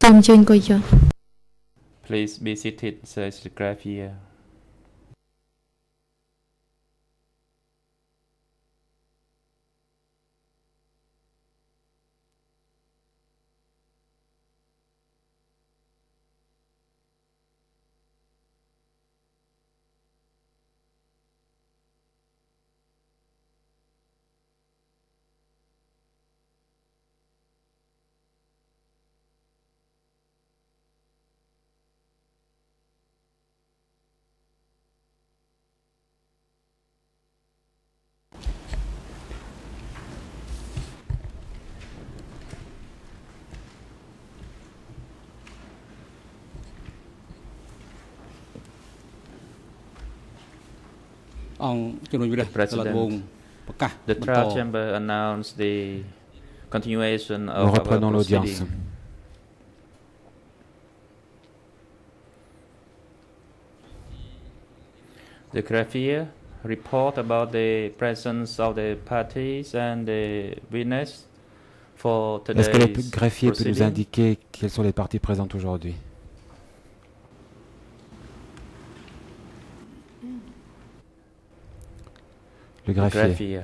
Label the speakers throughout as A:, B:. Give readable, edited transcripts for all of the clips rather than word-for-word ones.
A: Please be seated, says the graphier. The trial chamber announced the continuation of our proceeding. The graphier report about the presence of the parties and the witness for today's
B: proceeding. Est-ce que le greffier peut nous indiquer quelles sont les parties présentes aujourd'hui? Le greffier.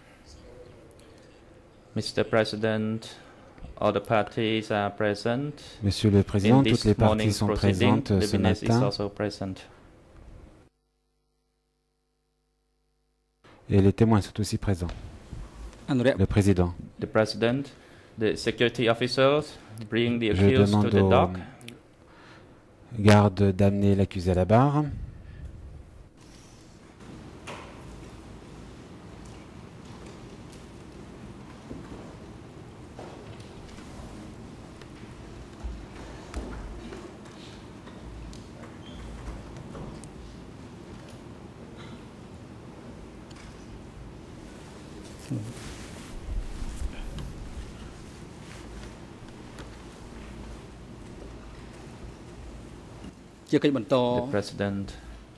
A: Mr. President, all the parties are present.
B: Monsieur le Président, toutes les parties sont présentes ce matin. Et les témoins sont aussi présents. Le Président.
A: The President, the security officers bring the
B: Je
A: accused
B: demande
A: to the dock.
B: aux gardes d'amener l'accusé à la barre.
A: The President,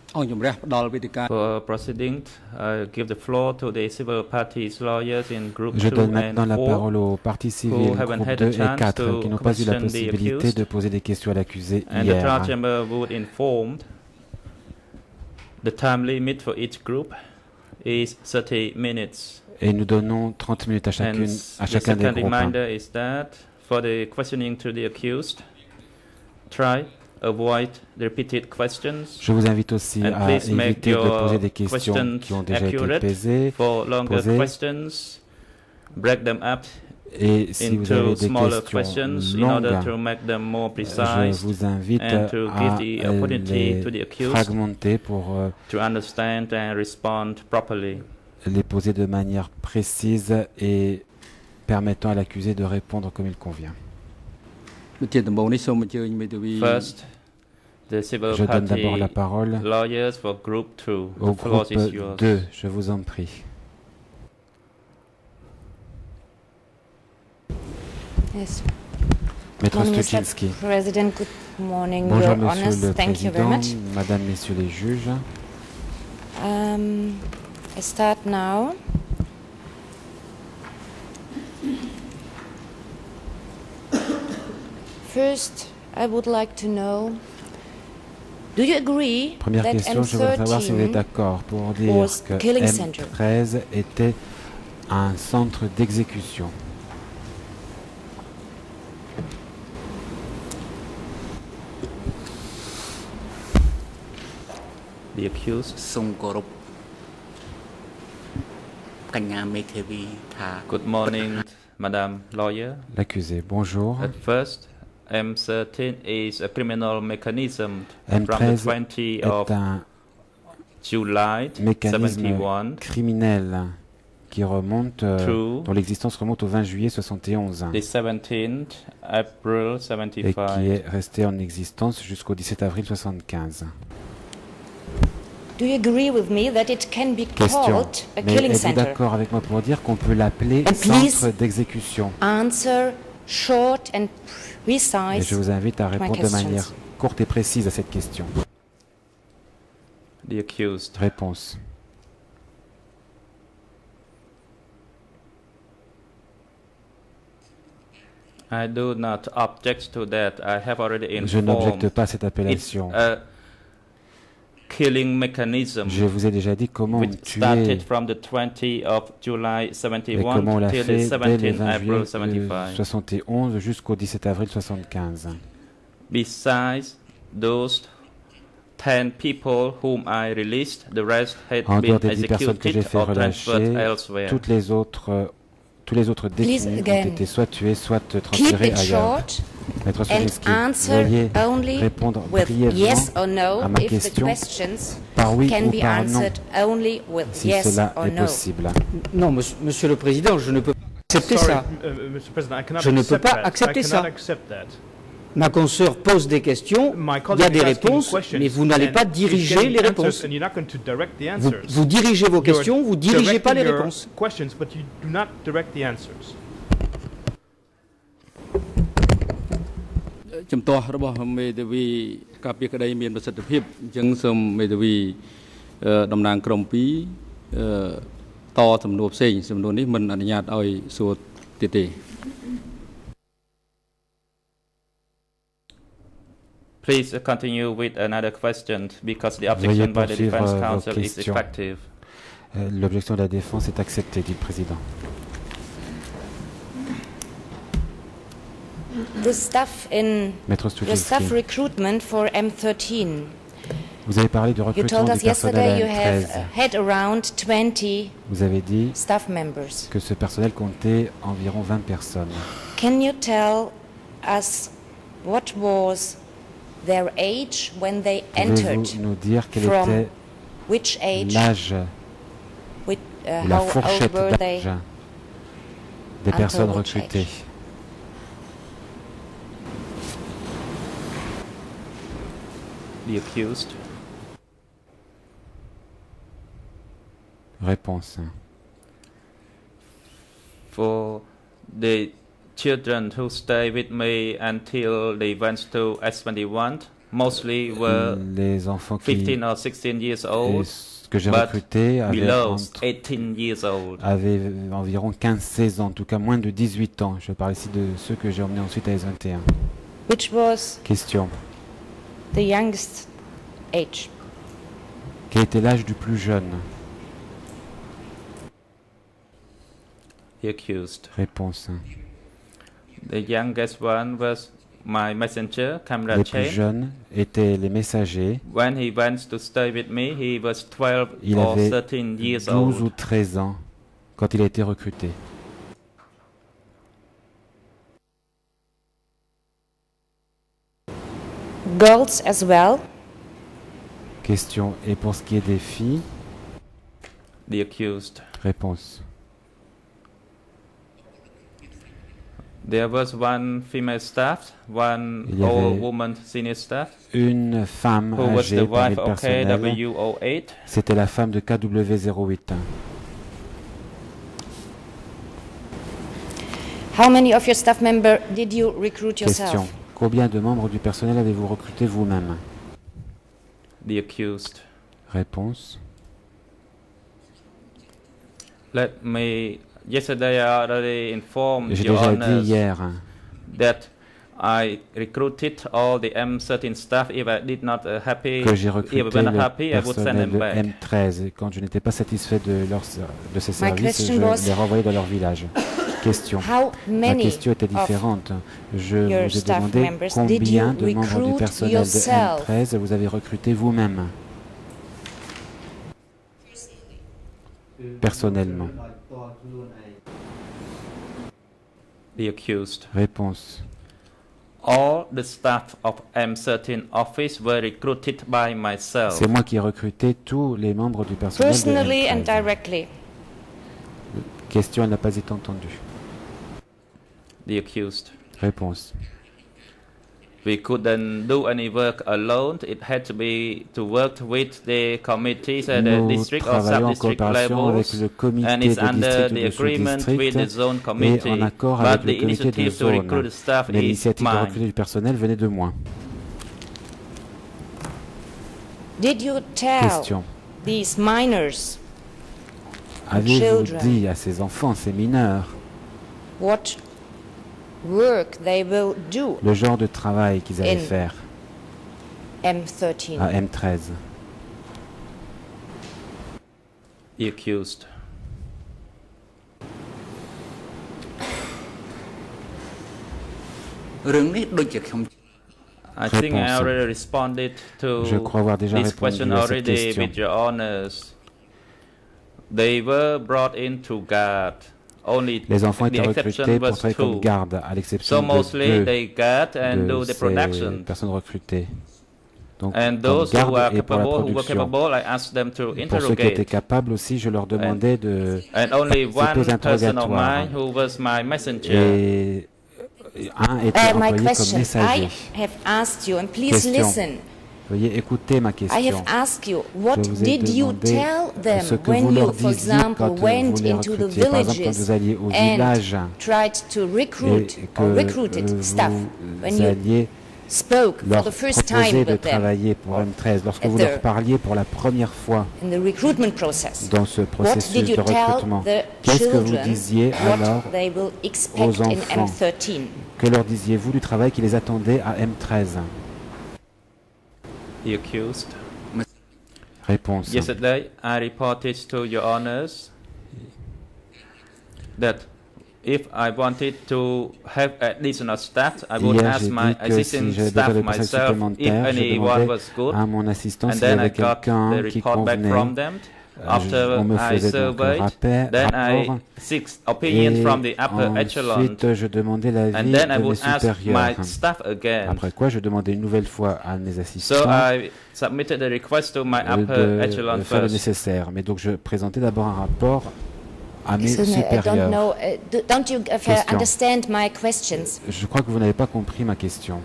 A: for proceeding, give the floor to the civil parties lawyers in group 2
B: Je donne maintenant
A: and
B: la
A: 4
B: parole aux parties civiles, groupe 2 et 4, qui n'ont pas eu la possibilité de poser des questions à l'accusé
A: and the trial
B: hier.
A: chamber would inform the time limit for each group is 30 minutes.
B: Et nous donnons 30 minutes à chacun des
A: The second
B: groupes.
A: reminder is that for the questioning to the accused, try avoid the repeated questions.
B: Je vous invite aussi
A: and
B: à
A: please make
B: éviter de
A: your
B: poser des questions qui ont déjà été posées.
A: For longer questions, break them up
B: Et si vous avez
A: into
B: des
A: smaller
B: questions
A: questions in order
B: longues,
A: to make them more
B: je
A: precise
B: vous invite
A: and to
B: à
A: give the opportunity to the
B: les
A: accused
B: fragmenter pour
A: to understand and respond properly.
B: les poser de manière précise et permettant à l'accusé de répondre comme il convient.
A: First, the civil
B: Je donne
A: party
B: d'abord la parole
A: lawyers for group 2.
B: au
A: The floor
B: groupe
A: is yours.
B: 2. Je vous en prie.
C: Yes.
B: Maître
C: Morning, Mr.
B: Stuczynski.
C: President, good morning,
B: Bonjour,
C: Your
B: Monsieur
C: Honors.
B: le
C: Thank you very
B: Président,
C: much.
B: Madame, Messieurs les juges.
C: I start now. First, I would like to know, do you agree
B: Première
C: that
B: question, je voudrais savoir si vous êtes
C: M13
B: d'accord pour dire
C: was
B: que
C: killing center.
B: M13 était un centre d'exécution.
A: The accused. Good morning, Madam Lawyer.
B: L'accusé, bonjour.
A: At first, M13 is a criminal mechanism from the
B: M13
A: 20th of
B: est un
A: July
B: mécanisme
A: 71
B: criminel qui remonte,
A: True.
B: dont l'existence remonte au 20 juillet 71
A: the 17th April
B: et qui
A: 75.
B: est resté en existence jusqu'au 17 avril 75.
C: Do you agree with me that it can be
B: Question.
C: called a
B: Mais
C: killing
B: êtes-vous
C: center?
B: d'accord avec moi pour dire qu'on peut l'appeler
C: And please
B: centre d'exécution?
C: Answer short and
B: Et
C: precise.
B: je vous invite à
C: my
B: répondre de
C: questions.
B: manière courte et précise à cette question.
A: The accused.
B: Réponse.
A: I do not object to that. I have already
B: Je n'objecte
A: informed.
B: pas à cette appellation.
A: It's a killing mechanism
B: Je vous ai déjà dit comment
A: which
B: tuer
A: started from the 20th of July
B: et comment on
A: 71
B: l'a
A: till the
B: fait dès le
A: 17th
B: 20
A: April
B: juillet
A: 75.
B: 71 jusqu'au 17 avril 75.
A: Besides those 10 people whom I released, the rest had
B: En dehors
A: been
B: des 10 personnes que j'ai
A: executed
B: fait
A: or transferred
B: relâcher,
A: elsewhere.
B: tous les autres détenus
C: Please,
B: ont
C: again,
B: été soit tués, soit
C: Keep
B: transférés
C: it
B: ailleurs.
C: short
B: Maître
C: and
B: Solinski,
C: answer
B: veuillez
C: only
B: répondre
C: with
B: brièvement
C: yes or no
B: à ma
C: if the
B: question
C: questions
B: par oui
C: can
B: ou
C: be
B: par non,
C: answered only with
B: si
C: yes
B: cela
C: or
B: est
C: no.
B: possible.
D: Non, Monsieur le Président, je ne peux pas accepter ça.
E: Mr. President, I cannot
D: Je ne peux
E: accept
D: pas
E: that.
D: accepter
E: I
D: ça.
E: cannot accept that.
D: Ma consoeur pose des questions,
E: My
D: il y
E: colleague
D: a des
E: is asking
D: réponses,
E: questions
D: mais vous n'allez
E: and
D: pas
E: he's
D: diriger
E: getting
D: les
E: answers
D: réponses.
E: and you're not going to direct the
D: Vous,
E: answers.
D: vous dirigez vos
E: You're
D: questions, vous ne dirigez pas les
E: directing your
D: réponses.
E: questions, but you do not direct the answers.
F: ចំទាស់របស់មេធាវីការពារក្តីមានប្រសិទ្ធភាពអញ្ចឹងសូមមេធាវីតំណាងក្រុម2តសំណួរផ្សេងសំណួរនេះមិនអនុញ្ញាតឲ្យសួរទៀតទេ
A: Please continue with another question because the
B: Veuillez
A: objection by the
B: poursuivre
A: defense
B: vos
A: counsel is
B: questions.
A: effective.
B: L'objection de la défense est acceptée, dit le président.
C: The staff in
B: Maître
C: your staff
B: Stoudzinski,
C: recruitment for M13.
B: vous avez parlé du
C: You
B: recrutement
C: told
B: du
C: us yesterday
B: personnel
C: you
B: à
C: have
B: M13.
C: had around 20
B: Vous avez dit
C: staff members.
B: que ce personnel comptait environ 20 personnes.
C: Can you tell us what was their age when they entered?
B: Pouvez-vous nous dire quel
C: From
B: était
C: which age?
B: l'âge
C: With,
B: ou la
C: how old
B: fourchette
C: were they?
B: d'âge des
C: Until
B: personnes
C: which
B: recrutées?
C: age?
A: The accused.
B: Réponse.
A: For the children who stay with me until they went to S21, mostly were
B: Les enfants qui
A: 15 or 16 years old,
B: que j'ai
A: but
B: recrutés
A: below 18 years old.
B: avaient environ 15-16 ans, en tout cas moins de 18 ans. Je parle ici de ceux que j'ai emmenés ensuite à S21.
C: Which was
B: Question.
C: the youngest age?
B: Quel était l'âge du plus jeune?
A: The accused.
B: Réponse.
A: The youngest one was my messenger, Camera
B: Les plus
A: Chen.
B: jeunes étaient les messagers.
A: When he went to stay with me, he was 12
B: Il
A: or
B: avait
A: 13 years
B: 12 ou
A: old.
B: 13 ans quand il a été recruté.
C: Girls as well?
B: Question. Et pour ce qui est des filles?
A: The accused.
B: Réponse.
A: There was one female staff, one
B: Il y avait
A: old woman senior staff,
B: Une femme
A: who was
B: âgée
A: the
B: parmi
A: wife
B: le
A: of
B: personnel.
A: KW08.
B: C'était la femme de KW08.
C: How many of your staff members did you recruit
B: Question.
C: yourself?
B: Combien de membres du personnel avez-vous recruté vous-même?
A: The accused.
B: Réponse.
A: Let me. Yesterday I already informed
B: J'ai
A: Your
B: déjà dit
A: Honors
B: hier
A: that I recruited all the M13 staff. If I did not happy,
B: que j'ai
A: if I
B: recruté
A: were not
B: le
A: happy, I would send
B: personnel
A: them
B: de
A: back.
B: M13. Et quand je n'étais pas satisfait de ces services,
C: question
B: je
C: was-
B: les renvoyais dans leur village. Question.
C: How
B: Ma
C: many
B: question était
C: of
B: différente. Je
C: your
B: vous ai
C: staff
B: demandé
C: members did
B: combien
C: you
B: de membres du
C: recruit
B: personnel
C: yourself?
B: de M13 vous avez recruté vous-même, personnellement.
A: The accused.
B: Réponse.
A: All the staff of M13 office were recruited by myself.
B: C'est moi qui ai recruté tous les membres du personnel de
C: personally and
B: M13.
C: directly?
B: Question, elle n'a pas été entendue.
A: The accused.
B: Réponse.
A: We couldn't do any work alone. It had to be to work with the committees at the
B: Nous
A: district or
B: travaillons en
A: sub-district
B: coopération avec
A: levels,
B: le comité
A: and
B: de
A: it's under
B: district
A: the
B: ou de
A: agreement with the
B: sous-district
A: zone
B: et
A: committee.
B: en accord
A: But
B: avec
A: the
B: le comité de
A: initiative to recruit
B: zone.
A: staff
B: Mais
A: is
B: l'initiative de recruter
A: mine.
B: du personnel venait de moi.
C: Did you tell
B: Question.
C: these minors
B: Avez-vous
C: children.
B: dit à ces enfants, ces mineurs,
C: what work they will do
B: le genre de travail qu'ils allaient
C: In
B: faire
C: M13.
B: à M13.
A: The accused. I think I
B: Réponse.
A: already responded
B: Je crois avoir
A: to
B: déjà
A: this
B: répondu
A: question
B: à cette
A: already
B: question.
A: with your honors. They were brought in to guard. Only
B: Les enfants
A: the
B: étaient
A: exception
B: recrutés pour
A: was
B: travailler comme
A: 2.
B: garde, à
A: So
B: l'exception
A: mostly
B: de
A: they guard and
B: deux
A: do
B: de
A: the
B: ces
A: production.
B: personnes recrutées. Donc,
A: And
B: comme
A: those who are
B: garde et pour la
A: capable, who were
B: production.
A: capable, I asked them to
B: Pour ceux qui étaient
A: interrogate.
B: capables aussi, je leur demandais de
A: And only one
B: participer aux
A: person of
B: interrogatoires.
A: mine who was my messenger.
B: Et un était
C: My
B: employé comme
C: question, I
B: messager.
C: have asked you, and please
B: Question.
C: listen.
B: Veuillez écouter ma
C: I
B: question.
C: have asked you, what
B: Je vous ai
C: did you
B: demandé
C: tell them
B: ce que
C: when
B: vous
C: you,
B: leur
C: for
B: disiez
C: example,
B: quand
C: went
B: vous les
C: into the
B: recrutiez. Par exemple, quand
C: villages
B: vous alliez au
C: and
B: village
C: tried to recruit
B: et
C: or
B: que
C: recruited staff, when
B: vous
C: you
B: alliez
C: spoke for
B: leur
C: the first time
B: proposer de
C: with them
B: travailler pour M13, lorsque
C: at
B: vous leur
C: the-
B: parliez pour la première fois
C: in the recruitment process.
B: dans ce
C: What
B: processus
C: did you
B: de
C: tell
B: recrutement,
C: the
B: qu'est-ce que vous
C: children
B: disiez alors
C: what they will expect
B: aux
C: in
B: enfants?
C: M13?
B: Que leur disiez-vous du travail qui les attendait à M13?
A: The accused.
B: Réponse.
A: Yesterday, I reported to your honors that if I wanted to have additional staff, I would
B: Hier,
A: ask
B: j'ai
A: my
B: dit que si
A: assistant
B: j'avais
A: staff
B: besoin de personnel
A: myself if
B: supplémentaire, je
A: anyone
B: demandais
A: was good,
B: à mon assistant
A: and
B: s'il y
A: then I
B: avait
A: got
B: quelqu'un
A: the
B: qui
A: report back
B: convenait.
A: from them. After
B: On me
A: I
B: faisait donc un
A: surveyed, then I
B: rapport
A: seek opinion
B: et
A: from the upper echelon,
B: ensuite je demandais
A: and
B: l'avis
A: then I
B: de mes
A: would ask
B: supérieurs.
A: my staff again.
B: Après quoi, je demandais une nouvelle fois à mes
A: So
B: assistants
A: I submitted the request to my upper echelon
B: de faire le
A: first.
B: nécessaire. Mais donc je présentais d'abord un rapport à mes
C: Excuse me, I don't
B: supérieurs.
C: know. Don't you
B: Question.
C: understand my questions?
B: Je crois que vous n'avez pas compris ma question.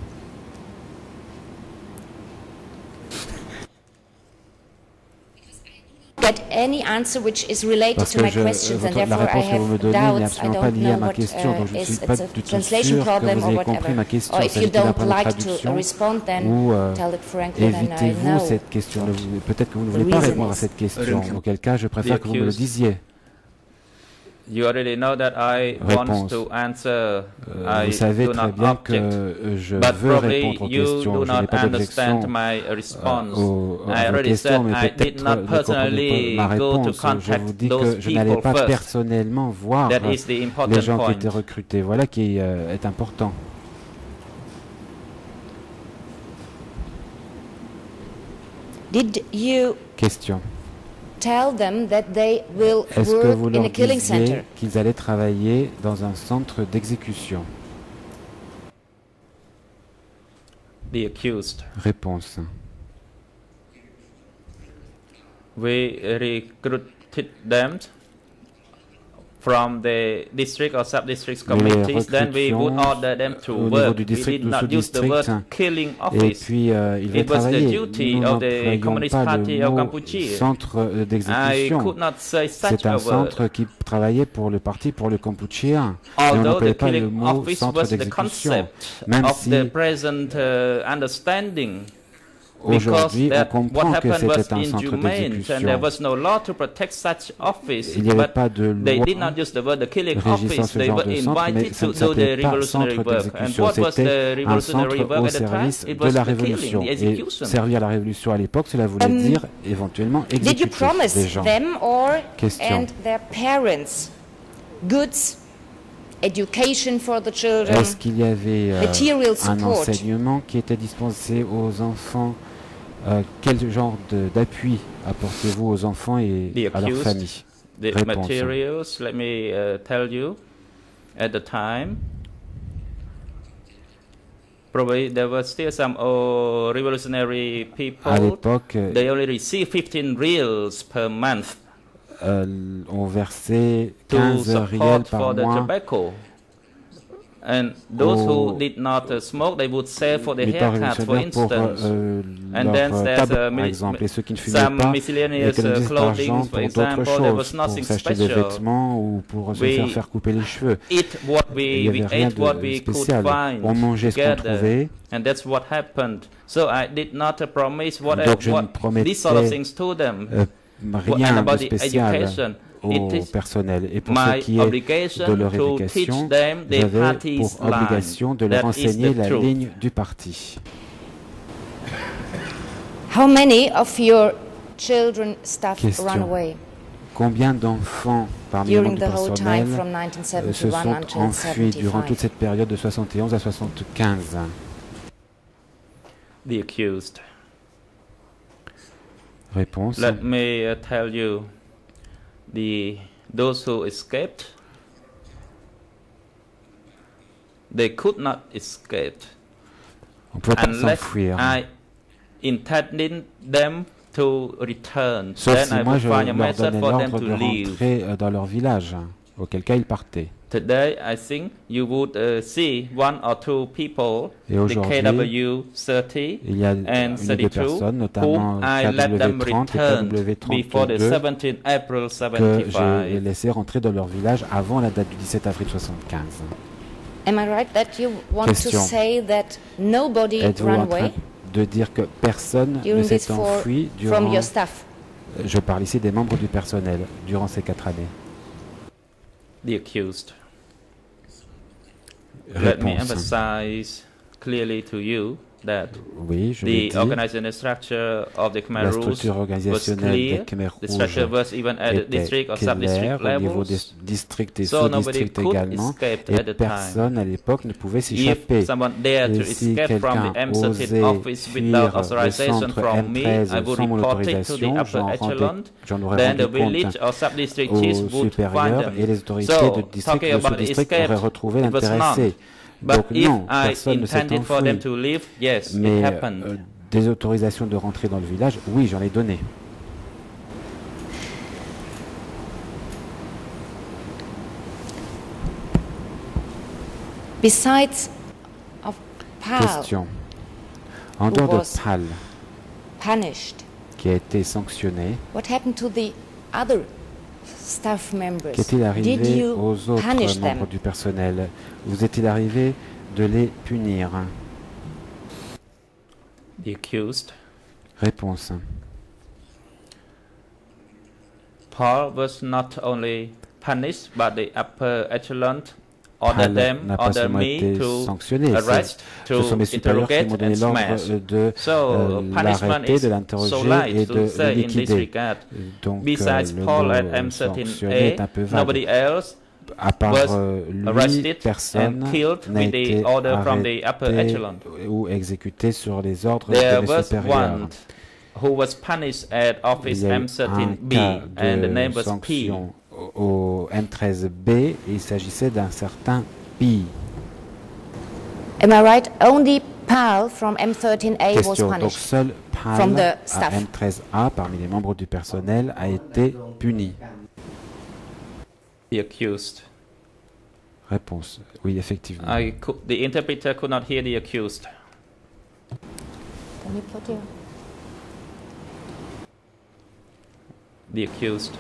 C: Get any answer which is related
B: Parce
C: to
B: que
C: my questions, and
B: la
C: therefore I
B: réponse que vous me
C: have
B: donnez n'est
C: doubts. I
B: absolument pas
C: don't
B: liée à
C: know
B: ma
C: what
B: question, donc je ne
C: is
B: suis pas
C: it's a
B: du tout
C: translation
B: sûr que
C: problem
B: vous
C: or
B: ayez
C: whatever.
B: compris ma question.
C: Or if you
B: S'agit-il d'un
C: don't
B: problème de
C: like to
B: traduction
C: respond, then
B: ou
C: tell it frankly, and I
B: évitez-vous
C: know.
B: cette question? Peut-être que vous ne
C: the
B: voulez pas
C: reason
B: répondre à
C: is.
B: cette question. Auquel cas, je préfère que vous me le
A: accused.
B: disiez.
A: You already know that I want
B: Réponse.
A: to answer. I
B: Vous savez
A: do
B: très
A: not
B: bien
A: object.
B: que je
A: But
B: veux
A: probably
B: répondre aux
A: you
B: questions.
A: do
B: Je n'ai
A: not
B: pas d'objection
A: understand my response.
B: à
A: I
B: vos
A: already
B: questions,
A: said
B: mais
A: I did
B: peut-être
A: not
B: ne comprenez
A: personally
B: pas ma
A: go to
B: réponse. Je
A: contact
B: vous dis
A: those
B: que je n'allais
A: people
B: pas
A: first.
B: personnellement voir
A: That is the
B: les
A: important
B: gens qui
A: point.
B: étaient recrutés. Voilà qui est important.
C: Did you
B: Question.
C: tell them that they will
B: Est-ce que vous
C: work in
B: leur
C: a killing center?
B: disiez qu'ils allaient travailler dans un centre d'exécution?
A: The accused.
B: Réponse.
A: We recruited them from the district or sub-district
B: Nous les
A: committees. Then we would
B: recrutions
A: order them to
B: au niveau
A: work.
B: du
A: We
B: district
A: did
B: ou
A: not use the word
B: sous-district.
A: killing
B: Et
A: office.
B: puis, ils vont
A: It was the
B: travailler.
A: duty
B: Nous
A: of the
B: n'employons
A: Communist
B: pas
A: Party
B: le
A: of
B: mot
A: Cambodia.
B: centre
A: I
B: d'exécution.
A: could not say such
B: C'est
A: a
B: un
A: word.
B: centre qui travaillait pour le parti pour le Cambodgien. Mais on
A: Although the
B: n'employait pas le
A: killing
B: mot
A: office
B: centre
A: was the
B: d'exécution.
A: concept
B: Même
A: of
B: si
A: the present understanding.
B: aujourd'hui, on
A: That what
B: comprend que
A: happened was
B: c'était un centre
A: inhumane and there
B: d'exécution.
A: was no law to protect such office.
B: Il n'y avait
A: But
B: pas de
A: they
B: loi
A: did not use the word the killing
B: régissant
A: office.
B: ce
A: They
B: genre
A: were
B: de centre, mais
A: invited
B: ça
A: to
B: ne
A: do the
B: s'appelait pas
A: revolutionary
B: centre
A: work. And
B: d'exécution.
A: what was the
B: C'était un
A: revolutionary
B: centre
A: work
B: au
A: at the time?
B: service
A: It
B: de
A: was
B: la
A: the killing,
B: révolution.
A: the
B: Et
A: execution.
B: servir la révolution à l'époque, cela voulait dire éventuellement
C: Did you
B: exécuter
C: promise
B: des gens.
C: them or
B: Question.
C: and their parents goods, education for the children?
B: Est-ce qu'il y avait
C: Material
B: un
C: support.
B: enseignement qui était dispensé aux enfants? Quel genre d'appui apportez-vous aux enfants et
A: The
B: à leur
A: accused,
B: famille?
A: the
B: Réponse.
A: materials, let me tell you, at the time, probably there were still some revolutionary
B: À
A: people.
B: l'époque,
A: They only received 15 reals per month
B: on versait
A: to
B: 15 riels
A: support
B: par
A: for the
B: mois.
A: tobacco. And those who
B: aux
A: did not smoke, they would sell for the
B: militants
A: haircut, for
B: révolutionnaires pour
A: instance. And
B: leur
A: then there's
B: tabac, par exemple. Et ceux qui ne fumaient
A: some
B: pas
A: miscellaneous
B: économisaient cet argent
A: clothing, for
B: pour d'autres
A: example. There was
B: choses,
A: nothing
B: pour s'acheter des
A: special.
B: vêtements ou pour se
A: We
B: faire couper les cheveux.
A: Eat what
B: Il
A: we
B: n'y avait rien
A: ate what
B: de
A: we could
B: spécial.
A: find
B: On mangeait ce qu'on
A: together.
B: trouvait.
A: And that's what happened. So I did not promise
B: Donc je ne
A: these sort of
B: promettais
A: things to them.
B: rien
A: And
B: de
A: about the
B: spécial.
A: education,
B: au
A: it is
B: personnel. Et pour ce
A: my
B: qui est
A: obligation
B: de leur
A: to
B: éducation,
A: teach them the
B: j'avais
A: party's
B: pour obligation
A: line.
B: de leur
A: That is
B: enseigner
A: the
B: la
A: truth.
B: ligne du parti.
C: How many of your children, staff
B: Question.
C: run away
B: Combien d'enfants parmi les
C: during
B: membres
C: the
B: du
C: whole time
B: personnel
C: from
B: se
C: 1971
B: sont
C: until
B: enfuis durant toute
C: 75?
B: cette période de 71 à 75?
A: The accused.
B: Réponse.
A: Let me tell you, those who escaped, they could not escape
B: On ne peut pas
A: unless
B: s'enfuir.
A: I intended them to return.
B: Sauf
A: Then
B: si
A: I
B: moi
A: would
B: je
A: find a
B: leur
A: method
B: donnais
A: for them
B: l'ordre
A: to
B: de
A: leave.
B: rentrer dans leur village, auquel cas ils partaient.
A: Today, I think you would see one or two people,
B: Et
A: the
B: aujourd'hui,
A: KW30
B: il y a
A: and
B: une ou deux
A: 32,
B: personnes, notamment
A: whom I let them
B: KW30 et
A: return before the
B: KW32,
A: 17th April
B: que j'ai
A: 75.
B: laissé rentrer dans leur village avant la date du 17 avril 75.
C: Am I right that you want
B: Question.
C: to say that nobody
B: Êtes-vous
C: ran
B: en train
C: away
B: de dire que personne ne
C: during
B: s'est
C: this
B: enfui
C: from
B: durant...
C: your staff?
B: Je parle ici des membres du personnel durant ces 4 années.
A: The accused. Let me
B: Réponse.
A: emphasize clearly to you that
B: Oui, je l'ai
A: the
B: dit.
A: organizational structure of the Khmer
B: La
A: Rouge
B: structure
A: was
B: organisationnelle
A: clear.
B: des Khmer
A: The structure
B: Rouges
A: was even at the
B: était
A: district or
B: claire
A: sub-district
B: au niveau des
A: levels.
B: districts et
A: So nobody
B: sous-districts
A: could
B: également,
A: escape
B: et
A: at the time.
B: personne à l'époque ne pouvait
A: If
B: s'échapper.
A: someone dared to
B: Et si
A: escape from the
B: quelqu'un
A: M13
B: osait
A: office without
B: fuir le
A: authorization
B: centre
A: from me, I
B: M13
A: would
B: sans mon
A: report it to the
B: autorisation,
A: upper echelon.
B: j'en aurais
A: Then the
B: rendu compte
A: village or sub-district
B: aux
A: chiefs would find
B: supérieurs
A: them.
B: et les autorités
A: So,
B: de district
A: talking
B: et de
A: about the
B: sous-district
A: escape,
B: auraient retrouvé
A: it was
B: l'intéressé.
A: But
B: Donc
A: if
B: non,
A: I
B: personne ne s'est
A: intended for them
B: enfui.
A: to leave, yes, it
B: Mais
A: happened.
B: des autorisations de rentrer dans le village, oui, j'en ai donné.
C: Besides of PAL
B: Question. En dehors de
C: was
B: PAL,
C: punished,
B: qui a été sanctionné,
C: what happened to the other staff members?
B: qu'est-il
C: Did
B: arrivé
C: you
B: aux autres
C: punish them?
B: membres du personnel? Vous est-il arrivé de les punir?
A: The accused,
B: Réponse.
A: Paul was not only punished, but the upper echelon
B: PAL
A: ordered
B: n'a pas
A: ordered
B: seulement
A: me
B: été
A: to
B: sanctionné,
A: arrest,
B: ce sont
A: to
B: mes supérieurs qui m'ont
A: interrogate
B: donné
A: and
B: l'ordre
A: smash.
B: de
A: So punishment
B: l'arrêter, de
A: is so
B: l'interroger
A: light
B: et
A: to
B: de le
A: say in this
B: liquider.
A: regard.
B: Donc
A: Besides
B: le
A: Paul at
B: mot sanctionné est un peu
A: M13A, nobody
B: vague.
A: else
B: À part
A: was
B: lui,
A: arrested
B: personne
A: and killed
B: n'a
A: with the
B: été
A: order from the upper
B: arrêté
A: echelon.
B: ou exécuté sur les ordres
A: There
B: de mes
A: was
B: supérieurs.
A: one who was punished at
B: Il
A: office
B: y a eu un
A: M13B
B: cas
A: and the name
B: de
A: was P.
B: sanction au M13B et il s'agissait d'un certain Pi.
C: Am I right? Only PAL from M13A was
B: Question. Donc
C: punished.
B: seul
C: From
B: PAL
C: the
B: à
C: staff.
B: M13A parmi les membres du personnel a été puni.
A: The accused.
B: Réponse. Oui, effectivement.
A: The interpreter could not hear the accused.
C: Can you put your-
A: The accused.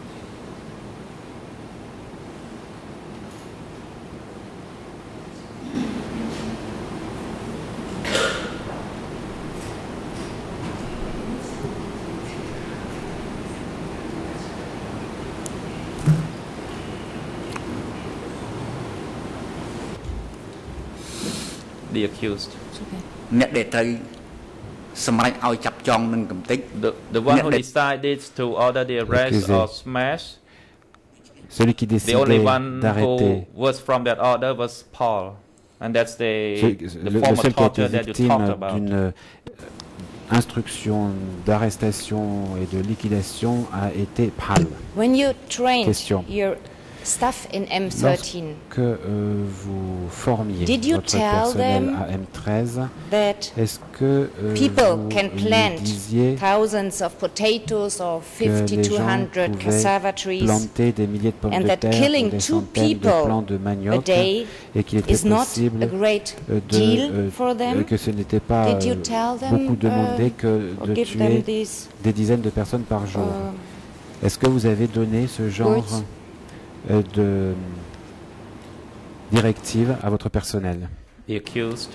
A: The accused.
G: អ្នកដែលត្រូវសម្រេចឲ្យចាប់ចងនឹងកំតិច
A: The one who decided to order the arrest
B: Accusé.
A: or smash,
B: Celui qui
A: the only
B: décidait
A: one
B: d'arrêter,
A: who was from that order was Paul. And that's the
B: le
A: form of
B: seul qui a été
A: torture that you
B: victime
A: talked about.
B: d'une instruction d'arrestation et de liquidation a été PAL.
C: When you trained
B: Question.
C: your staff in M13,
B: Que vous formiez
C: Did you
B: votre
C: tell
B: personnel
C: them
B: à M13,
C: that
B: est-ce que
C: people
B: vous
C: can
B: lui
C: plant
B: disiez
C: thousands of potatoes or
B: que
C: 50
B: les
C: to
B: gens
C: 100
B: pouvaient
C: cassava trees
B: planter des milliers de pommes
C: and
B: de
C: that
B: terre ou
C: killing
B: des
C: two
B: centaines de
C: people
B: plants de
C: a
B: manioc
C: day
B: et qu'il était
C: is not a
B: possible
C: great deal for them?
B: que ce n'était pas
C: Did you tell them,
B: beaucoup demandé que
C: or
B: de
C: give them
B: tuer
C: these
B: des dizaines de personnes par jour. Est-ce que vous avez donné ce genre
C: words?
B: de directive à votre personnel?
A: The accused.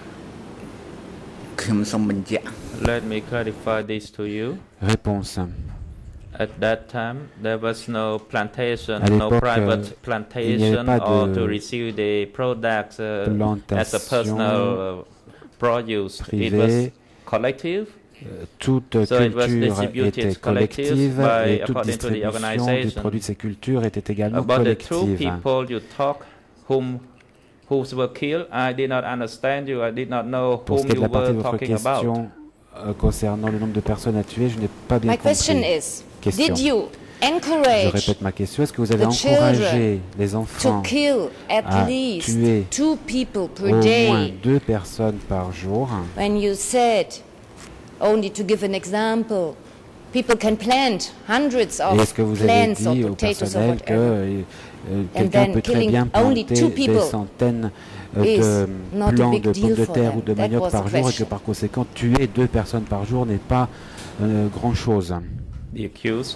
G: ខ្ញុំសូមបញ្ជាក់
A: Let me clarify this to you.
B: Réponse.
A: At that time, there was no plantation,
B: À
A: no
B: l'époque,
A: private
B: il n'y avait
A: plantation,
B: pas
A: or
B: de
A: to receive the products as a
B: plantation
A: personal produce. It was
B: privée.
A: collective.
B: Toute
A: So it was
B: culture
A: distributed
B: était collective
A: by,
B: et toute
A: according to the
B: distribution des
A: organization.
B: produits de ces cultures était également
A: About the two
B: collective.
A: people you talk, who were killed, I did not understand you. I did not know
B: Pour ce
A: whom
B: qui est de
A: you
B: la partie
A: were
B: de votre
A: talking about.
B: question concernant le nombre de personnes à tuer, je n'ai pas bien
C: My question
B: compris.
C: is,
B: Question.
C: did you
B: Je
C: encourage
B: répète ma question. Est-ce que vous avez
C: the
B: encouragé les
C: to
B: enfants
C: kill at
B: à
C: least
B: tuer
C: 2 people per
B: au moins
C: day
B: 2 personnes par jour?
C: when you said, only to give an example, people can plant hundreds
B: Et
C: of
B: est-ce que vous avez
C: plants or
B: dit au
C: potatoes or
B: personnel
C: whatever?
B: que quelqu'un
C: then
B: peut très
C: killing
B: bien
C: only
B: planter
C: 2
B: des
C: people
B: centaines
C: is
B: de
C: not a
B: plants
C: big
B: de
C: deal
B: pommes de
C: for
B: terre
C: them?
B: ou de
C: That
B: manioc
C: was the
B: par jour et que
C: question.
B: par conséquent tuer 2 personnes par jour n'est pas grand-chose?
A: The accused.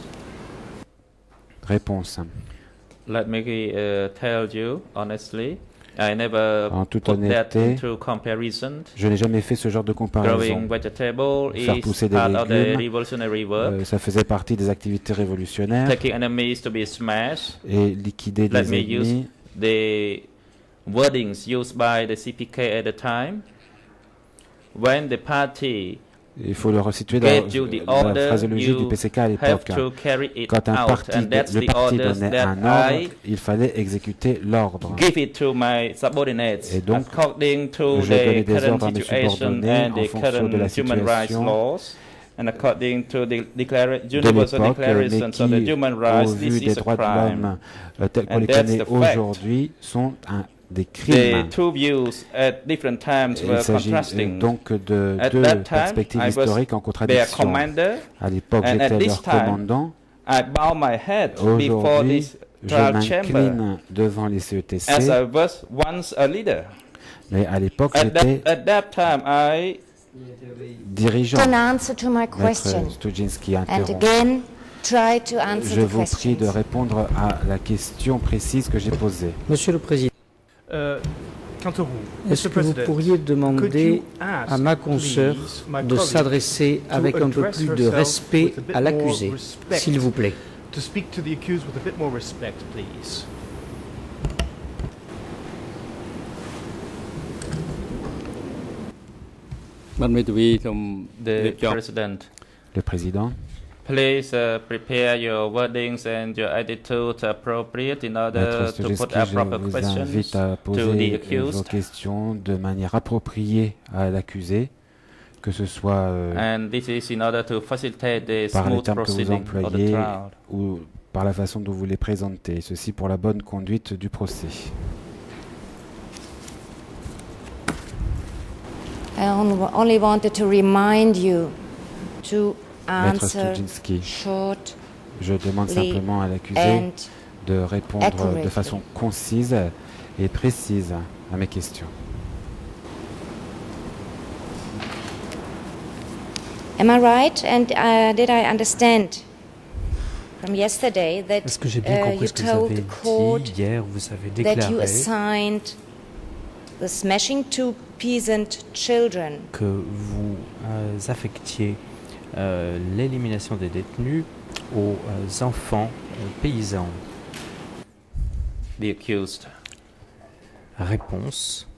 B: Réponse.
A: Let me tell you honestly, I never
B: En toute
A: put that
B: honnêteté,
A: into comparison.
B: je n'ai jamais fait ce genre de comparaison.
A: Growing vegetable
B: Faire
A: is
B: pousser des
A: part of the
B: légumes,
A: revolutionary work.
B: ça faisait partie des activités révolutionnaires.
A: Taking enemies to be smashed.
B: Et liquider
A: Let
B: des
A: me use
B: ennemis.
A: the wordings used by the CPK at the time. When the party
B: Il faut le resituer dans
A: gave you the
B: la
A: order,
B: phraséologie du
A: you
B: PCK à
A: have
B: l'époque.
A: to carry it
B: Quand un
A: out,
B: parti,
A: and that's
B: le
A: the
B: parti
A: orders
B: donnait
A: that
B: un ordre,
A: I
B: il fallait exécuter l'ordre.
A: give it to my subordinates
B: Et donc,
A: according to
B: je donnais
A: the
B: des
A: current
B: ordres à mes
A: situation
B: subordonnés
A: and
B: en
A: the
B: fonction de la
A: current human rights
B: situation
A: laws, and according to the
B: de
A: Universal
B: l'époque, mais
A: Declaration of the
B: qui,
A: Human
B: au
A: Rights,
B: vu
A: this
B: des
A: is a
B: droits de
A: crime.
B: l'homme tels qu'on
A: And
B: les
A: that's
B: connaît
A: the fact.
B: aujourd'hui, sont des
A: The
B: crimes.
A: two views at different times
B: Il
A: were
B: s'agit
A: contrasting.
B: donc de
A: At
B: 2
A: that time,
B: perspectives
A: I was
B: historiques en
A: their
B: contradiction.
A: commander,
B: À l'époque,
A: and at
B: j'étais
A: this
B: leur
A: time,
B: commandant.
A: I bow my head before
B: Aujourd'hui,
A: this
B: je
A: trial chamber
B: m'incline devant les CETC,
A: as I was once a leader.
B: mais à l'époque,
A: At
B: j'étais
A: that time, I
C: An
B: dirigeant.
C: answer to my question.
B: Maître Studzinski
C: And
B: interrompt.
C: again, try to answer
B: Je
C: the
B: vous prie de
C: questions.
B: répondre à la question précise que j'ai posée.
D: Monsieur le Président,
E: Quant à vous,
D: est-ce
E: Mr.
D: que vous
E: President,
D: pourriez
E: could
D: demander
E: you ask,
D: à ma consoeur
E: please, my
D: de
E: colleague,
D: s'adresser
E: to
D: avec un peu
E: address
D: plus de
E: herself
D: respect
E: with a bit
D: à
E: more
D: l'accusé,
E: respect,
D: s'il vous plaît?
E: to speak to the accused with a bit more respect, please?
A: the president.
B: Le président,
A: Please prepare your wordings and your attitude appropriate in order
B: Maître
A: to put
B: Studzinski,
A: up
B: je
A: proper
B: vous
A: questions
B: invite à
A: to the
B: poser vos
A: accused.
B: questions de manière appropriée à l'accusé, que ce soit
A: And this is in order to facilitate the
B: par les
A: smooth
B: termes que vous
A: proceeding of the
B: employez
A: trial.
B: ou par la façon dont vous les présentez, ceci pour la bonne conduite du procès.
C: I only wanted to remind you to
B: Maître
C: answer
B: Studzinski,
C: short
B: je demande simplement à l'accusé
C: and
B: de répondre
C: accurately.
B: de façon concise et précise à mes questions.
C: am I right? And did I understand from yesterday that
H: Est-ce que j'ai bien compris
C: you
H: ce que vous
C: told
H: avez
C: the court
H: dit hier? Vous avez
C: that you
H: déclaré
C: assigned the smashing two peasant children
H: que vous affectiez l'élimination des détenus aux enfants paysans.
A: The accused.
H: Réponse.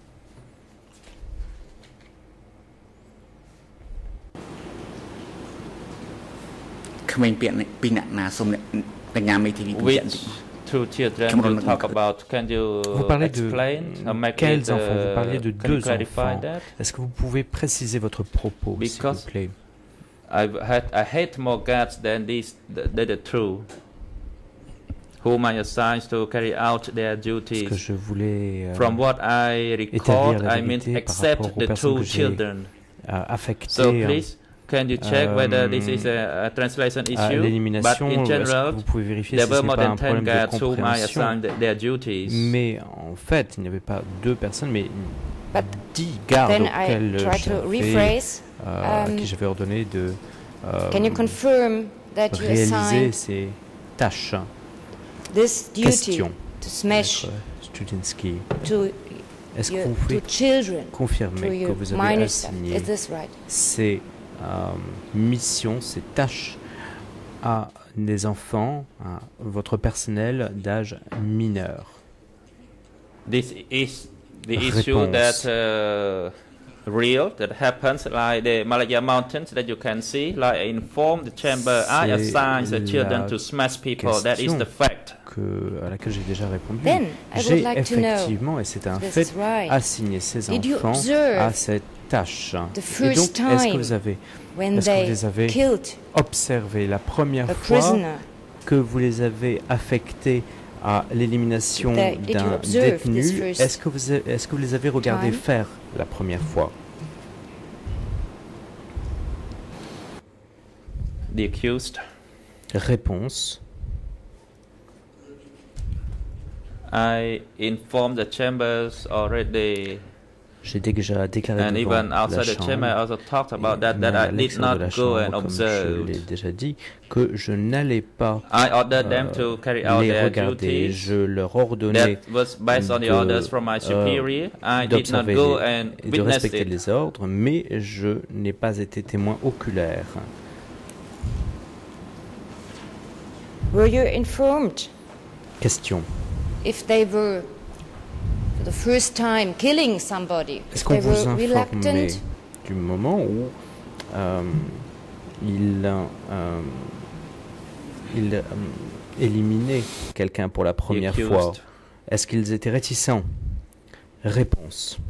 A: Which two children you talk about? Can you
H: Vous parlez de
A: explain or make
H: quels
A: it,
H: enfants? Vous parlez de
A: can you
H: deux
A: clarify
H: enfants.
A: that?
H: Est-ce que vous pouvez préciser votre propos, s'il vous
A: Because
H: plaît?
A: I hate more guards than these the two whom I assigned to carry out their
H: Ce que
A: duties.
H: je voulais
A: From what I
H: établir
A: record,
H: la
A: I mean
H: vérité par
A: except
H: rapport aux
A: the
H: personnes
A: two
H: que j'ai
A: children.
H: affectées
A: So please, can you check whether this is a translation
H: à
A: issue? But
H: l'élimination.
A: in
H: Est-ce que
A: general,
H: vous pouvez vérifier
A: there
H: si ce
A: were
H: n'est
A: more
H: pas
A: than
H: un
A: 10
H: problème de
A: guards whom I
H: compréhension?
A: assigned their duties.
H: Mais en fait, il n'y avait pas 2 personnes, mais
C: But
H: 10 gardes
C: then I
H: auxquels
C: try to rephrase.
H: à qui j'avais ordonné de
C: Can you confirm that you
H: réaliser
C: assigned
H: ces tâches.
C: this duty
H: Question.
C: to smash
H: Maître Studzinski,
C: to
H: est-ce que
C: your
H: vous
C: two
H: pouvez
C: children, to
H: confirmer que
C: your
H: vous avez
C: minor son?
H: assigné
C: Is this right?
H: ces missions, ces tâches à des enfants, à votre personnel d'âge mineur.
A: This is the issue that real that happens like the Malaya Mountains that you can see. Like I inform the chamber, I assign the children to smash people. That is the fact.
H: À laquelle j'ai déjà répondu.
C: Then, I
H: J'ai
C: would like to know,
H: effectivement, et c'est un
C: this
H: fait,
C: is right.
H: assigné ces
C: Did you
H: enfants
C: observe
H: à cette tâche.
C: the
H: Et
C: first
H: donc, est-ce que
C: time
H: vous avez,
C: when
H: est-ce que vous
C: they
H: les avez
C: killed
H: observés la première
C: a
H: fois
C: prisoner?
H: que vous les avez affectés à l'élimination
C: Did you
H: d'un
C: observe
H: détenu?
C: this first
H: Est-ce que vous les avez regardés
C: time?
H: faire la première fois?
A: The accused.
H: Réponse.
A: I informed the chambers already,
H: J'ai déjà déclaré
A: and
H: devant
A: even outside
H: la
A: the chamber, I
H: chambre,
A: also talked about
H: et
A: that
H: même
A: I
H: à
A: did
H: l'extérieur de la
A: not go and
H: chambre, comme je
A: observe.
H: l'ai déjà dit, que je n'allais pas
A: I ordered them to carry out
H: les
A: their
H: regarder.
A: duties.
H: Je leur ordonnais
A: That was based on the orders from my superior. I did not
H: d'observer
A: go and
H: et de
A: witness
H: respecter
A: it.
H: les ordres, mais je n'ai pas été témoin oculaire.
C: Were you informed
H: Question.
C: if they were for the first time killing somebody?
H: Est-ce
C: If
H: qu'on
C: they
H: vous
C: were
H: informait
C: reluctant?
H: du moment où ils éliminaient quelqu'un pour la première
A: accused.
H: fois? Est-ce qu'ils étaient réticents? Réponse.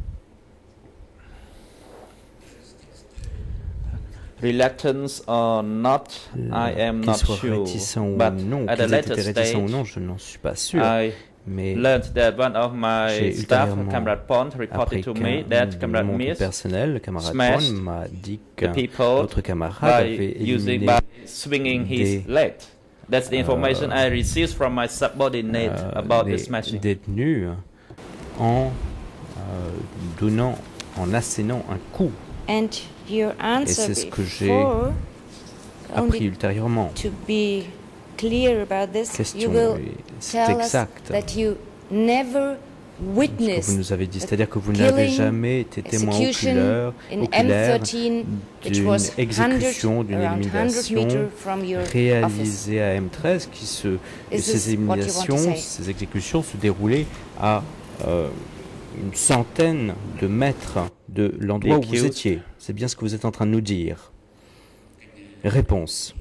A: Reluctance or not, I am
H: Qu'ils
A: not
H: soient
A: sure.
H: réticents ou
A: But
H: non,
A: at a
H: qu'ils aient
A: later
H: été réticents ou
A: stage,
H: non, je n'en suis pas sûr.
A: I
H: Mais
A: learned that one of my
H: j'ai
A: staff,
H: ultérieurement
A: Comrade Pond,
H: après
A: reported to me that Comrade
H: mon
A: Miss
H: personnel, le camarade
A: smashed
H: Pond, m'a dit
A: the
H: qu'un
A: people
H: autre camarade
A: by
H: avait
A: using
H: éliminé
A: by swinging his
H: des,
A: leg. That's the information I received from my subordinate about the
H: des
A: smashing.
H: détenus en en assénant un coup.
C: And your
H: Et
C: answer
H: c'est ce que j'ai
C: before,
H: appris
C: only
H: ultérieurement.
C: to be clear about this, you
H: Question,
C: will
H: oui, c'est
C: tell us
H: exact.
C: that you never
H: Ce que vous
C: witnessed
H: nous avez dit,
C: a
H: c'est-à-dire que vous n'avez
C: killing,
H: jamais été témoin
C: execution
H: oculaire
C: in M13, which
H: d'une
C: was
H: exécution,
C: 100,
H: d'une
C: around 100
H: élimination
C: meters from your office.
H: réalisée à M13, et
C: Is
H: ces
C: this what you want to
H: éliminations,
C: say?
H: ces exécutions se déroulaient à une centaine de mètres de l'endroit où vous étiez. C'est bien ce que vous êtes en train de nous dire. Réponse.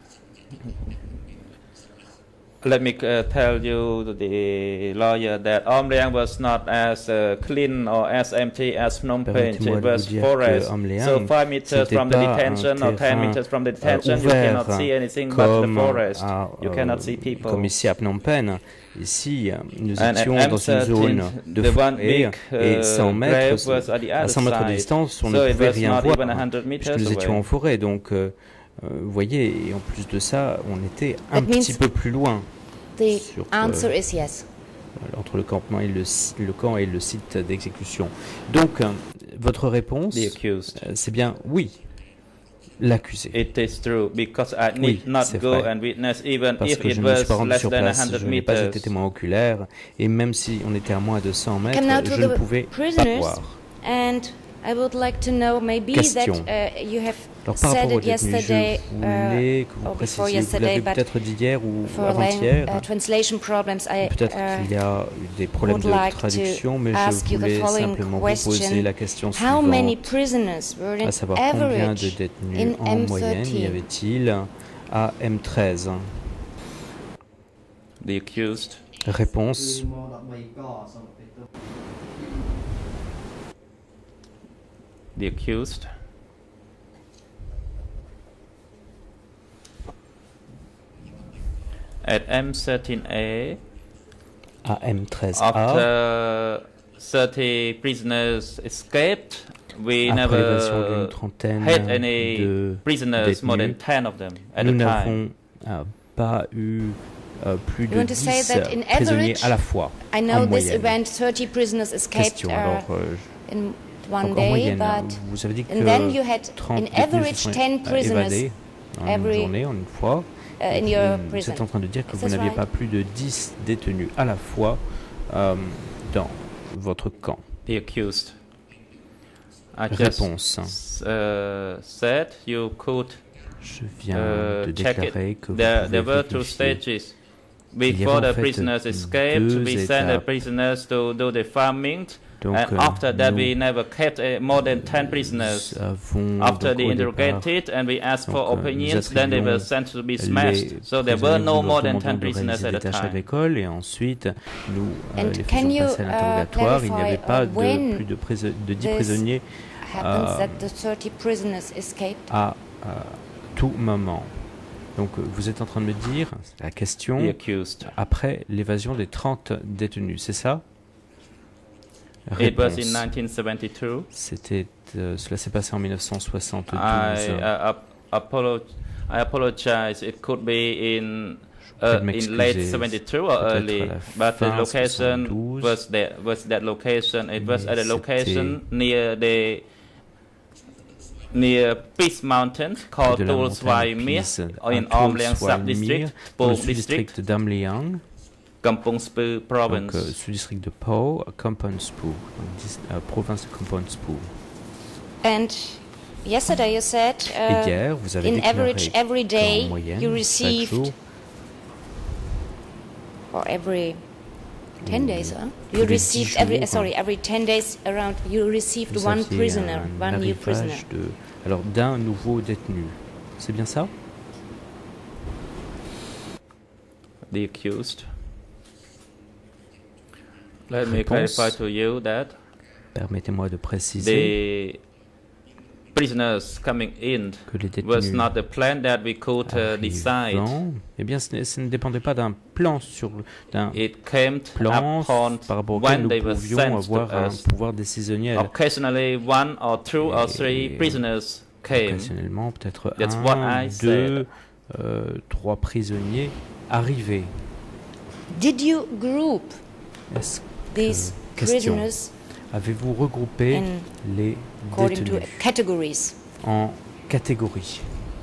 A: Let me tell you, the lawyer, that Omliang was not as clean or as empty as Phnom Penh.
H: Permettez-moi
A: It
H: de
A: was
H: vous dire
A: forest.
H: que Omliang,
A: So 5 meters
H: c'était
A: from the
H: pas un
A: detention or 10
H: terrain,
A: meters from the detention, you
H: ouvert,
A: cannot see anything but the
H: comme
A: forest. You cannot see people.
H: comme ici à Phnom Penh. Ici, nous
A: And
H: étions
A: at
H: dans une
A: M13,
H: zone de
A: the one
H: forêt
A: big,
H: et 100
A: grave
H: mètres,
A: was at the
H: à
A: other
H: 100 mètres de
A: side.
H: distance, on
A: So
H: ne
A: it
H: pouvait
A: was
H: rien
A: not
H: voir
A: even 100
H: puisque
A: meters
H: nous étions
A: away.
H: en forêt. Donc, vous voyez, et en plus de ça, on était un
C: That means
H: petit peu plus loin.
C: The
H: Sur,
C: answer is yes.
H: Entre le campement et le camp et le site d'exécution. Donc, votre réponse, c'est bien oui, l'accusé.
A: It is true, because I
H: Oui,
A: need not
H: c'est
A: go
H: vrai.
A: and witness even
H: Parce
A: if
H: que
A: it
H: je ne me suis
A: was
H: pas rendu
A: less
H: sur
A: than
H: place,
A: 100
H: je n'ai pas été
A: meters.
H: témoin oculaire, et même si on était à moins de 100 mètres,
C: Come now to
H: je ne
C: the
H: pouvais pas
C: prisoners,
H: voir.
C: and I would like to know maybe
H: Question.
C: that you have
H: Alors par
C: said
H: rapport aux
C: it
H: détenus,
C: yesterday
H: je voulais que vous
C: or before
H: précisiez, vous
C: yesterday,
H: l'avez
C: but
H: peut-être dit hier ou
C: for
H: avant-hier,
C: translation problems, I
H: peut-être qu'il y a eu des problèmes
C: would
H: de
C: like to
H: traduction, mais
C: ask
H: je
C: you the
H: voulais
C: following
H: simplement vous poser
C: question.
H: la question
C: How many
H: suivante,
C: prisoners were in
H: à savoir combien de
C: average
H: détenus
C: in
H: en moyenne y
C: M13?
H: avait-il à M13?
A: The accused.
H: Réponse.
A: The accused. At M13A,
H: À M13A,
A: after 30 prisoners escaped, we
H: après l'évasion d'une
A: never
H: trentaine
A: had any
H: de
A: prisoners, more than
H: détenus,
A: 10 of them at
H: nous
A: the time.
H: n'avons pas eu plus
C: You
H: de
C: want to say
H: 10
C: that in
H: prisonniers
C: average,
H: à la fois,
C: I
H: en
C: know this
H: moyenne.
C: event 30 prisoners escaped
H: Question, alors,
C: in one
H: donc en
C: day,
H: moyenne,
C: but
H: vous avez dit que
C: and then you had
H: 30
C: in
H: détenus
C: average
H: se sont
C: 10 prisoners
H: évadés en une
C: every
H: journée, en une fois.
C: in your
H: Vous
C: prison.
H: êtes en train de dire que
C: Is
H: vous
C: this
H: n'aviez
C: right?
H: pas plus de 10 détenus à la fois dans votre camp.
A: The accused. I just
H: Réponse.
A: said you could
H: Je viens de déclarer que vous
A: There were
H: pouvez
A: two
H: vérifier.
A: stages.
H: Il y
A: Before
H: avait en
A: the
H: fait
A: prisoners escaped,
H: deux
A: we sent the
H: étapes.
A: prisoners to do the farming.
H: Donc,
A: And after that, we
H: nous
A: never kept more than 10 prisoners.
H: avons
A: After
H: donc
A: they
H: au départ,
A: interrogated and we asked for
H: donc,
A: opinions,
H: nous
A: then they were
H: attribuons
A: sent to be
H: les
A: smashed. So there were
H: prisonniers,
A: no
H: nous
A: more
H: leur
A: than 10
H: demandons de
A: prisoners
H: réaliser
A: at
H: des
A: a
H: tâches
A: time.
H: agricoles et ensuite nous
C: And
H: les
C: can
H: faisons
C: you,
H: passer à l'interrogatoire. Il n'y avait
C: clarify,
H: pas
C: when
H: de plus de 10
C: this
H: prisonniers
C: happens that the 30 prisoners escaped?
H: à tout moment. Donc vous êtes en train de me dire, la
A: The
H: question,
A: accused.
H: après l'évasion des 30 détenus, c'est ça?
A: It was in
H: Réponse.
A: 1972.
H: Cela s'est passé en 1972.
A: I apologize. It could be in
H: m'excuser.
A: late 72 or
H: Peut-être
A: early,
H: à la
A: but the
H: fin
A: location
H: 72.
A: was that location. It was
H: Mais
A: at a location near Peace Mountain called
H: de la
A: Tul Swai
H: montagne
A: Mir
H: Peace,
A: in
H: à
A: Om Liang
H: Tul Swai
A: Sub-district,
H: Mir, dans le
A: Pong District,
H: sous-district d'Amliang,
A: Kampong Speu
H: donc
A: Province.
H: sous-district de Pau, Kampong Spu, province de Kampong Spu.
C: And yesterday you said
H: Et hier, vous avez
C: in
H: déclaré
C: average every day
H: qu'en moyenne,
C: you
H: chaque
C: received,
H: jour,
C: or every 10 days, huh?
H: tous
C: You
H: les 10
C: received every
H: jours,
C: every 10 days around. You received
H: vous
C: one
H: aviez
C: prisoner,
H: un
C: one new
H: arrivage
C: prisoner.
H: d'un nouveau détenu. C'est bien ça?
A: The accused. Let me clarify to you that
H: Permettez-moi de préciser
A: the prisoners coming in
H: que les
A: was
H: détenus
A: not the plan that we could decide.
H: arrivant, eh bien, ce ne dépendait pas d'un plan d'un
A: It came
H: plan
A: upon
H: par rapport auquel
A: when
H: nous
A: they were
H: pouvions
A: sent to
H: avoir un
A: us.
H: pouvoir décisionnel.
A: Occasionally, one or two or three
H: Et
A: prisoners came.
H: Occasionnellement, peut-être
A: That's what
H: un,
A: I
H: deux, 3 prisonniers arrivés.
C: Did you group
H: Est-ce
C: these
H: question.
C: prisoners
H: Avez-vous regroupé
C: in
H: les
C: according to
H: détenus
C: categories?
H: en catégories?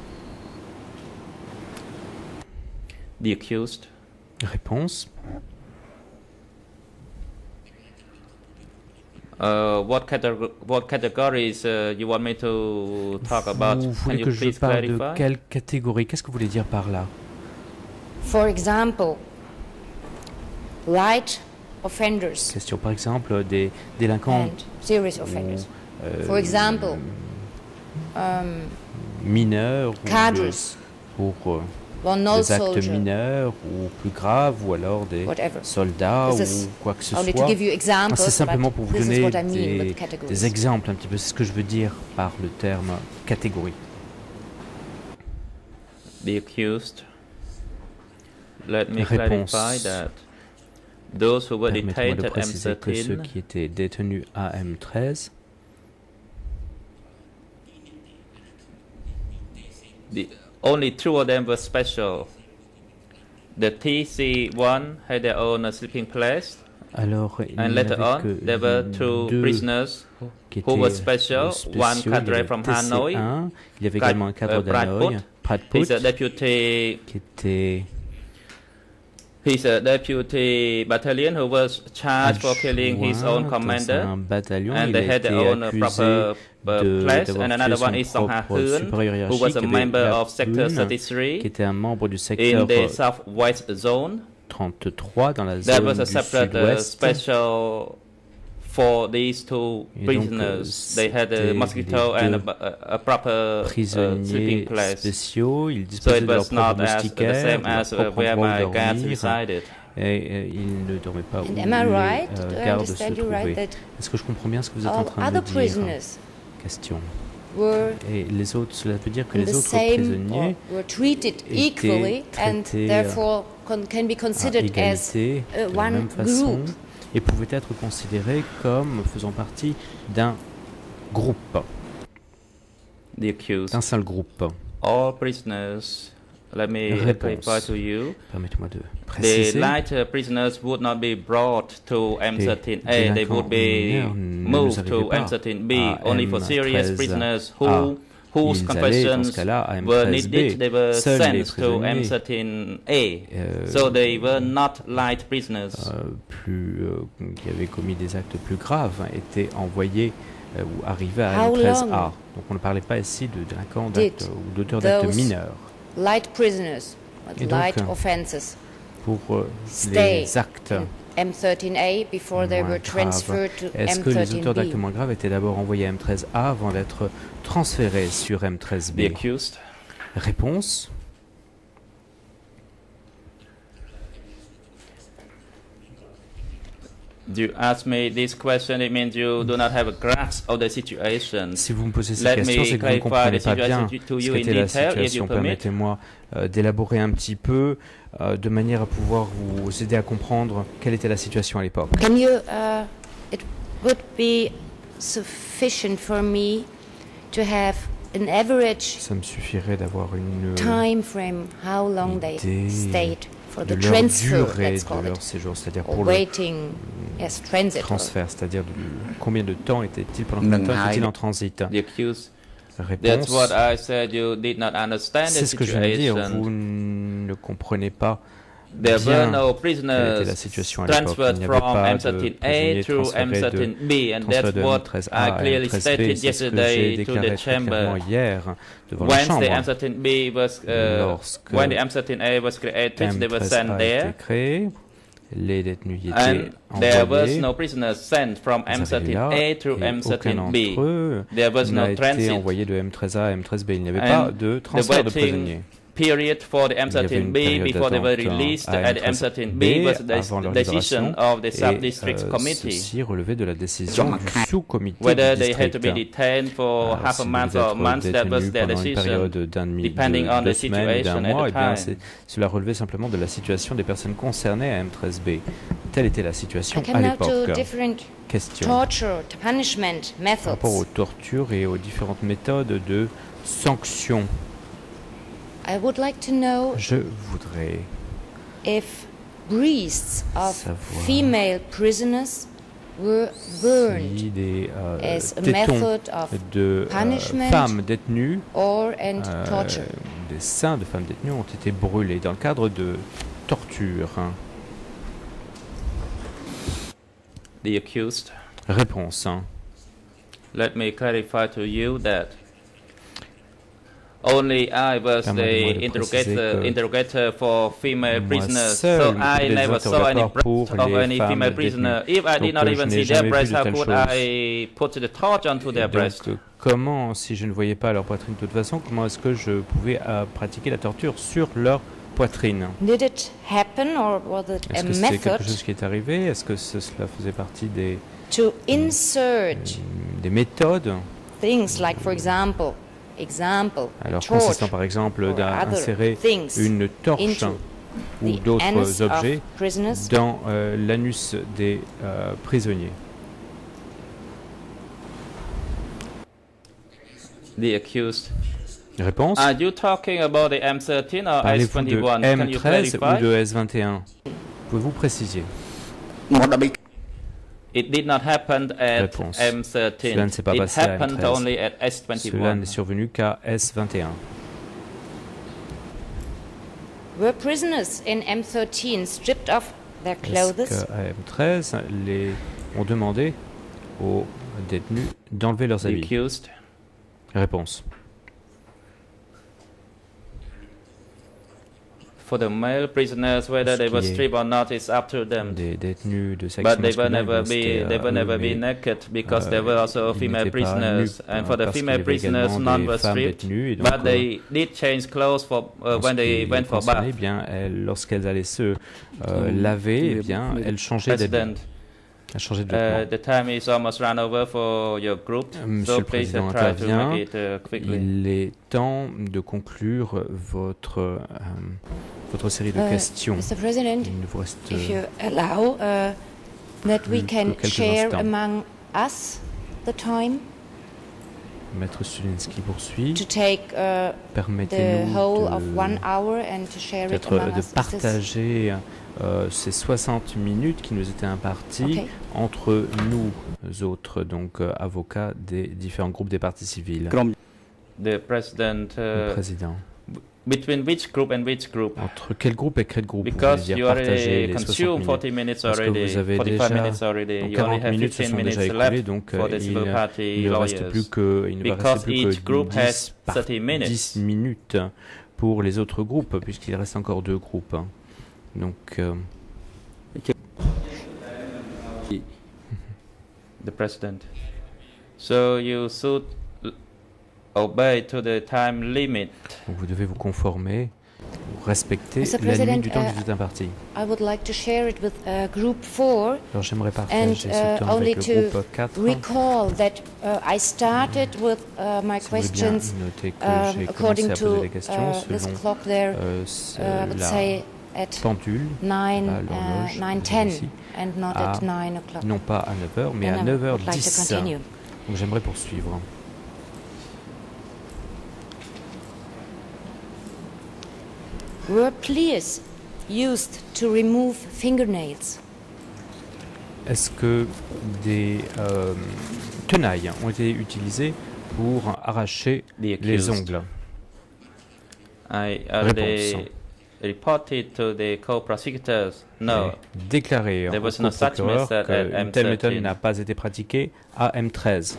A: The accused.
H: Réponse.
A: What categories you want me to talk about?
H: Vous
A: Can
H: voulez
A: you
H: que je
A: please
H: parle de
A: clarify?
H: quelle catégorie? Qu'est-ce que vous voulez dire par là?
C: For example, light offenders
H: Question par exemple des délinquants
C: and serious offenders. For example,
H: mineurs ou
C: cadres,
H: pour
C: or no
H: des actes
C: soldier,
H: mineurs ou plus graves ou alors des
C: whatever.
H: soldats
C: This is
H: ou quoi que ce
C: only to
H: soit.
C: give you examples,
H: C'est simplement pour
C: but
H: vous
C: this is
H: donner
C: what I mean with
H: des
C: categories.
H: exemples un petit peu. C'est ce que je veux dire par le terme catégorie.
A: The accused. Let me
H: Réponse.
A: clarify that those who were
H: Permettez-moi de
A: detained at
H: préciser que ceux
A: M13
H: qui étaient détenus à M13,
A: only 2 of them were special. The TC1 had their own sleeping place,
H: alors il
A: and
H: n'y
A: later
H: avait
A: on
H: que
A: there were 2
H: deux
A: prisoners
H: qui
A: who were
H: étaient
A: special. One
H: spéciaux. Il y
A: cadre
H: avait
A: from
H: TC1,
A: Hanoi,
H: il y avait également un cadre d'Hanoï, Prat Put,
A: he's a deputy battalion who was charged for killing his own
H: adjoint
A: commander,
H: dans un bataillon.
A: and
H: Il
A: they
H: a
A: had their
H: été
A: own
H: accusé
A: proper place.
H: d'avoir
A: And
H: tué
A: another one
H: son
A: is Song Ha
H: propre
A: Hoon,
H: supérieur
A: who was a
H: hiérarchique,
A: member
H: et
A: of Sector
H: Hoon,
A: 33
H: qui était un membre du
A: in
H: secteur
A: the southwest zone.
H: 33 dans la
A: There
H: zone
A: was a
H: du
A: separate
H: sud-ouest.
A: special for these 2
H: Et donc,
A: prisoners. They had a
H: c'était
A: mosquito
H: les
A: and
H: deux
A: a proper sleeping
H: prisonniers
A: place.
H: spéciaux. Ils
A: So
H: disposaient
A: it
H: de leur
A: was
H: propre
A: not as the
H: moustiquaire,
A: same
H: de leur
A: as
H: propre
A: where
H: endroit
A: my
H: où
A: guards
H: dormir.
A: resided.
H: Et ils ne dormaient pas où
C: And am I right?
H: les
C: Do I
H: gardes se
C: understand you right
H: trouvaient.
C: that
H: Est-ce que je comprends bien ce que vous êtes en
C: all
H: train de
C: other
H: me dire?
C: prisoners
H: Question.
C: were
H: Et les autres, cela veut dire que
C: in
H: les
C: the
H: autres
C: same
H: prisonniers
C: or were treated
H: étaient
C: equally and
H: traités,
C: therefore can be
H: à
C: considered as
H: égalité, de la
C: one
H: même façon,
C: group.
H: et pouvaient être considérés comme faisant partie d'un groupe,
A: The accused.
H: d'un seul groupe.
A: All prisoners, let me
H: Réponse.
A: clarify to you.
H: Permettez-moi de
A: The
H: préciser.
A: light prisoners would not be brought to M13A. They
H: délinquants
A: would be
H: mineurs ne
A: moved
H: nous
A: to
H: arrivaient pas
A: M13B
H: à
A: only for serious
H: M13A.
A: prisoners whose
H: Ils allaient, dans ce
A: confessions
H: cas-là, à
A: were
H: M13B.
A: needed. They were
H: Seuls les
A: sent to
H: prisonniers
A: M13A. So they were not light prisoners.
H: qui avaient commis des actes plus graves étaient envoyés ou arrivaient à
C: How
H: M13A.
C: long
H: Donc on ne parlait pas ici de délinquants
C: did
H: d'actes ou d'auteurs d'actes
C: those
H: mineurs.
C: light prisoners, with
H: Et donc,
C: light offenses,
H: Pour
C: stay
H: les actes
C: in M13A before they
H: moins
C: were transferred
H: graves,
C: to
H: est-ce que les auteurs d'actes
C: M13B?
H: moins graves étaient d'abord envoyés à M13A avant d'être transférés sur
A: The
H: M13B?
A: accused.
H: Réponse.
A: You ask me this question, it means you do not have a grasp of the situation.
H: Si vous me posez cette
A: Let
H: question,
A: me
H: c'est que vous ne comprenez
A: clarify
H: pas
A: the
H: bien
A: situation to
H: ce
A: you in
H: qu'était la
A: detail, if you
H: situation.
A: permit.
H: Permettez-moi d'élaborer un petit peu, de manière à pouvoir vous aider à comprendre quelle était la situation à l'époque.
C: Can you, it would be sufficient for me to have an average
H: Ça me suffirait d'avoir une
C: time frame, how long they
H: idée
C: stayed for
H: de
C: the
H: leur
C: transfer,
H: durée
C: let's
H: de
C: call
H: leur
C: it,
H: séjour, c'est-à-dire
C: or
H: pour le
C: waiting, yes, transit.
H: transfert, c'est-à-dire combien de temps était-il, pendant combien de temps était-il en transit?
A: The accused. That's
H: Réponse.
A: what I said. You did not understand the
H: C'est ce que je viens de dire. Vous
A: situation.
H: ne comprenez pas
A: There were
H: bien
A: no
H: quelle était la
A: prisoners
H: situation à l'époque. Il
A: transferred
H: n'y avait
A: from
H: pas de
A: M13A
H: prisonniers
A: to
H: transférés de
A: M13B, and
H: transfert
A: that's
H: de
A: what
H: M13A
A: I
H: à
A: clearly
H: M13B.
A: stated
H: C'est ce que j'ai
A: yesterday to
H: déclaré
A: the
H: très clairement
A: chamber.
H: hier devant la
A: Once the
H: Chambre.
A: M13B was,
H: Lorsque
A: when the M13A was created, they were
H: M13A
A: sent
H: a
A: there,
H: été créé, les détenus y étaient
A: and there was
H: envoyés.
A: no prisoners sent from
H: Ils arrivaient là,
A: M13A to
H: et aucun d'entre
A: M13B.
H: eux
A: There was
H: n'a
A: no
H: été
A: transit.
H: envoyé de M13A à M13B. Il n'y avait
A: And
H: pas de
A: The
H: transfert de
A: waiting
H: prisonniers.
A: period for the
H: Il y avait une
A: M13B
H: période
A: before they were
H: d'attente
A: released
H: à
A: at the M13B was
H: avant leur
A: the decision
H: libération,
A: of the
H: et
A: sub-district committee.
H: ceci relevait de la décision du sous-comité
A: Whether
H: du
A: they had to be
H: district.
A: detained for
H: Alors,
A: half a
H: si
A: month
H: vous
A: or a
H: êtes
A: month, that was
H: détenu
A: their
H: pendant une
A: decision.
H: période d'un demi,
A: depending on
H: deux
A: the
H: semaines, d'un
A: situation
H: mois,
A: at
H: eh bien,
A: the time.
H: cela relevait simplement de la situation des personnes concernées à M13B. Telle était la situation
C: I
H: à
C: come now to
H: l'époque.
C: different
H: Question.
C: torture, punishment
H: Par rapport aux
C: methods.
H: tortures et aux différentes méthodes de sanction,
C: I would like to know
H: je voudrais
C: if breasts of
H: savoir
C: female prisoners were burned
H: si des
C: as a
H: tétons
C: method of
H: de
C: punishment
H: femmes détenues,
C: or and torture.
H: des seins de femmes détenues ont été brûlés dans le cadre de torture.
A: The accused.
H: Réponse.
A: Let me clarify to you that only I was
H: Permettez-moi
A: the
H: de préciser que
A: interrogator for female
H: moi
A: prisoners,
H: seul
A: so I
H: m'occupais des
A: never saw any
H: interrogatoires pour
A: breast of
H: les
A: any
H: femmes
A: female
H: détenues.
A: prisoner. If I did
H: Donc,
A: not
H: je
A: even
H: n'ai
A: see their
H: jamais vu
A: breast,
H: de
A: how
H: telles
A: could
H: choses.
A: I put the torch onto their breast?
H: Donc, comment, si je ne voyais pas leur poitrine de toute façon, comment est-ce que je pouvais pratiquer la torture sur leur poitrine?
C: Did it happen or was it a
H: Est-ce que c'est
C: method
H: quelque chose qui est arrivé? Est-ce que cela faisait partie
C: to insert
H: des méthodes?
C: things like, for example,
H: Alors,
C: torch
H: consistant par exemple
C: or other
H: d'insérer
C: things
H: une torche
C: into
H: ou
C: the
H: d'autres
C: anus
H: objets
C: of prisoners?
H: dans l'anus des prisonniers?
A: The accused.
H: Réponse.
A: Are you talking about the M13 or
H: Parlez-vous de
A: S21? Can you
H: M13
A: clarify?
H: ou de S21? Pouvez-vous préciser?
A: It did not happen at
H: Réponse. Cela ne
A: M13.
H: s'est pas
A: It
H: passé à
A: happened
H: M13.
A: only at
H: Cela
A: S21.
H: n'est survenu qu'à S21.
C: Were prisoners in M13 stripped off their
H: Est-ce
C: clothes?
H: qu'à M13, ont demandé aux détenus d'enlever leurs
A: The
H: habits?
A: accused.
H: Réponse.
A: For the male prisoners, whether they were stripped or not, is up to them.
H: Des détenus de sexe
A: But they will
H: masculin,
A: never
H: c'était
A: be, they
H: à
A: will
H: eux,
A: never be
H: mais,
A: naked because there were also
H: ils
A: female
H: n'étaient pas
A: prisoners,
H: nus,
A: and for the
H: parce qu'il y
A: female
H: avait
A: prisoners,
H: également
A: none
H: des
A: were
H: femmes
A: stripped.
H: détenues, et donc,
A: But they did change clothes for when they went for bath.
H: eh bien, lorsqu'elles allaient se laver, eh bien, elles changeaient d'habit.
A: President,
H: Elles changeaient de vêtements.
A: the time is almost run over for your group,
H: Monsieur
A: so
H: le
A: please
H: Président
A: try to
H: intervient.
A: make it quickly.
H: Il est temps de conclure votre série de questions.
C: Mr. President,
H: Il vous reste
C: if you allow that we
H: plus
C: can
H: que quelques
C: share
H: instants.
C: among us the time
H: Maître Stulinski poursuit.
C: to take the
H: Permettez-nous
C: whole of 1 hour and to share it
H: peut-être
C: among
H: de
C: us. Is this-
H: partager ces 60 minutes qui nous étaient imparties
C: Ok.
H: entre nous autres, donc avocats des différents groupes des parties civiles.
A: The President,
H: Le Président,
A: Between which group and which group?
H: Entre quel groupe et quel groupe?
A: Because
H: vous
A: you
H: voulez dire partager
A: already
H: les 60
A: consumed
H: minutes.
A: 40 minutes
H: Parce que
A: already,
H: vous avez
A: 45
H: déjà
A: minutes already.
H: donc
A: You only
H: 40
A: have
H: minutes se
A: 15
H: sont
A: minutes
H: déjà écoulées,
A: left
H: donc
A: for the
H: il
A: civil party
H: ne reste
A: lawyers.
H: plus que, il ne va
A: Because
H: rester plus
A: each group
H: que
A: has 30
H: 10
A: minutes.
H: minutes pour les autres groupes, puisqu'il reste encore 2 groupes. Donc,
A: The president. So you should obey to the time limit.
H: vous devez vous conformer, respecter
C: Mr.
H: la limite
C: President,
H: du temps qui vous est imparti.
C: I would like to share it with Group 4
H: Alors j'aimerais
C: and
H: partager ce temps
C: only
H: avec le
C: to
H: groupe 4.
C: recall that I started with my
H: Si vous voulez bien
C: questions
H: noter que j'ai commencé
C: according
H: à poser
C: to
H: des questions
C: this
H: selon
C: clock there,
H: la
C: let's say at
H: pendule,
C: 9,
H: l'horloge,
C: 9:10
H: ici,
C: and not
H: à-
C: at 9 o'clock.
H: non pas à 9h, mais
C: And
H: à
C: I would like to
H: 9h10.
C: continue.
H: Donc j'aimerais poursuivre.
C: Were pliers used to remove fingernails?
H: Est-ce que des tenailles ont été utilisées pour arracher
A: The
H: les
A: accused.
H: ongles?
A: I already reported to the co-prosecutors. No.
H: J'ai déclaré
A: There
H: au
A: was no such
H: procureur
A: method at
H: qu'une telle méthode
A: M13.
H: n'a pas été pratiquée à M13.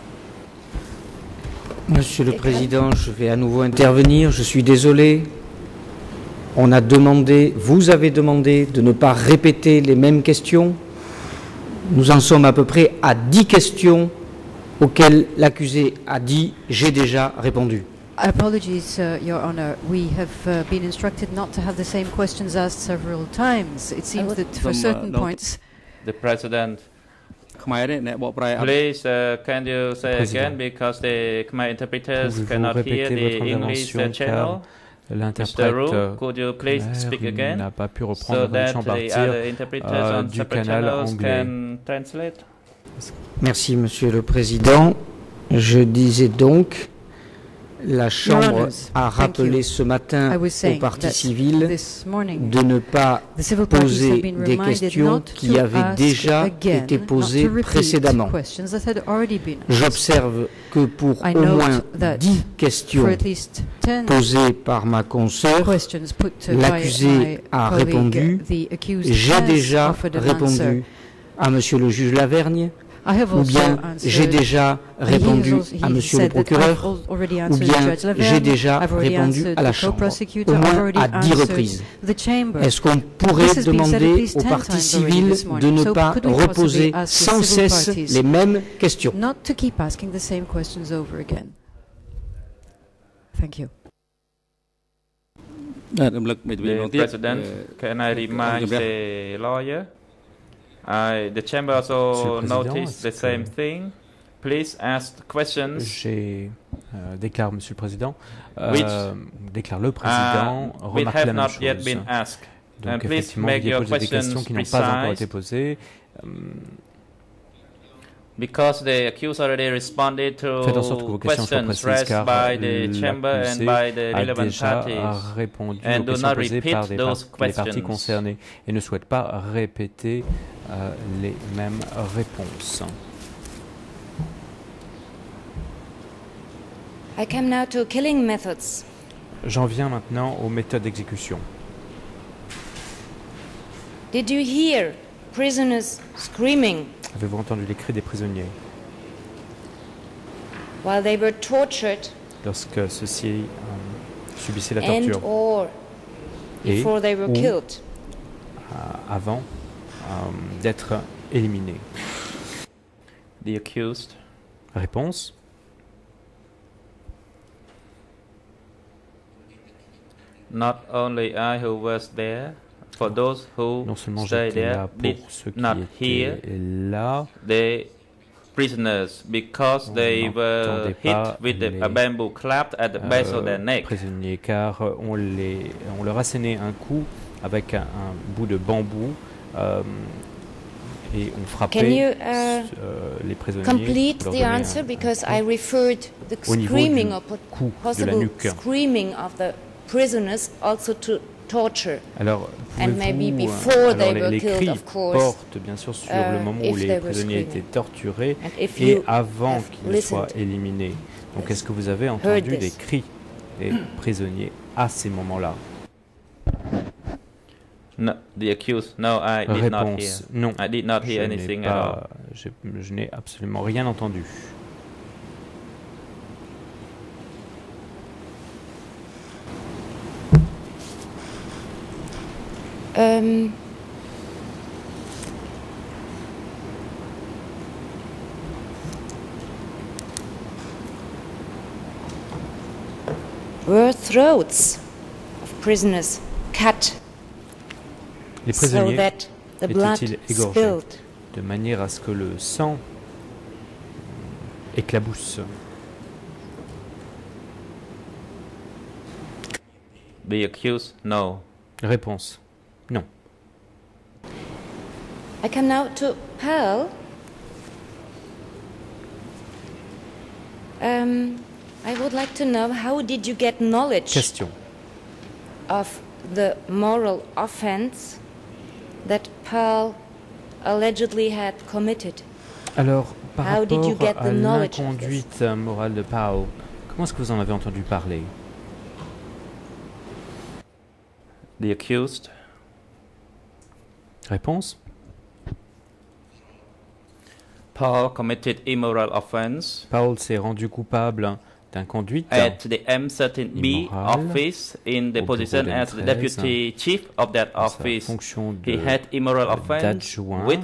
D: Monsieur le Président, je vais à nouveau intervenir. Je suis désolé. On a demandé, vous avez demandé de ne pas répéter les mêmes questions. Nous en sommes à peu près à 10 questions auxquelles l'accusé a dit « j'ai déjà répondu ».
I: Apologies, Your Honor. We have been instructed not to have the same questions asked several times. It seems that for certain points...
A: The president.
F: ខ្មែរទេអ្នកបកប្រែអត់
A: Please, can you say
H: Président.
A: again because the Khmer interpreters
H: Pouvez-vous
A: cannot hear
H: répéter
A: the
H: votre
A: English
H: intervention,
A: channel?
H: car
A: Mr.
H: l'interprète
A: Roux, could you please speak again
H: n'a pas pu
A: so
H: reprendre la
A: that
H: traduction à
A: the
H: partir
A: other interpreters on
H: du
A: separate
H: canal
A: channels
H: anglais.
A: can translate?
D: Merci, Monsieur le Président. Je disais donc, la Chambre
I: Honors,
D: a
I: thank
D: rappelé
I: you.
D: ce matin
I: I was
D: aux
I: saying
D: parties
I: that
D: civiles
I: this morning
D: de ne pas
I: the civil parties
D: poser
I: have been
D: des
I: reminded
D: questions
I: not
D: qui
I: to
D: avaient
I: ask
D: déjà
I: again,
D: été
I: not
D: posées
I: to repeat
D: précédemment.
I: questions that had already been asked.
D: J'observe que pour
I: I
D: au
I: note
D: moins
I: that
D: 10 questions
I: For at least 10
D: posées par ma consoeur,
I: questions put by
D: l'accusé
I: my
D: a
I: colleague,
D: répondu.
I: the accused
D: J'ai
I: has
D: déjà
I: offered an
D: répondu
I: answer.
D: à Monsieur le juge Lavergne,
I: I have
D: ou
I: also
D: bien
I: answered-
D: j'ai déjà répondu à Monsieur le
I: said that I've
D: procureur,
I: already
D: ou
I: answered
D: bien
I: Judge Lavergne,
D: j'ai déjà
I: I've already
D: répondu
I: answered
D: à la
I: the
D: Chambre,
I: co-prosecutor,
D: au
I: I've
D: moins
I: already
D: à 10
I: answered
D: reprises.
I: the chamber.
D: Est-ce qu'on pourrait
I: This has been said at
D: demander
I: least
D: aux
I: 10
D: parties
I: times already
D: civiles
I: this morning.
D: de ne
I: So
D: pas
I: could we possibly
D: reposer
I: ask the
D: sans
I: civil
D: cesse
I: parties
D: les mêmes questions?
I: not to keep asking the same questions over again? Thank you.
F: រំលឹកមេធាវីម្ដ
A: The
F: ងទៀត
A: president, can I remind the lawyer? The chamber
H: Monsieur le
A: also
H: Président,
A: noticed the
H: est-ce que-
A: same thing. Please ask questions.
H: J'ai déclare Monsieur le Président,
A: Which,
H: déclare le Président,
A: which
H: remarque
A: have
H: la même
A: not yet
H: chose.
A: been asked.
H: Donc
A: And please
H: effectivement,
A: make
H: veuillez
A: your
H: poser des questions
A: questions
H: qui n'ont pas encore été
A: precise.
H: posées.
A: Because the accused already responded
H: Faites en sorte que
A: to
H: vos questions soient
A: questions
H: précises,
A: raised
H: car
A: by the chamber and
H: l'accusé
A: by the
H: a
A: relevant
H: déjà
A: parties.
H: répondu
A: And
H: aux
A: do
H: questions
A: not
H: posées
A: repeat
H: par les
A: those
H: parties
A: questions.
H: concernées et ne souhaite pas répéter les mêmes réponses.
C: I come now to killing methods.
H: J'en viens maintenant aux méthodes d'exécution.
C: Did you hear prisoners screaming
H: Avez-vous entendu les cris des prisonniers
C: while they were tortured
H: lorsque ceux-ci subissaient la
C: and
H: torture
C: or
H: et
C: before they were
H: ou
C: killed?
H: avant d'être éliminés?
A: The accused.
H: Réponse.
A: Not only I who was there, for those who
H: Non seulement
A: stayed
H: j'étais
A: there,
H: là pour
A: did
H: ceux qui
A: not hear
H: étaient là,
A: the prisoners because
H: On
A: they were
H: n'entendait
A: hit
H: pas
A: with
H: les-
A: a bamboo clapped at the base of their neck.
H: prisonniers, car on leur assénait un coup avec un bout de bambou et on frappait
C: Can you
H: les prisonniers.
C: complete
H: pour leur
C: the
H: donner
C: answer
H: un
C: because
H: coup
C: I referred the
H: au niveau
C: screaming
H: du
C: or
H: cou, de la
C: possible
H: nuque.
C: screaming of the prisoners also to torture.
H: Alors,
C: And maybe
H: pouvez-vous,
C: before
H: alors
C: they
H: les
C: were
H: cris
C: killed, of course,
H: portent bien sûr sur le moment où
C: if
H: les
C: they were
H: prisonniers
C: screaming.
H: étaient torturés
C: And if
H: et
C: you
H: avant
C: have
H: qu'ils soient
C: listened,
H: éliminés. Donc, est-ce que vous avez
C: heard
H: entendu
C: this.
H: les cris des prisonniers à ces moments-là?
A: No, the accused, no, I did not hear.
H: Réponse, non.
A: I did not hear anything at all.
H: Je n'ai absolument rien entendu.
C: Were throats of prisoners cut
H: Les
C: so
H: prisonniers
C: that the blood
H: étaient-ils égorgés
C: spilled?
H: de manière à ce que le sang éclabousse?
A: The accused, no.
H: Réponse, non.
C: I come now to Pearl. I would like to know, how did you get knowledge
H: Question.
C: of the moral offense that Pearl allegedly had committed?
H: Alors, par
C: How did you
H: rapport
C: get the
H: à
C: knowledge of
H: l'inconduite morale de Powell, comment est-ce que vous en avez entendu parler?
A: The accused,
H: Réponse,
A: Paul committed immoral offense
H: Powell s'est rendu coupable d'inconduite
A: at the M13B
H: immorale
A: office in the
H: au bureau
A: position as the
H: d'M13,
A: deputy chief of that
H: dans sa
A: office.
H: fonction
A: He had immoral offense
H: d'adjoint.
A: with.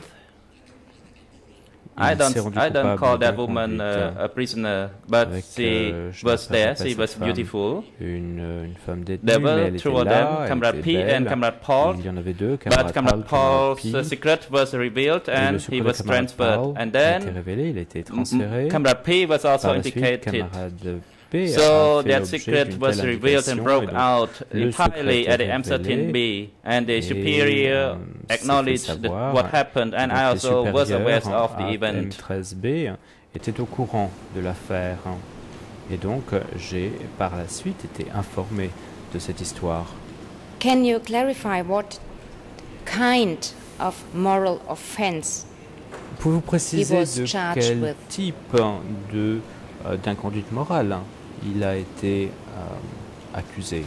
A: I
H: Il s'est rendu
A: don't call
H: coupable
A: that woman
H: d'inconduite
A: a prisoner, but
H: avec,
A: she
H: je ne
A: was
H: rappelle
A: there.
H: pas
A: She
H: cette
A: was
H: femme,
A: beautiful.
H: une femme détenue,
A: There
H: mais elle
A: were
H: était
A: two of
H: là,
A: them,
H: elle
A: Comrade
H: était
A: P and
H: belle.
A: Comrade Paul.
H: Il y en avait deux,
A: But
H: camarade
A: Comrade
H: Paul,
A: Paul's
H: camarade P.
A: secret was revealed
H: Et
A: and
H: le
A: he
H: secret de
A: was
H: camarade
A: transferred.
H: Paul
A: And
H: a été
A: then
H: révélé, il a été transféré.
A: Comrade P was also
H: Par la suite,
A: indicated.
H: camarade P
A: So
H: a fait
A: that
H: l'objet
A: secret
H: d'une
A: was
H: telle
A: revealed and
H: indication,
A: broke
H: et donc
A: out
H: le secret
A: entirely
H: est
A: at the
H: révélé,
A: M13B, and the
H: et,
A: superior
H: s'est fait
A: acknowledged
H: savoir,
A: what happened, and
H: donc
A: I
H: les
A: also was aware
H: supérieurs
A: of the
H: à
A: event.
H: M13B étaient au courant de l'affaire. Et donc, j'ai par la suite été informé de cette histoire.
C: Can you clarify what kind of moral offense?
H: Pouvez-vous préciser
C: was
H: de
C: charged
H: quel
C: with.
H: type de d'inconduite morale il a été accusé?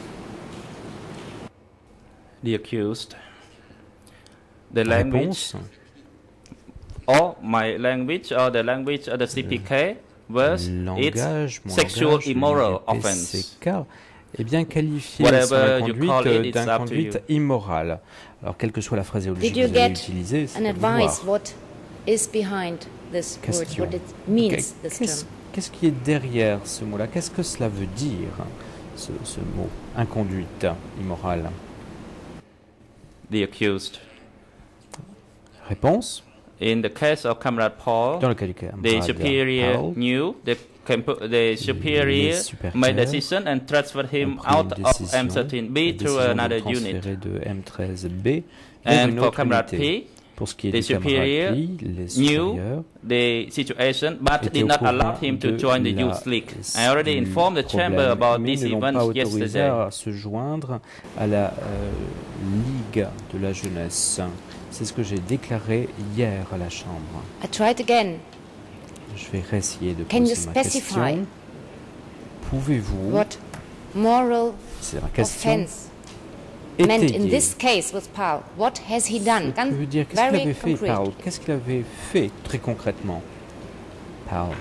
A: The accused. The language,
H: Réponse,
A: or my language, or the language of the CPK was its
H: langage, mon
A: sexual
H: langage,
A: immoral
H: le
A: offense.
H: PCK, est bien qualifié
A: Whatever
H: son
A: you call it, it's up to
H: d'inconduite
A: you.
H: immorale. Alors, quelle que soit la phraséologie
C: Did
H: que
C: you
H: vous allez
C: get
H: utiliser, c'est
C: an
H: à vous
C: advice
H: voir.
C: what is behind this word,
H: Question.
C: what it means, this
H: Qu'est-ce
C: term?
H: qu'est-ce qui est derrière ce mot-là? Qu'est-ce que cela veut dire, ce mot, inconduite immorale?
A: The accused.
H: Réponse,
A: In the case of Comrade Paul,
H: dans le cas du
A: the
H: camarade
A: superior
H: Paul,
A: knew the superior
H: les supérieurs
A: made a decision and transferred him
H: ont pris
A: out
H: une
A: of
H: décision,
A: M13B
H: la
A: to
H: décision de
A: another
H: le
A: unit.
H: transférer de M13B vers
A: And
H: une
A: for
H: autre
A: Comrade
H: unité.
A: P,
H: Pour ce qui est
A: the
H: du
A: superior
H: camarade P, les
A: knew
H: supérieurs
A: the situation, but
H: étaient
A: did
H: au
A: not
H: courant
A: allow him to
H: de
A: join the
H: la-
A: youth league. I already
H: du
A: informed the chamber
H: problème,
A: about
H: mais
A: this
H: ne l'ont
A: event
H: pas autorisé
A: yesterday.
H: à se joindre à la Ligue de la jeunesse. C'est ce que j'ai déclaré hier à la Chambre.
C: I tried again.
H: Je vais réessayer de
C: Can you
H: poser ma
C: specify
H: question. Pouvez-vous,
C: what moral
H: c'est ma question,
C: offense meant in
H: étayer
C: this case with Paul? What has he done?
H: ce que veut dire? Qu'est-ce qu'il
C: Very
H: avait fait,
C: concrete.
H: Paul? Qu'est-ce qu'il avait fait très concrètement, Paul?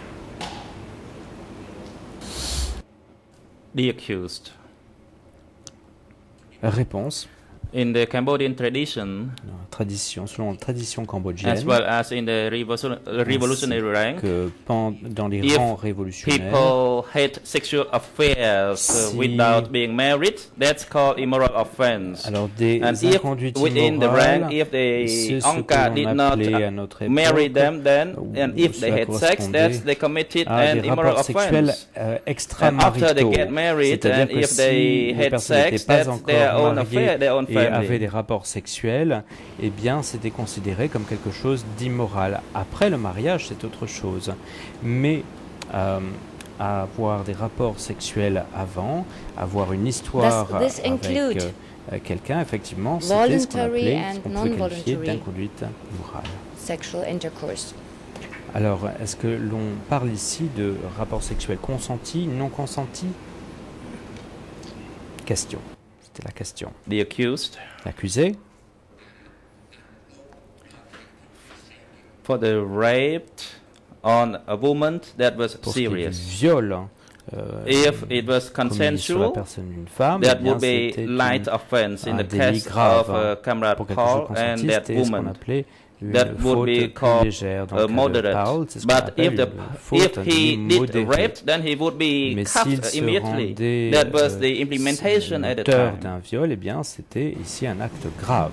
A: The accused.
H: Réponse.
A: In the Cambodian tradition,
H: Selon la tradition cambodgienne,
A: as well as in the revolutionary rank,
H: que dans les
A: if
H: rangs révolutionnaires,
A: people had sexual affairs
H: Si-
A: without being married, that's called immoral offense.
H: alors des
A: And if
H: inconduites
A: within the
H: immorales,
A: rank, if the
H: c'est ce que
A: Angka
H: l'on
A: did not
H: appelait à notre
A: marry
H: époque,
A: them, then and
H: où
A: if they
H: cela
A: had sex, that's they committed
H: à
A: an
H: des
A: immoral
H: rapports sexuels
A: offense. And after
H: extramaritaux.
A: they get married,
H: C'est-à-dire
A: and
H: que
A: if
H: si
A: they
H: les
A: had
H: personnes n'étaient
A: sex,
H: pas
A: that's their
H: encore
A: own
H: mariées
A: affair, their own
H: et avaient
A: family.
H: des rapports sexuels, eh bien c'était considéré comme quelque chose d'immoral. Après le mariage, c'est autre chose. Mais avoir des rapports sexuels avant, avoir une histoire
C: Does this
H: avec
C: include
H: quelqu'un, effectivement, c'était ce qu'on
C: voluntary
H: appelait,
C: and
H: ce qu'on pouvait qualifier
C: non-voluntary
H: d'inconduite immorale.
C: sexual intercourse?
H: Alors, est-ce que l'on parle ici de rapports sexuels consentis, non consentis? Question. C'était la question.
A: The accused.
H: L'accusé.
A: For the rape on a woman that was
H: Pour ce qui est du
A: serious.
H: viol.
A: If it was
H: commis sur la
A: consensual,
H: personne d'une femme,
A: that
H: eh bien,
A: would be
H: c'était
A: light offense in
H: un
A: the
H: délit
A: case
H: grave.
A: of Comrade
H: Pour quelque chose
A: Paul
H: consenti,
A: and that
H: c'était ce qu'on
A: woman.
H: appelait une
A: That would
H: faute
A: be
H: plus
A: called
H: légère. Dans le cas de
A: moderate.
H: Paul, c'est ce qu'on
A: But
H: appelle
A: if,
H: une faute, un
A: he
H: délit
A: did
H: modéré.
A: rape, then he would be
H: Mais s'il
A: cuffed
H: se
A: immediately.
H: rendait
A: That was the implementation at the
H: l'auteur
A: time.
H: d'un viol, eh bien, c'était ici un acte grave.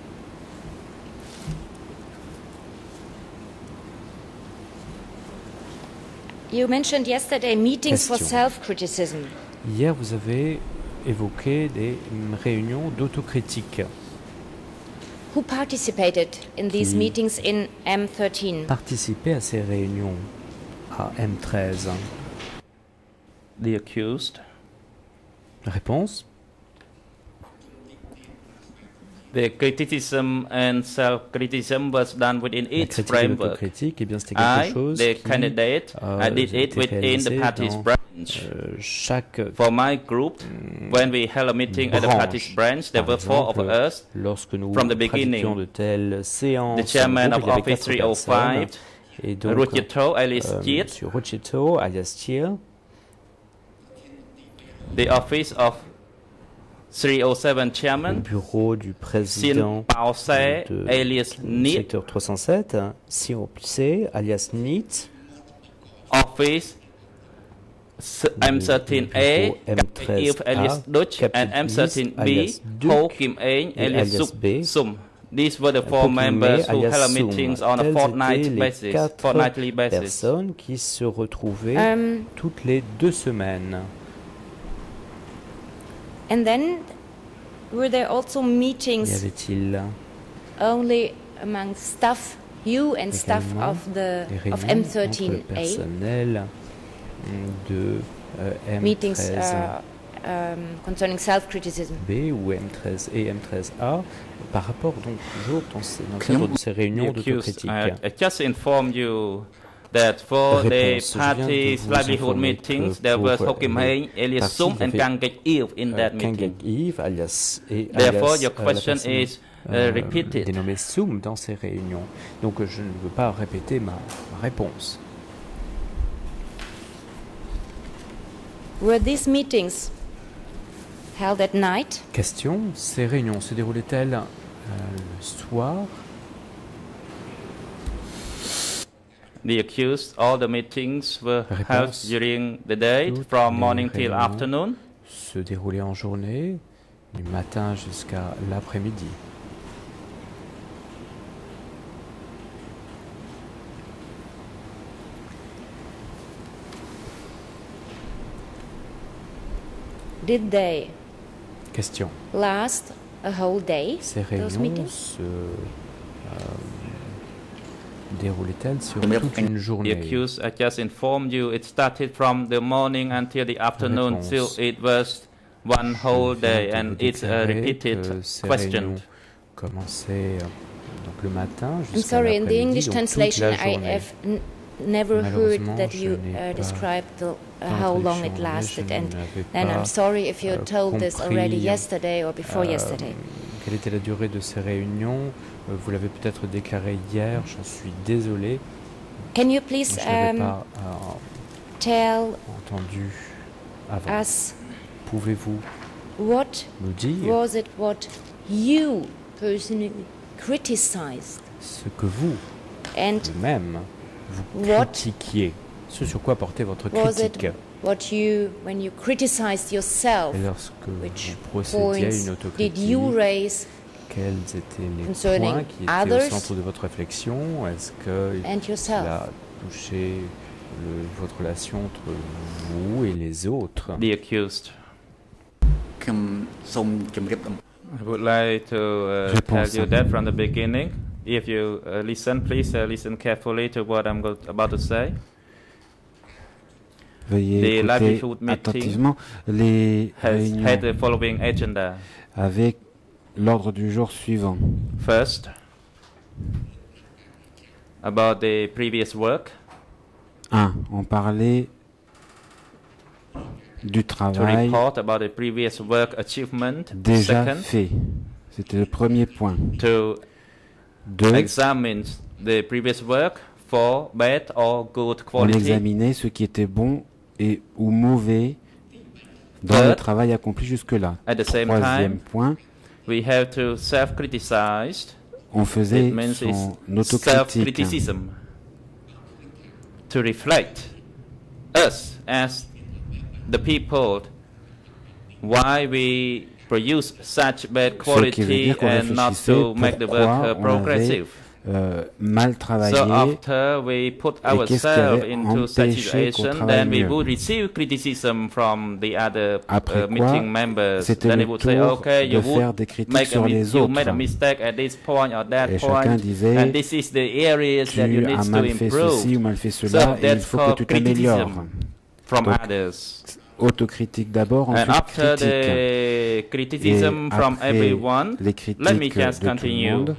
C: You mentioned yesterday meetings for
H: Question.
C: self-criticism.
H: Hier, vous avez évoqué des réunions d'autocritique.
C: Who participated in these
H: Qui
C: meetings in M13?
H: Participer à ces réunions à M13.
A: The accused.
H: Réponse.
A: The criticism and self-criticism was done within
H: La
A: each
H: critique et
A: framework.
H: l'autocritique, eh bien, c'était quelque chose
A: The
H: qui
A: candidate, I did it
H: était
A: within
H: réalisé
A: the party's
H: dans
A: branch.
H: chaque
A: For my group, when we held a meeting at the party's branch, there
H: Par
A: were four of
H: exemple,
A: us.
H: lorsque nous
A: from the
H: pratiquions
A: beginning.
H: de telles séances,
A: The chairman
H: en
A: of
H: groupe, il y avait
A: Office
H: 4
A: 305,
H: personnes, et donc
A: Ruchito alias Chiet,
H: Monsieur Ruchito, alias Chier,
A: the office of 307
H: le
A: chairman,
H: bureau du président
A: Sin Pause
H: de
A: alias Nit,
H: secteur 307, Sion-C, alias NIT,
A: office M13A,
H: M13A,
A: If alias Dutch, and M13B,
H: alias
A: Ho
H: Duc,
A: Kim Ain
H: et
A: alias
H: alias B.
A: Sum. These were the
H: Ho
A: four
H: Kim
A: members
H: Ain
A: who
H: alias
A: held
H: Sum.
A: meetings on a
H: Telles
A: fortnightly
H: étaient les
A: basis.
H: 4
A: Fortnightly basis.
H: personnes qui se retrouvaient toutes les 2 semaines.
C: And then were there also
H: Y
C: meetings
H: avait-il
C: only among staff, you and staff
H: également
C: of
H: des
C: of
H: réunions entre le
C: M13A?
H: personnel de
C: Meetings
H: M13B
C: concerning self-criticism.
H: ou M13 et M13A par rapport donc toujours dans le cadre de ces réunions
A: The accused,
H: d'autocritique.
A: I just informed you that for the
H: Réponse. Je viens de
A: party's
H: vous
A: livelihood
H: informer
A: meetings,
H: que
A: there
H: pour
A: was Ho Kim
H: les
A: Ain alias
H: parties,
A: Sum
H: il y
A: and
H: avait,
A: Kang Gek Il in that meeting.
H: Kangek Yves alias et
A: Therefore,
H: alias,
A: your
H: la
A: question
H: personne,
A: is repeated.
H: dénommée Soum dans ces réunions. Donc je ne veux pas répéter ma réponse.
C: Were these meetings held at night?
H: Question, ces réunions se déroulaient-elles le soir?
A: The accused, all the meetings were held
H: Réponse.
A: during the day,
H: Toutes
A: from
H: les
A: morning till
H: réunions
A: afternoon.
H: se déroulaient en journée, du matin jusqu'à l'après-midi.
C: Did they
H: Question.
C: last a whole day,
H: Ces
C: those
H: réunions
C: meetings?
H: se déroulaient-elles sur toute une
A: The
H: journée?
A: accused, I just informed you, it started from the morning until the afternoon,
H: Réponse.
A: till it was one whole
H: Je viens
A: day,
H: de
A: and
H: vous
A: it's a
H: déclarer
A: repeated
H: que ces
A: question.
H: réunions commençaient donc le matin
C: I'm
H: jusqu'à
C: sorry, in the
H: l'après-midi,
C: English
H: donc toute
C: translation,
H: la
C: I
H: journée.
C: have never heard
H: Malheureusement,
C: that
H: je
C: you
H: n'ai pas,
C: described
H: dans
C: how
H: la
C: long
H: traduction
C: it
H: en anglais,
C: lasted,
H: je
C: and
H: n'avais
C: then
H: pas,
C: I'm sorry if you told this
H: compris,
C: already yesterday or before yesterday.
H: Quelle était la durée de ces réunions? Vous l'avez peut-être déclaré hier, j'en suis désolé.
C: Can you please
H: Je n'avais pas
C: tell
H: entendu avant.
C: us
H: Pouvez-vous
C: what
H: nous dire
C: was it what you personally criticized,
H: ce que vous,
C: and
H: vous-même, vous
C: What
H: critiquiez? Ce sur quoi portez votre
C: was
H: critique?
C: it what you, when you criticized yourself,
H: Et lorsque
C: which
H: vous procédiez à
C: points
H: une
C: did
H: autocritique,
C: you raise
H: quels étaient les
C: concerning
H: points qui étaient
C: others
H: au centre de votre réflexion? Est-ce que
C: and yourself?
H: cela a touché votre relation entre vous et les autres?
A: The accused.
G: ខ្ញុំសូមជម្រាប
A: I would like to tell you that from the beginning. If you listen, please listen carefully to what I'm about to say.
B: Veuillez
A: The
B: écouter
A: livelihood meeting
B: attentivement les
A: Has
B: réunions
A: had the following agenda.
B: avec l'ordre du jour suivant.
A: First, about the previous work.
B: 1. On parlait du
A: to
B: travail
A: report about the previous work achievement.
B: déjà
A: Second,
B: fait. C'était le premier point.
A: to
B: 2.
A: examine the previous work for bad or good
B: On
A: quality.
B: examinait ce qui était bon et ou mauvais dans le
A: Third,
B: travail accompli jusque-là.
A: at the same
B: Troisième
A: time,
B: point,
A: we have to self-criticize.
B: on faisait
A: It means
B: son
A: it's
B: autocritique.
A: self-criticism to reflect us as the people, why we produce such bad
B: Ce qui veut
A: quality
B: dire qu'on
A: and not
B: réfléchissait
A: to make the work
B: pourquoi on avait
A: progressive.
B: mal travaillé.
A: So after we put
B: et qu'est-ce qui
A: ourselves
B: avait
A: into such
B: empêché qu'on
A: situation,
B: travaille
A: then we
B: mieux.
A: would receive criticism from the other
B: Après quoi,
A: meeting members.
B: c'était
A: Then
B: le
A: they would say,
B: tour
A: okay,
B: de
A: you
B: faire
A: would
B: des critiques
A: make
B: sur les
A: you made a
B: autres.
A: mistake at this point or that
B: Et chacun
A: point,
B: disait,
A: and this is the areas that you
B: tu
A: need
B: as
A: to
B: mal fait ceci ou
A: improve.
B: mal fait
A: So
B: cela, et il
A: that's
B: faut que
A: called
B: tu t'améliores.
A: criticism from
B: Donc,
A: others.
B: autocritique d'abord,
A: And
B: ensuite
A: after
B: critique.
A: the criticism
B: Et
A: from
B: après
A: everyone,
B: les critiques
A: let me
B: de
A: just
B: tout le
A: continue.
B: monde,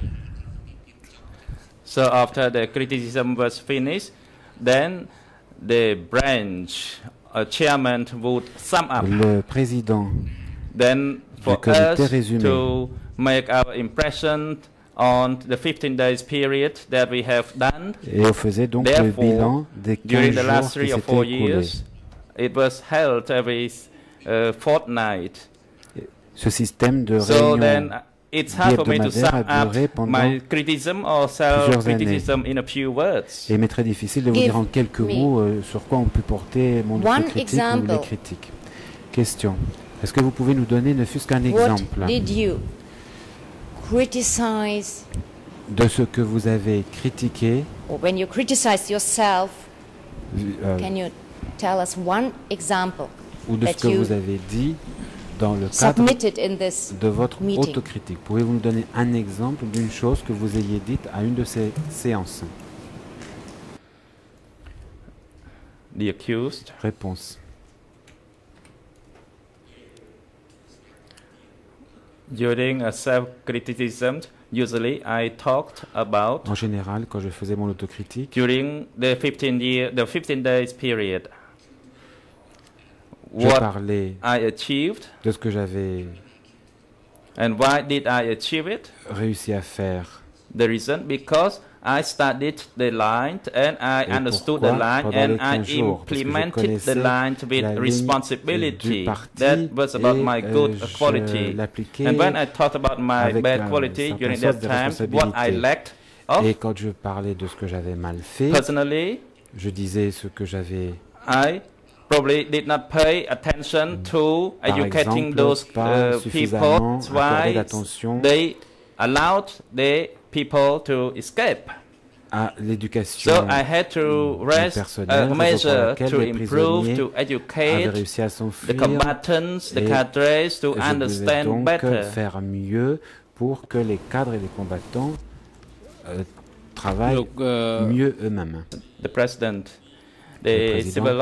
A: So after the criticism was finished, then the branch chairman would sum up.
B: le président
A: Then for
B: comité
A: us
B: résumé.
A: to make our impression on the 15 days period that we have done.
B: et on faisait donc le
A: Therefore,
B: bilan des 15
A: during the
B: jours
A: last
B: qui
A: 3 or
B: s'étaient
A: 4
B: écoulés.
A: years, it was held every fortnight.
B: Ce système de
A: So
B: réunion
A: then it's hard for me to
B: hebdomadaire
A: sum
B: a
A: up
B: duré pendant
A: my criticism or self-criticism in a few words.
B: et il m'est très difficile de vous
C: Give
B: dire en quelques
C: me
B: mots sur quoi on peut porter mon
C: one
B: autocritique ou
C: example.
B: les critiques. Question. Est-ce que vous pouvez nous donner ne fût-ce qu'un exemple
C: What did you criticize,
B: de ce que vous avez critiqué
C: or when you criticize yourself, can you tell us one example
B: ou de ce
C: that
B: que
C: you
B: vous avez dit dans le cadre
C: submitted in this
B: de votre
C: meeting?
B: autocritique? Pouvez-vous nous donner un exemple d'une chose que vous ayez dite à une de ces séances?
A: The accused.
B: Réponse.
A: During a self-criticism, usually I talked about
B: En général, quand je faisais mon autocritique,
A: during the 15 days period.
B: je
A: What
B: parlais
A: I achieved
B: de ce que j'avais
A: and why did I achieve it?
B: réussi à faire.
A: The reason because I studied the line and I
B: Et
A: understood
B: pourquoi?
A: the line
B: Pendant
A: and
B: les
A: I
B: 15 jours, parce que je
A: implemented the
B: connaissais
A: line with
B: la ligne
A: responsibility.
B: du parti
A: That was about
B: et,
A: my good
B: je
A: quality.
B: l'appliquais
A: And when I talked about my
B: avec
A: bad
B: un
A: quality
B: certain
A: during
B: sens
A: that
B: de
A: time, what I
B: responsabilité.
A: lacked of
B: Et quand je parlais de ce que j'avais mal fait,
A: personally,
B: je disais ce que j'avais,
A: I probably did not pay attention to
B: par
A: educating
B: exemple,
A: those
B: pas
A: people.
B: suffisamment
A: That's
B: accordé
A: why
B: d'attention
A: they allowed the people to escape.
B: à l'éducation
A: So I had to
B: du
A: raise
B: personnel,
A: a
B: raison pour
A: measure
B: laquelle
A: to
B: les
A: improve,
B: prisonniers
A: to
B: avaient
A: educate
B: réussi à
A: the
B: s'enfuir.
A: combatants, the
B: et
A: cadres to
B: Je devais
A: understand
B: donc
A: better.
B: faire mieux pour que les cadres et les combattants travaillent
F: លោក
B: mieux eux-mêmes.
A: The president,
B: Le
A: the
B: président.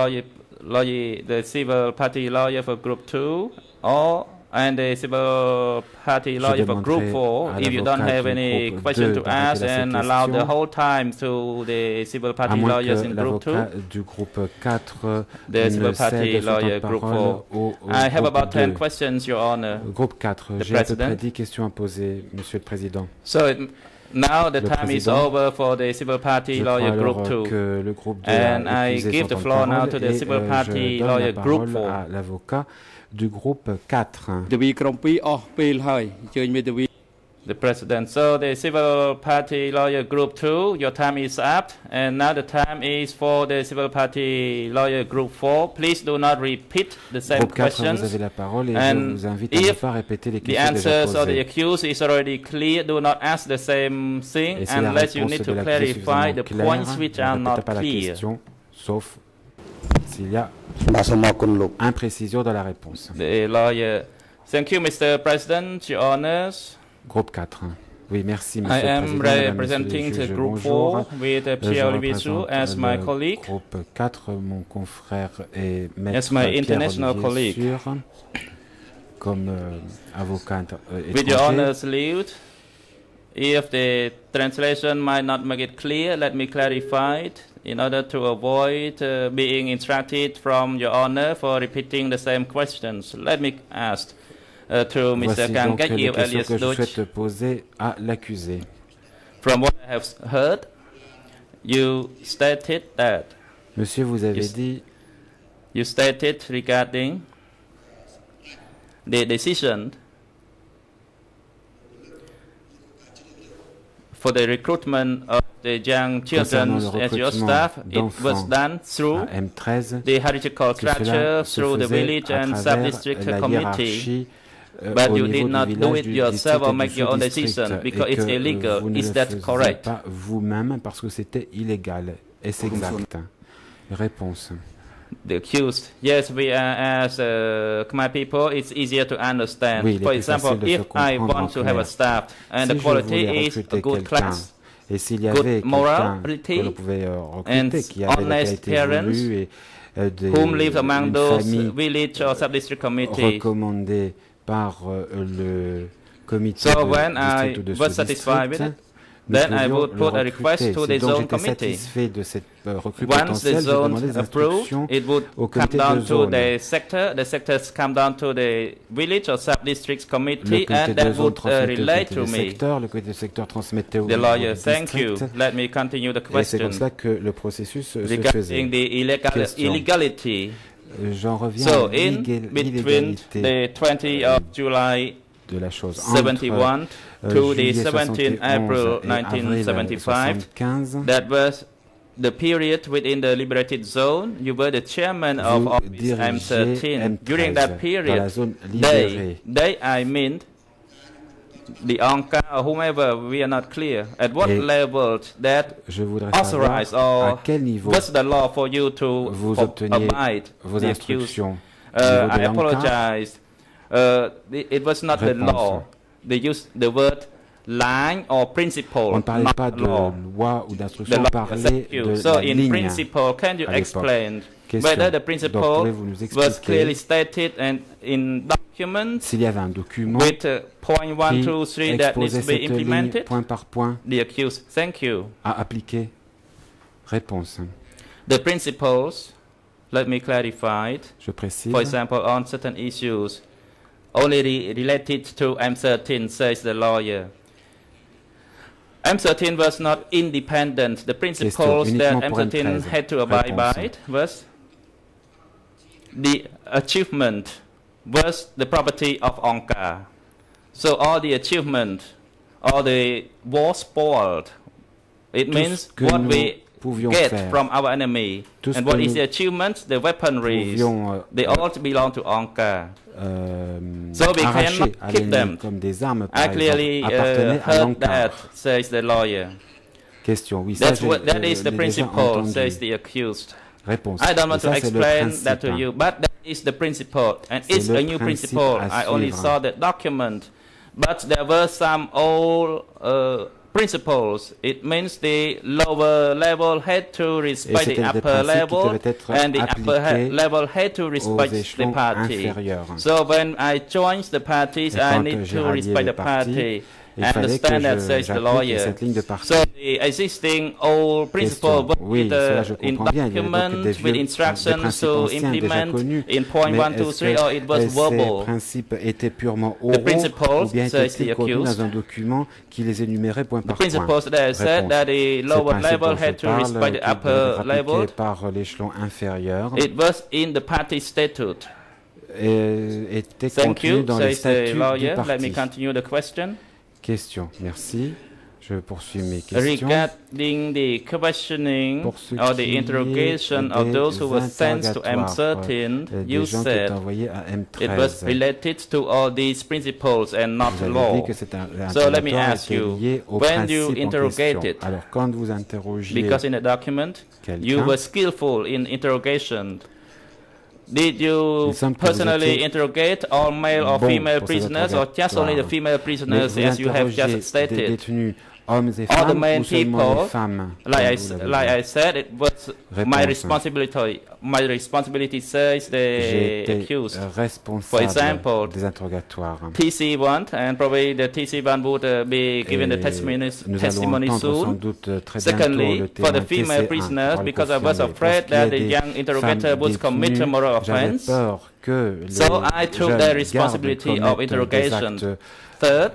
A: the civil party lawyer for Group 2, and the civil party
B: Je
A: lawyer for Group
B: demanderai
A: 4.
B: à
A: If you don't
B: l'avocat
A: have
B: du
A: any
B: groupe
A: question
B: 2
A: to
B: d'arrêter
A: ask
B: là ces
A: and allow the
B: questions.
A: whole time to the civil
B: À
A: party
B: moins
A: lawyers
B: que
A: in Group 2.
B: l'avocat du groupe 4
A: The
B: ne
A: civil party
B: cède son temps de
A: lawyer Group
B: parole
A: 4.
B: au
A: I have
B: groupe
A: about 10
B: 2.
A: questions, Your Honor.
B: Groupe 4,
A: The
B: j'ai à peu près
A: President.
B: 10 questions à poser, Monsieur le Président.
A: So now the
B: Le
A: time is
B: président.
A: over for the civil party
B: Je crois
A: lawyer
B: alors
A: Group 2.
B: que le groupe 2
A: And
B: a
A: I
B: épuisé
A: give
B: son
A: the
B: temps de
A: floor now
B: parole
A: to the
B: et
A: civil party
B: je donne
A: lawyer
B: la
A: Group
B: parole
A: 4.
B: à l'avocat du groupe 4.
F: ទវីក្រុម2អស់ពេលហើយអញ្ជើញមេធាវី
A: The President. So the civil party lawyer Group 2, your time is up. And now the time is for the civil party lawyer Group 4. Please do not repeat the same
B: Groupe 4,
A: questions.
B: vous avez la parole et
A: And
B: je vous invite à ne
A: if
B: pas répéter les
A: The
B: questions déjà
A: answers of the
B: posées.
A: accused is already clear. Do not ask the same thing
B: Et si la
A: unless you
B: réponse
A: need
B: de
A: to
B: l'accusé est
A: clarify the
B: suffisamment
A: points
B: claire,
A: which
B: ne
A: are
B: répétez
A: not
B: pas la
A: clear.
B: question, sauf s'il y a imprécision dans la réponse.
A: The lawyer. Thank you, Mr. President, Your Honors.
B: Groupe 4. Oui, merci,
A: I
B: Monsieur le
A: am
B: Président. Mesdames,
A: representing
B: Messieurs les
A: the
B: juges,
A: Group
B: bonjour.
A: 4 with
B: Je
A: Pierre Bizot
B: représente
A: as my
B: le
A: colleague.
B: Groupe 4, mon confrère et maître
A: As my
B: Pierre
A: international
B: Olivier
A: colleague.
B: Sûr, comme avocat
A: With your
B: étranger.
A: Honor's leave, if the translation might not make it clear, let me clarify it. in order to avoid being instructed from Your Honor for repeating the same questions. Let me ask to Mr.
B: Voici donc
A: Kangat
B: les
A: Yêu
B: questions
A: alias
B: que je
A: Deutsch.
B: souhaite poser à l'accusé.
A: From what I have heard, you stated that
B: Monsieur, vous avez dit
A: you stated regarding the decision for the recruitment of the young children as your staff, it was done through the hierarchical structure, through the village and sub-district committee. But you did not do it yourself or make your own decision because it's illegal. Is that correct?
B: Pas vous-même parce que c'était illégal. Est-ce exact? Réponse.
A: The accused. Yes, we as Khmer people, it's easier to understand.
B: Oui,
A: For example, if I want to have a staff and the quality is a good class,
B: et s'il y avait quelqu'un que l'on pouvait recruter qui avait la qualité voulue et
A: whom live among those
B: famille
A: village or sub-district committee,
B: recommandée par le comité
A: so when
B: de
A: I
B: district ou de
A: was satisfied with it, then I would put a request to the zone committee. Once the zone approved, it would come down to the sector. The sectors come down to the village or sub-districts committee, and that would relate to me. The lawyer, thank you. Let me continue the question. Regarding the illegality. So in between the 20th of July 71 to the 17th April 1975, that was the period within the liberated zone. You were the chairman of Office M13. During that period, they I mean the Anka or whomever, we are not clear at what level that authorized or what's the law for you to abide the accused. I apologize. It was not the law. They used the word line or principle,
B: on parlait pas de loi ou d'instruction, on parlait de
A: so
B: la
A: in
B: ligne.
A: principle, can you explain whether the principle was clearly stated and in documents
B: s'il y avait un document
A: with point 1, 2, 3 that needs to be implemented?
B: Point par point
A: The accused, thank you.
B: À appliquer. Réponse.
A: The principles, let me clarify it.
B: Je précise.
A: For example, on certain issues only related to M13, says the lawyer. M13 was not independent. The principles that M13 had to abide by was the achievement was the property of Angkar. So all the achievement, all the war spoiled, it means what we get from our enemy. And what is the achievement? The weaponry. They all belong to Angkar. So we cannot keep them. I clearly heard that, says the lawyer. That is the principle, says the accused. I don't want to explain that to you, but that is the principle, and it's a new principle. I only saw the document, but there were some old principles. It means the lower level had to respect the upper level, and the upper level had to respect the party. So when I joined the parties, I need to respect the party. I understand that, says the lawyer. So the existing old principle with in document with instructions to implement in point 1, 2, 3, or it was verbal. The principles, says the accused. The principles that said that the lower level had to respect the upper level. It was in the party statute. Thank you, says the lawyer. Let me continue the question.
B: Question. Merci. Je poursuis mes questions.
A: Regarding the questioning or the interrogation of those who were sent to M13, you said it was related to all these principles and not law. So let me ask you, when you interrogated, because in the document you were skillful in interrogation, did you personally interrogate all male or female prisoners, or just only the female prisoners, as you have just stated?
B: Hommes et
A: all the
B: femmes
A: main
B: ou seulement
A: people,
B: les femmes?
A: like I said, it was my responsibility. My responsibility says the accused. For
B: responsable
A: example,
B: des interrogatoires.
A: TC1, and probably the TC1 would be given the testimony soon. Secondly, for the female prisoners, because I was afraid that the young interrogator would commit a moral offense, so I took the responsibility of interrogation. Third,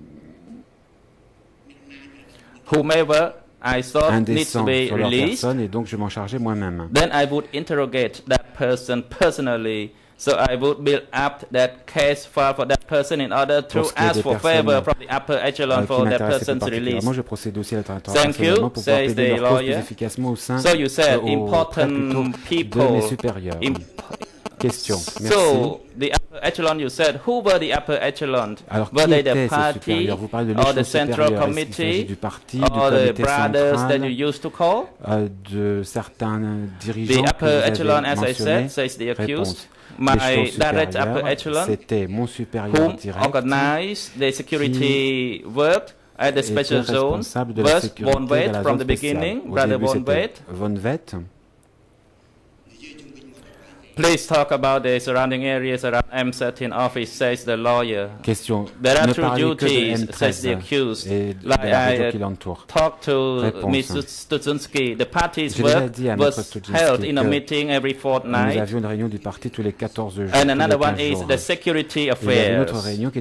A: whomever I thought needs to be released,
B: et donc je m'en chargeais moi-même.
A: then I would interrogate that person personally. So I would build up that case file for that person in order to ask for favor from the upper echelon for that person's release. Thank you, says the lawyer. So you said important people.
B: Question.
A: So the upper echelon, you said, who were the upper echelon? Were they the party or the central committee or the brothers that you used to call? The upper echelon, as I said, says the accused. My direct upper echelon, whom organized the security work at the special zones, was Von Wet from the beginning, Brother Von Wet. Please talk about the surrounding areas around M13 office, says the lawyer.
B: Question.
A: There are two duties, says the accused. Like I talked to Ms. Stutzinski, the party's work was held in a meeting every fortnight. And another one is the security affairs.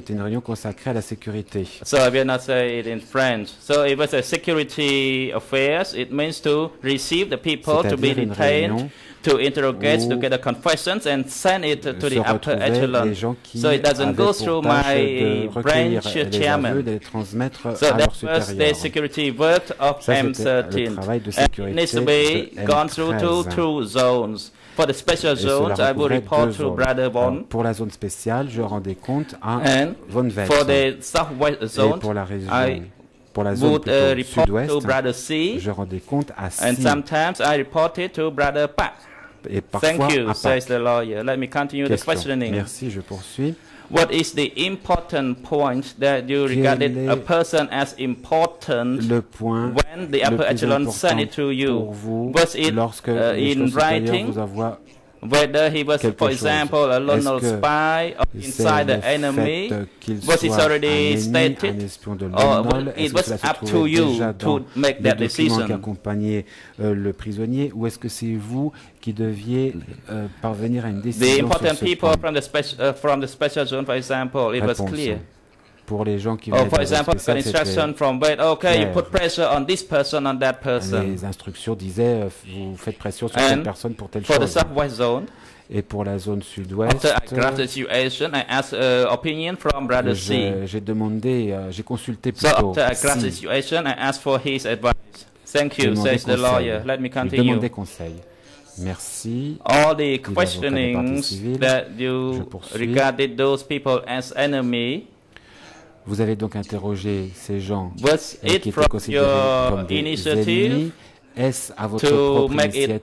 A: So I will not say it in French. So it was a security affairs. It means to receive the people to be detained, to interrogate, to get the confessions and send it to the upper echelon. So it doesn't go through my branch chairman. So that was the security work of M13. And it needs to be gone through to two zones. For the special zones, I will report to Brother Von.
B: Pour la zone spéciale, je rendais compte à Von Wet.
A: For the southwest zone,
B: pour la zone
A: sud-ouest,
B: je rendais compte à C.
A: And sometimes I reported to Brother Pak.
B: Et parfois
A: Thank you, says the lawyer. Let me continue the questioning.
B: Merci, je poursuis.
A: What is the important point that you regarded a person as important when the upper echelon sent it to you? Was it in writing? Whether he was, for example, a London spy or inside the enemy, was it already stated, or it was up to you to make that decision?
B: Le prisonnier, ou est-ce que c'est vous qui deviez parvenir à une décision?
A: The important people from the special zone, for example, it was clear.
B: Pour les gens qui
A: for example, an instruction from Wade, okay, you put pressure on this person, on that person.
B: Les instructions disaient, vous faites pression sur cette personne pour telle chose.
A: For the southwest zone,
B: et pour la zone sud-ouest,
A: after I graphed the situation, I asked opinion from Brother C.
B: J'ai demandé, j'ai consulté plutôt.
A: So after I graphed the situation, I asked for his advice. Thank you, says the lawyer. Let me continue.
B: J'ai demandé conseil. Merci.
A: All the questionings that you regarded those people as enemy.
B: Vous avez donc interrogé ces gens
A: qui étaient considérés comme des ennemis.
B: Est-ce à votre propre initiative?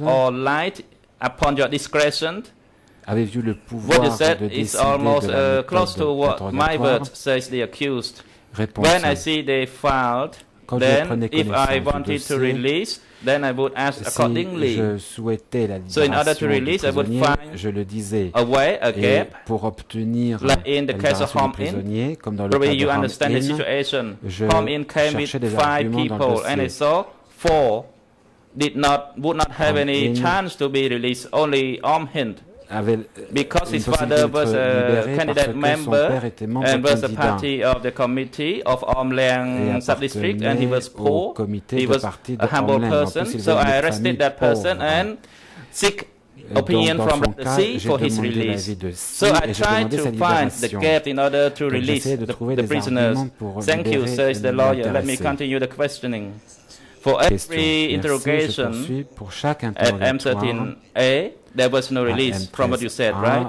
A: Upon your discretion?
B: Avez-vous le pouvoir de décider
A: almost
B: de la
A: close to what my words, says the accused. When I see they filed, then if I wanted to release, then I would ask accordingly.
B: Je souhaitais la
A: so in order to release, I would find
B: je le disais,
A: a way, a gap,
B: pour obtenir
A: like in the case of Home
B: Inn, comme dans le
A: probably
B: cas
A: you
B: de
A: understand the situation. Home Inn came with 5 people, and I saw 4 would not have any chance to be released, only Inn. Because his father was a candidate member and was a party of the committee of Omlang sub-district, and he was poor, he was a humble person, so I arrested that person and seek opinion from Brother C for his release. So I tried to find the gap in order to release the prisoners. Thank you, says the lawyer. Let me continue the questioning. For every interrogation at M13A, there was no release from what you said, right?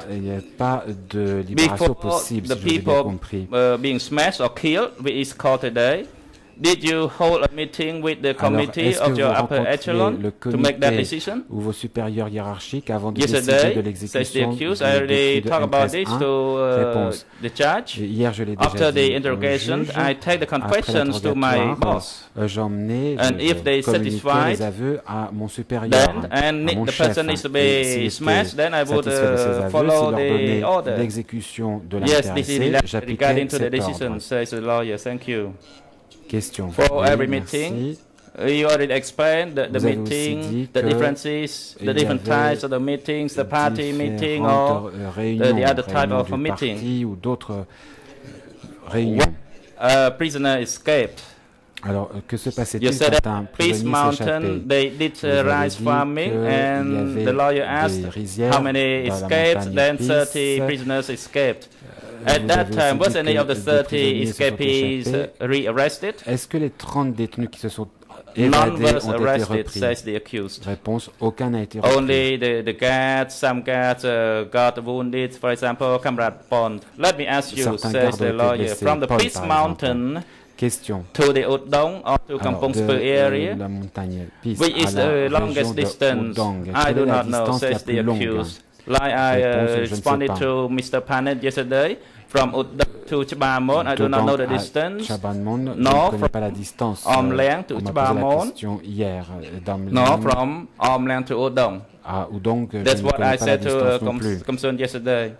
A: Before the people being smashed or killed, which is called today, Did you hold a meeting with the
B: Alors,
A: committee
B: est-ce que
A: of
B: vous
A: your upper
B: rencontrez
A: echelon
B: le
A: to make that
B: comité
A: decision?
B: ou vos supérieurs hiérarchiques avant de décider de
A: Yesterday, says the
B: l'exécution
A: accused,
B: du
A: I
B: décret
A: already
B: de
A: talked about this
B: M13.1?
A: to
B: Réponse.
A: the judge.
B: Hier, je l'ai déjà
A: After
B: dit
A: the
B: au
A: interrogation,
B: juge.
A: I take the
B: Après
A: confessions to my
B: l'interrogatoire,
A: boss.
B: J'emmenais,
A: And if they
B: je communiquais
A: satisfied,
B: les aveux à mon supérieur,
A: Then,
B: à
A: and
B: mon
A: the
B: chef.
A: person needs to
B: Et
A: be
B: s'il
A: smashed, then I
B: était
A: would
B: satisfait de ces aveux,
A: follow
B: s'il leur
A: the
B: donnait
A: order.
B: l'exécution de
A: Yes, this is
B: l'intéressé, j'appliquais
A: regarding to the
B: cet
A: decision,
B: ordre.
A: says the lawyer. Thank you.
B: Question.
A: For
B: Oui,
A: every
B: merci.
A: meeting, you already explained the
B: Vous avez aussi
A: meeting,
B: dit
A: the
B: que
A: differences,
B: il
A: the
B: y
A: different
B: avait
A: types of the meetings, the party meeting,
B: différentes
A: or
B: réunions,
A: the other type
B: réunions
A: of a
B: du
A: meeting.
B: parti ou d'autres réunions.
A: A prisoner escaped.
B: Alors, que se
A: You
B: passait-il
A: said
B: quand
A: at
B: un
A: Peace
B: prisonnier
A: Mountain
B: s'échappait?
A: they did
B: Vous avez
A: rice
B: dit
A: farming,
B: qu'il y
A: and
B: avait
A: the lawyer
B: des
A: asked
B: rizières
A: how many
B: dans la
A: escaped.
B: montagne
A: Then
B: Peace.
A: 30 prisoners escaped. At
B: Vous
A: that
B: avez
A: time,
B: aussi
A: was
B: dit
A: any
B: que
A: of the
B: des
A: 30
B: prisonniers se sont
A: escapees
B: échappés.
A: re-arrested?
B: Est-ce que les 30 détenus qui se sont
A: None
B: évadés
A: was
B: ont été
A: arrested,
B: repris?
A: says the accused.
B: Réponse, aucun n'a été repris.
A: Only the guards, some guards got wounded, for example, Comrade Pond. Let me ask you,
B: Certains
A: says
B: gardes ont
A: the
B: été
A: lawyer,
B: blessés.
A: from the
B: Paul,
A: Peace
B: par
A: Mountain
B: Question.
A: to the Udong or to
B: Alors,
A: Kampong
B: de
A: Speu area,
B: la montagne Peace
A: which
B: à
A: is
B: la
A: the
B: région
A: longest
B: de
A: distance?
B: Udong.
A: I
B: Quelle
A: do
B: est la
A: not know,
B: distance la
A: says the
B: plus longue?
A: accused. Like I
B: Réponse, je ne sais
A: responded
B: pas.
A: to Mr. Panet yesterday, from Udong to Chibamon, I do not know the distance.
B: Chabanmon, je ne
A: No,
B: connais pas la distance.
A: Omleng to
B: On m'a posé la
A: Chibamon.
B: question hier.
A: No, from Omlang to Udong.
B: À Udong, je
A: That's
B: ne
A: what
B: connais
A: I
B: pas la
A: said to
B: distance non plus.
A: concern yesterday.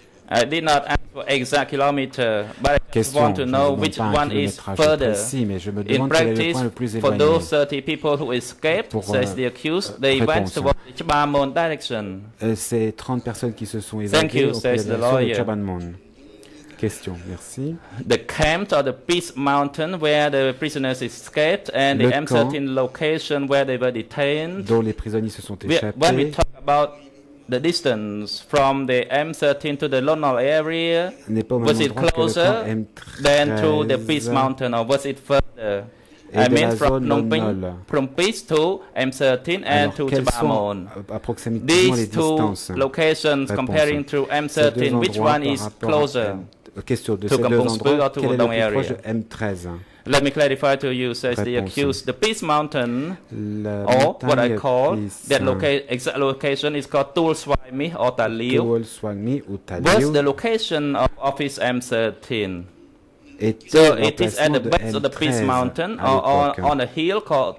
A: I did not ask for exact kilometer, but I just
B: Question,
A: want to
B: je ne
A: know
B: demande
A: which
B: pas un
A: one is
B: kilométrage
A: further.
B: précis, mais je me
A: In
B: demande quel est le
A: practice,
B: point le plus
A: for
B: éloigné.
A: those 30 people who escaped,
B: Pour,
A: says the accused, they went
B: réponse.
A: towards the Chibamon direction.
B: Ces 30 personnes qui se sont
A: Thank you,
B: évadées ont pris
A: says
B: la
A: the
B: direction de
A: lawyer.
B: Chabanmon. Question, merci.
A: The camp or the Peace Mountain where the prisoners escaped and the
B: Le camp
A: M13 location where they were detained.
B: dont les prisonniers se sont
A: When we
B: échappés
A: talk about the distance from the M13 to the Lonol area,
B: n'est pas au même
A: was it
B: endroit que le
A: closer
B: camp
A: than to the
B: M13
A: Peace Mountain, or was it further?
B: et
A: I
B: de
A: mean
B: la
A: from
B: zone
A: Phnom Penh,
B: Lonol.
A: from Peace to M13 and
B: Alors,
A: to
B: quelles sont
A: Chibamon.
B: approximativement les
A: These two
B: distances?
A: locations
B: Réponse.
A: comparing to
B: Ces deux
A: M13, which
B: endroits
A: one
B: par
A: is
B: rapport à
A: closer?
B: Question de
A: to
B: ces deux
A: Kampong Speu
B: endroits,
A: or to
B: quel est le
A: Udong
B: plus
A: area?
B: proche de M13?
A: Let me clarify to you, says the
B: Réponse.
A: accused. The Peace Mountain,
B: La
A: or what I
B: montagne
A: call
B: Peace,
A: that exact location is called Tul Swami or Taliu,
B: Tuol Swami ou
A: was
B: Taliu
A: the location of Office M13.
B: était
A: So it is at
B: l'emplacement
A: the
B: de
A: base of the Peace
B: M13
A: Mountain
B: à
A: or
B: l'époque.
A: on a hill called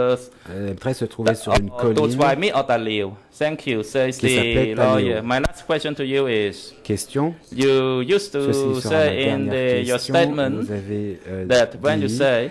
B: M13 se trouvait sur une
A: Tul
B: colline.
A: Swami or Taliu. Thank you, says
B: Qui
A: the
B: s'appelait
A: lawyer.
B: Taliu.
A: My last question to you is,
B: Question.
A: you used to
B: Ceci sera ma
A: say in
B: dernière
A: your
B: question.
A: statement
B: Vous avez
A: that when you
B: dit
A: say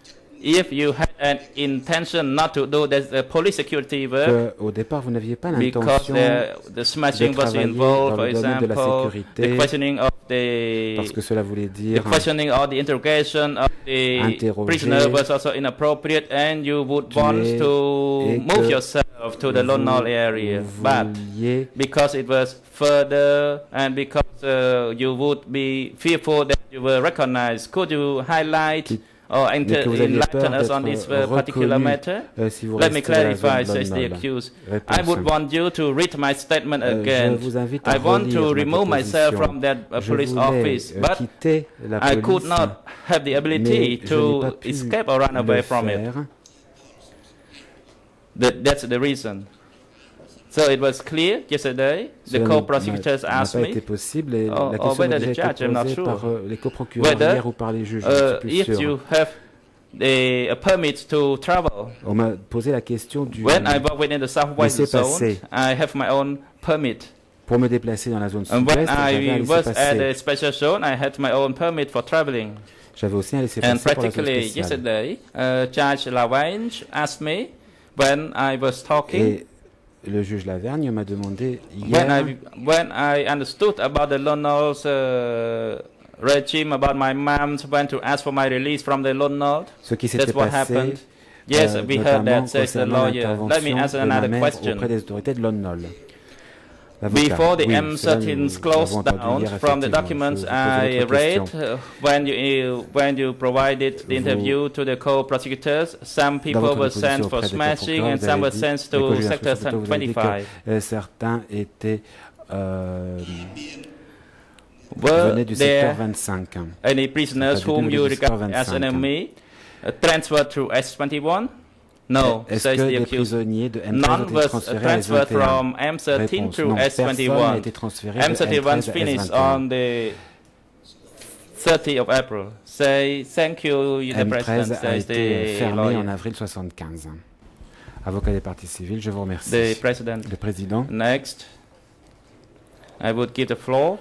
A: if you had an intention not to do the police security work
B: que, au départ, vous n'aviez pas
A: because
B: l'intention
A: the smashing was
B: travailler
A: involved,
B: dans
A: for
B: le domaine de la
A: example,
B: sécurité,
A: the questioning of the
B: parce que cela voulait dire
A: questioning or the interrogation of the
B: interroger,
A: prisoner was also inappropriate, and you would want
B: tuer,
A: to
B: et
A: move
B: que
A: yourself to the Lonol area,
B: vous
A: but
B: vouliez
A: because it was further and because you would be fearful that you were recognized, could you highlight or
B: mais que vous aviez peur
A: enlighten us on this
B: d'être
A: particular
B: reconnu
A: matter?
B: si vous
A: Let me
B: restez dans la
A: clarify,
B: zone
A: says the
B: Lonol.
A: accused. I
B: Réponse.
A: would want you to read my statement
B: Je
A: again.
B: vous invite à
A: I want
B: relire
A: to
B: ma
A: remove myself
B: proposition.
A: from that
B: Je
A: police
B: voulais,
A: office, but
B: quitter la
A: I could
B: police,
A: not have the ability
B: mais je n'ai pas
A: to
B: pu
A: escape or run away
B: le
A: from it.
B: faire.
A: That's the reason. So it was clear yesterday. The
B: Cela
A: co-prosecutors
B: n'a
A: asked
B: pas
A: me
B: été possible et
A: or
B: la question
A: whether
B: m'a
A: the
B: déjà
A: judge,
B: été
A: I'm not
B: posée
A: sure,
B: par les coprocureurs
A: whether
B: hier ou par les juges, je ne suis
A: if
B: plus sûr.
A: you have a permit to travel.
B: On m'a posé la question du
A: When I work within the southwest zone,
B: laissez-passer.
A: I have my own permit.
B: Pour me déplacer dans la zone
A: And when
B: sud-ouest, j'avais un
A: I was at a
B: laissez-passer.
A: special zone, I had my own permit for traveling.
B: J'avais aussi un
A: And
B: laissez-passer pour la zone
A: practically
B: spéciale.
A: yesterday, Judge Lavange asked me when I was talking,
B: Et le juge Lavergne m'a demandé hier,
A: when I understood about the Lonol's regime, about my mom went to ask for my release from the Lonol.
B: ce qui s'était
A: That's what
B: passé,
A: happened. Yes, we heard
B: notamment
A: that, says the
B: concernant
A: lawyer. Let me
B: l'intervention
A: ask
B: de ma
A: another
B: mère
A: question.
B: auprès des autorités de l'ONNOL. L'avocat.
A: Before the
B: Oui, cela,
A: M13
B: nous
A: closed
B: l'avons entendu
A: down,
B: hier,
A: from the
B: effectivement.
A: documents
B: Je vous pose
A: I
B: votre
A: read,
B: question.
A: when you provided the interview to the co-prosecutors, some
B: Dans
A: people
B: votre
A: were
B: position
A: sent for
B: auprès des
A: smashing
B: procureurs,
A: and
B: vous
A: some
B: avez
A: were
B: dit,
A: sent
B: les
A: to
B: co-juges
A: Sector
B: plutôt, vous avez dit
A: 25.
B: que, certains étaient
A: Were
B: venaient du secteur
A: there
B: 25.
A: any prisoners
B: C'est-à-dire
A: whom
B: du
A: you
B: secteur
A: regard as
B: 25.
A: enemy transferred through S21? No,
B: Est-ce
A: says
B: que
A: the
B: des
A: accused.
B: prisonniers de M13
A: None
B: ont été
A: was
B: transférés à
A: transferred
B: S21?
A: from M13
B: Réponse,
A: through
B: non, personne n'a
A: S21.
B: été transféré de
A: M31
B: M13 à
A: finished
B: S21.
A: on the 30th of April. Say thank you, the President,
B: M13 a
A: says
B: été
A: the
B: fermé
A: lawyer.
B: en avril 75. Avocat des parties civiles, je vous remercie.
A: The President.
B: Le président.
A: Next, I would give the floor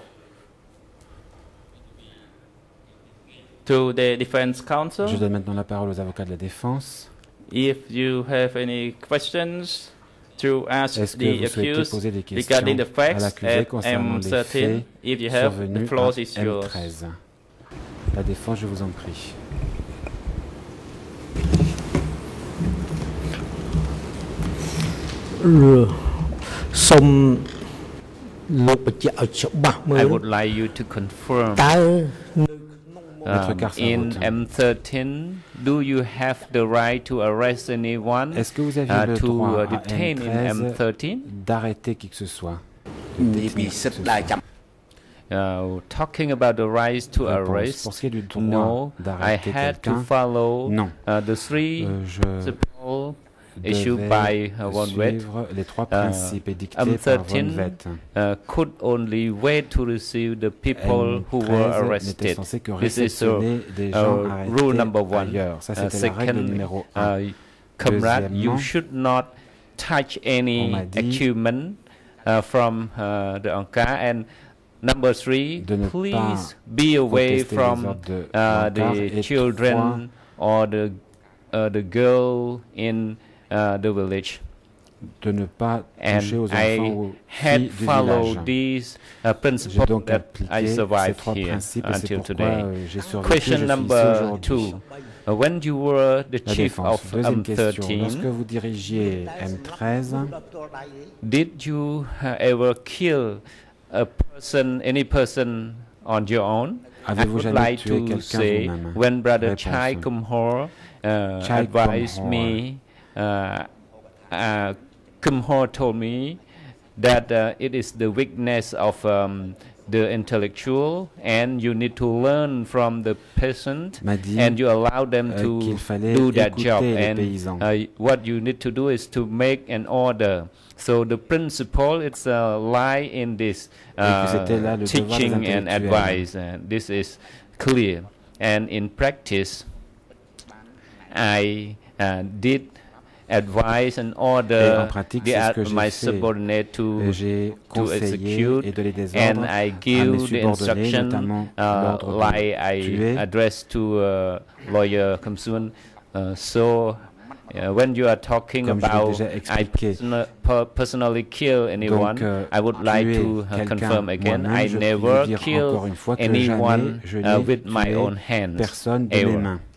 A: to the Defense Counsel.
B: Je donne maintenant la parole aux avocats de la défense.
A: If you have any questions to ask
B: Est-ce que
A: the
B: vous souhaitez
A: accused
B: poser des questions
A: regarding the
B: à
A: facts
B: l'accusé
A: at
B: concernant les
A: M13,
B: faits
A: if you have, the
B: survenus
A: floor
B: à
A: is yours.
B: M13? La défense, je vous en prie.
J: I would like you to confirm in M13, do you have the right to arrest anyone,
B: Est-ce que vous avez le droit à
J: detain in M13?
B: d'arrêter qui que ce soit?
J: Talking about the right to
B: Réponse.
J: arrest,
B: Pour ce qui est du droit
J: no, I
B: d'arrêter
J: had to
B: quelqu'un,
J: follow
B: non.
J: the three principles issued by Von Wett.
B: Suivre les trois principes édictés par Von Wett.
J: Could only wait to receive the people who were
B: n'était
J: arrested.
B: censé que
J: This is
B: réceptionner des gens
J: rule
B: arrêtés
J: number one.
B: ailleurs. Ça, c'était la règle numéro 1.
J: Comrade, you
B: Deuxièmement,
J: should not touch any
B: on m'a dit
J: acumen from the ANCAR. And number three,
B: de ne
J: please
B: pas
J: be away
B: contester les
J: from
B: ordres de l'ANCAR.
J: the
B: Et
J: children or the girl in the village.
B: de ne pas toucher
J: And
B: aux enfants
J: I
B: ou
J: had
B: filles du
J: followed
B: village.
J: these
B: J'ai
J: principles
B: donc
J: that I
B: appliqué ces
J: survived
B: trois
J: here
B: principes et c'est
J: until
B: pourquoi
J: today.
B: j'ai survécu,
J: Question
B: je suis ici
J: number
B: aujourd'hui.
J: 2. When you were the
B: La
J: chief
B: défense.
J: of
B: Deuxième question. Lorsque
J: M13,
B: vous dirigiez M13,
J: did you ever kill any person on your own? I
B: avez-vous
J: would
B: jamais
J: like
B: tué
J: to
B: quelqu'un
J: say,
B: vous-même?
J: when Brother
B: Réponse.
J: Chai Kumhor
B: Chai
J: advised
B: Kumhor.
J: me, Kumhor told me that it is the weakness of the intellectual, and you need to learn from the peasant,
B: m'a dit
J: and you allow them
B: qu'il
J: to
B: fallait
J: do that
B: écouter
J: job.
B: les
J: And
B: paysans.
J: what you need to do is to make an order. So the principle, it's a lie in this
B: que c'était là le devoir des
J: teaching and
B: intellectuels.
J: advice. And this is clear. And in practice, I did advise and
B: Et en
J: order
B: pratique, c'est ce que j'ai
J: my
B: fait.
J: subordinate to
B: J'ai conseillé
J: execute,
B: et donné des
J: and
B: ordres
J: I
B: à mes
J: give the
B: subordonnés,
J: instruction
B: notamment l'ordre de
J: like I
B: tuer.
J: addressed to lawyer Kamsun. So when you are talking
B: Comme je l'ai
J: about
B: déjà
J: I
B: expliqué.
J: personally kill anyone,
B: Donc,
J: I would like
B: tuer
J: to
B: quelqu'un
J: confirm again,
B: moi-même,
J: I
B: je peux
J: never
B: lui dire
J: kill
B: encore une fois que
J: anyone
B: jamais je n'ai
J: with my
B: tué
J: own hands.
B: personne de mes
J: ever.
B: mains.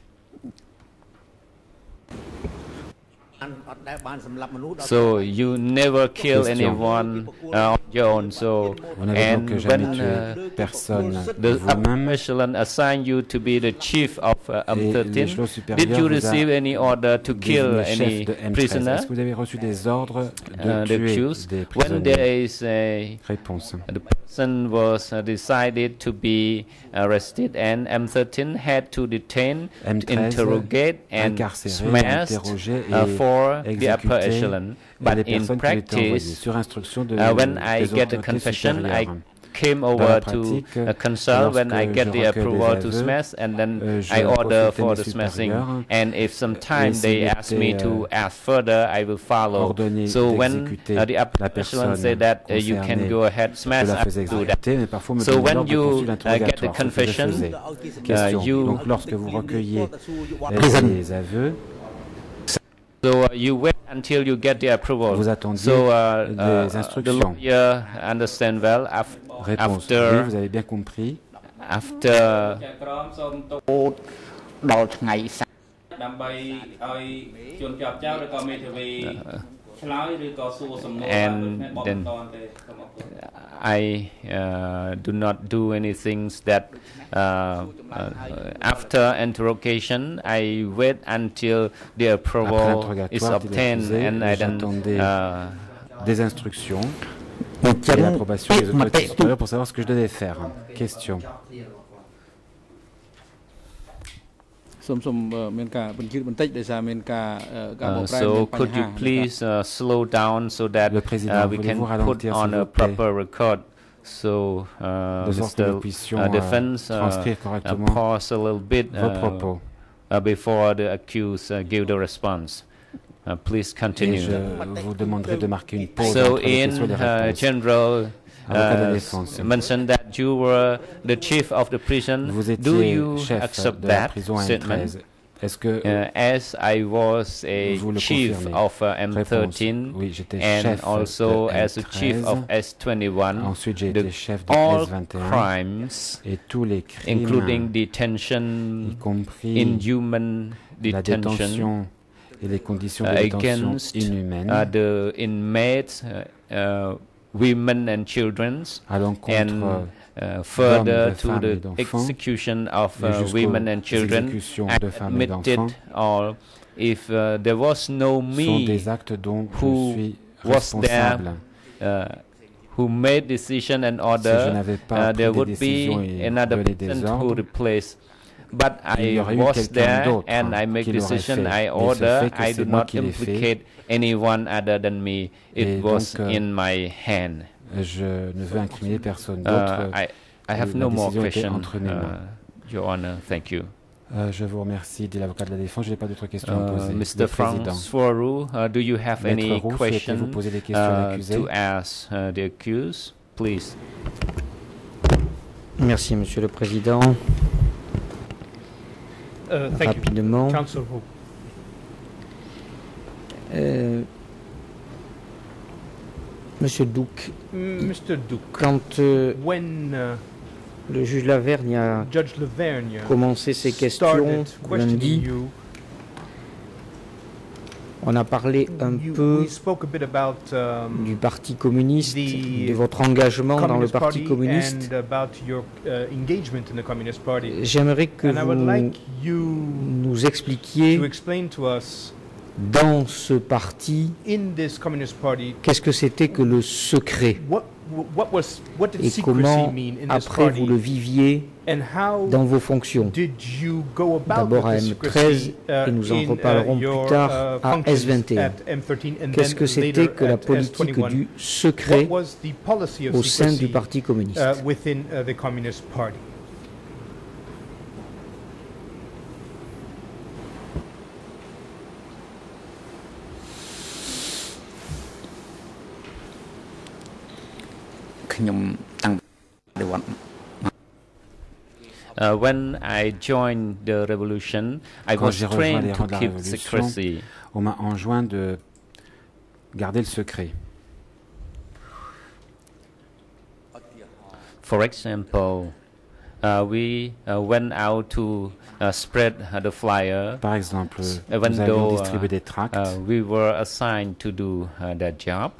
J: So you never kill
B: Question.
J: anyone on your own. So
B: Vous n'avez donc
J: and
B: jamais
J: when
B: tué personne
J: the
B: vous-même.
J: upper echelon assigned you to be the chief of
B: Et l'échelon
J: M13,
B: supérieur
J: did you
B: vous a
J: receive any order to kill
B: désigné chef
J: any
B: de M13.
J: prisoner?
B: Est-ce que vous avez reçu des ordres de
J: The
B: tuer
J: accused.
B: des
J: When there
B: prisonniers?
J: is a
B: Réponse.
J: the person was decided to be arrested, and M13 had to detain,
B: M13
J: interrogate, and
B: incarcéré,
J: smashed
B: interrogé et
J: for the upper
B: exécuté
J: echelon.
B: les
J: But in
B: personnes qui lui étaient envoyées
J: practice,
B: sur instruction de
J: when I
B: des
J: get the
B: autorités
J: confession, I
B: supérieures.
J: came
B: Dans la
J: over to
B: pratique,
J: consult when I
B: lorsque
J: get
B: je
J: the
B: recueille
J: approval
B: des
J: to
B: aveux,
J: smash, and then
B: je
J: I order
B: consultais
J: for
B: mes
J: the smashing.
B: supérieurs,
J: And if sometime
B: s'il
J: they ask me
B: était,
J: to ask further, I will follow.
B: ordonné
J: So when
B: d'exécuter
J: the upper
B: la
J: echelon
B: personne
J: say that you can
B: concernée,
J: go ahead smash,
B: je la
J: I
B: faisais
J: will do that.
B: exécuter, mais parfois me
J: So
B: donnait
J: when
B: l'ordre de
J: you
B: poursuivre
J: get the
B: l'interrogatoire, ce que je
J: confession,
B: faisais. Question.
J: you
B: Donc lorsque vous recueillez les aveux,
J: so you wait until you get the approval.
B: vous attendiez
J: So
B: les
J: the
B: instructions.
J: lawyer understand well
B: Réponse. Oui,
J: after
B: vous avez bien compris.
J: after
G: ដល់ថ្ងៃ
A: ដើម្បីឲ្យជនជាប់ចោទឬក៏មេធាវីឆ្លើយឬក៏សួរសំណួរ
J: and
A: បប
J: then
A: តទេសូមអរគុណ
J: I do not do anything that after interrogation I wait until the
B: Après
J: approval is
B: l'interrogatoire,
J: obtained, and I then
B: j'attendais des instructions et l'approbation des autorités supérieures pour savoir ce que je devais faire. Question.
J: So could you please slow down so that we can put on a proper record? So Mr. Defense, pause a little bit before the accused give the response. Please continue. So in general, mentioned that you were the chief of the prison. Do you accept that statement? As I was a chief of M13 and also as a chief of S21, all crimes, including detention, inhuman detention, against the inmates, women and children, and further to the execution of women and children, I admitted all. If there was no me who was there, who made decision and order, there would be another person who replaced. But I was there and I make decision, I order, I do not implicate anyone other than me. It was in my hand.
B: Je ne veux incriminer personne d'autre.
J: I have no more questions, Your Honor. Thank you.
B: Je vous remercie, dit l'avocat de la défense. Je n'ai pas d'autres questions à poser.
J: Mr. Francois, do you have any questions to ask the accused? Please.
D: Merci, Monsieur le Président. Rapidement. Monsieur Duc, quand le juge Lavergne a commencé ses questions lundi, on a parlé un peu du Parti communiste, de votre engagement dans le Parti communiste. J'aimerais que vous nous expliquiez dans ce parti, qu'est-ce que c'était que le secret et comment, après, vous le viviez dans vos fonctions. D'abord à M13 et nous en reparlerons plus tard à S21. Qu'est-ce que c'était que la politique du secret au sein du Parti communiste?
J: When I joined the revolution, I was trained to keep secrecy.
B: On m'a enjoint de garder le secret.
J: For example, we went out to spread the flyer.
B: Par exemple,
J: even
B: nous allions distribuer des tracts.
J: We were assigned to do that job.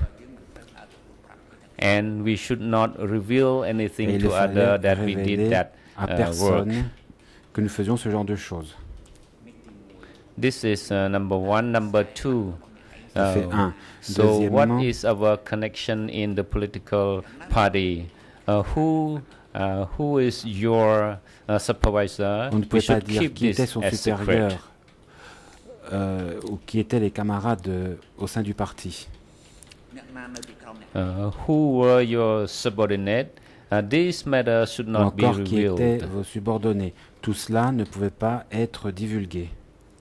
J: And we should not reveal anything to others that we did that work.
B: Que nous faisions ce genre de choses.
J: This is number one. Number two.
B: So
J: what is our connection in the political party? Who is your supervisor?
B: On ne peut pas dire qui était son supérieur ou qui étaient les camarades au sein du parti.
J: Who were your subordinates? These matters should not be revealed.
B: Qui étaient vos subordonnés? Tout cela ne pouvait pas être divulgué.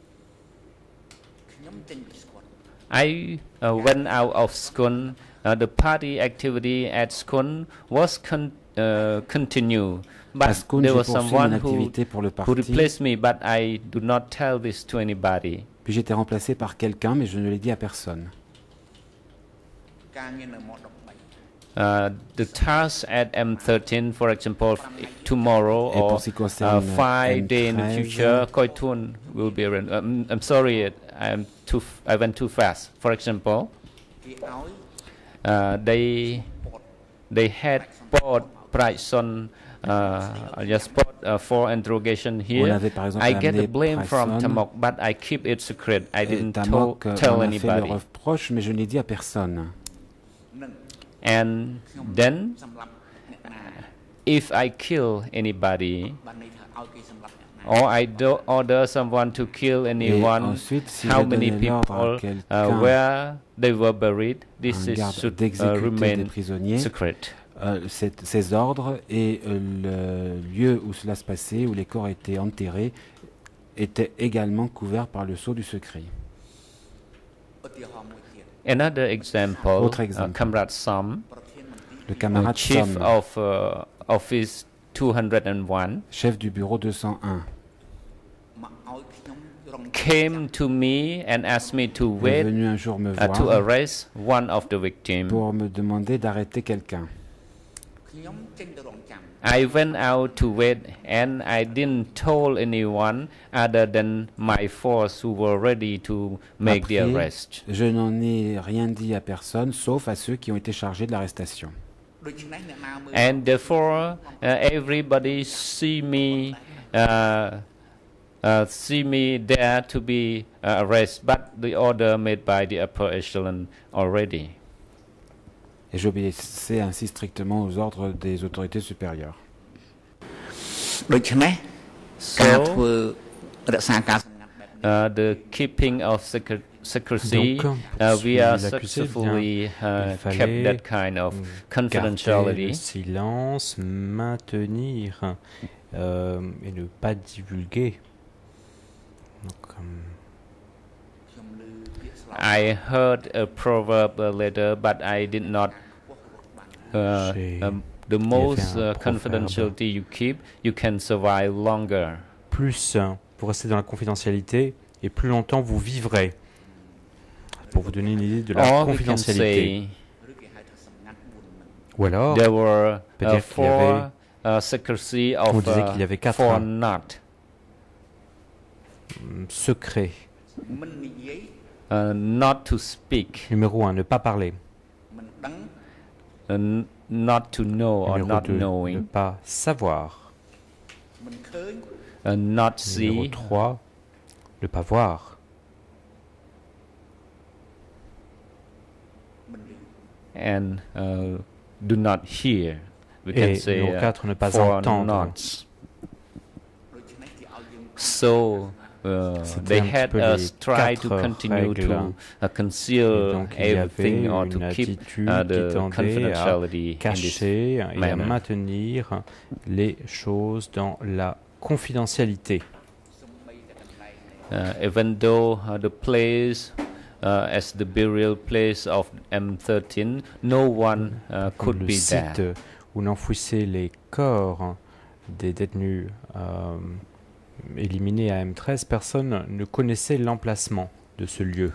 J: I went out of SCON. The party activity at SCON was continued, but there was someone who replaced me, but I do not tell this to anybody.
B: Puis j'étais remplacé par quelqu'un, mais je ne l'ai dit à personne.
J: The task at M13, for example, tomorrow or 5 days in the future, Koitun will be around. I'm sorry, I went too fast. For example, they had bought Praison just for interrogation here. I get the blame from Tamok, but I keep it secret. I didn't tell anybody.
B: Mais je ne l'ai dit à personne.
J: And then, if I kill anybody, or I do order someone to kill anyone,
B: ensuite, si
J: how
B: je
J: many
B: donnais l'ordre à
J: people,
B: quelqu'un,
J: where they were buried, this
B: un
J: is
B: garde
J: should
B: d'exécuter
J: remain
B: des prisonniers,
J: secret.
B: ces ordres et le lieu où cela se passait, où les corps étaient enterrés, étaient également couverts par le sceau du secret.
J: Another example,
B: Autre exemple.
J: Comrade Sam,
B: Le camarade
J: chief
B: Sam,
J: of Office 201,
B: chef du bureau 201,
J: came to me and asked me to
B: est
J: wait
B: venu un jour me
J: to
B: voir
J: arrest one of the victims.
B: pour me demander d'arrêter quelqu'un.
J: I went out to wait and I didn't tell anyone other than my force who were ready to make the
B: Après,
J: arrest.
B: je n'en ai rien dit à personne, sauf à ceux qui ont été chargés de l'arrestation.
J: And therefore, everybody see me there to be arrested, but the order made by the upper echelon already.
B: Et j'obéissais ainsi strictement aux ordres des autorités supérieures.
J: So, the keeping of secrecy,
H: Donc,
J: we are
H: l'accusé
J: successfully
H: il
J: kept
H: fallait
J: that kind of
H: garder le
J: confidentiality.
H: silence, maintenir et ne pas divulguer. Donc,
J: I heard a proverb later, but I did not. The most confidentiality you keep, you can survive longer.
H: plus vous restez dans la confidentialité et plus longtemps vous vivrez. Pour vous donner une idée de la confidentialité. Ou alors,
J: there were
H: peut-être qu'il y avait,
J: secrecy
H: on
J: of
H: disait qu'il y avait 4
J: four not.
H: Secrets.
J: Not to speak.
H: Numéro 1, ne pas parler.
J: Not to know or
H: Numéro
J: not
H: 2, ne
J: knowing.
H: pas savoir.
J: Not
H: Numéro
J: see.
H: 3, ne pas voir.
J: And do not hear. We can
H: Et
J: say
H: numéro 4, ne pas
J: four
H: entendre.
J: nots. So
H: C'était
J: they
H: un petit
J: had
H: peu
J: us
H: les
J: try to
H: 4
J: continue
H: règles.
J: to conceal
H: Donc il y avait
J: everything or to
H: une
J: keep
H: attitude qui
J: the
H: tendait
J: confidentiality
H: à
J: in this
H: cacher et à
J: manner.
H: maintenir les choses dans la confidentialité.
J: Even though the place as the burial place of M13, no one
H: Comme
J: could
H: le
J: be
H: site
J: there.
H: où on enfouissait les corps des détenus éliminés à M13, personne ne connaissait l'emplacement de ce lieu.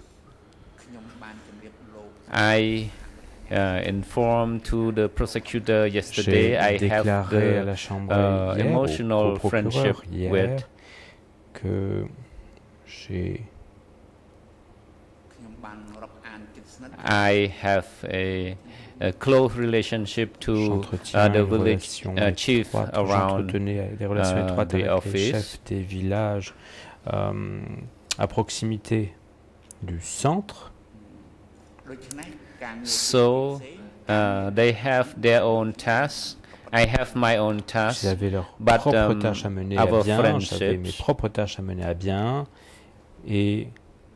J: I informed to the prosecutor yesterday. I
H: J'ai
J: have
H: déclaré à la
J: the
H: chambre hier,
J: emotional
H: au procureur
J: friendship
H: hier,
J: with
H: que j'ai
J: I have a close relationship to
H: j'entretiens
J: the
H: une
J: village
H: relation
J: chief
H: étroite,
J: around
H: j'entretenais des relations étroites
J: the
H: avec les
J: office.
H: chefs des villages à proximité du centre.
J: So they have their own tasks. I have my own tasks.
H: J'avais leurs
J: But,
H: propres tâches à mener à
J: our
H: bien, j'avais mes
J: friendships,
H: propres tâches à mener à bien, et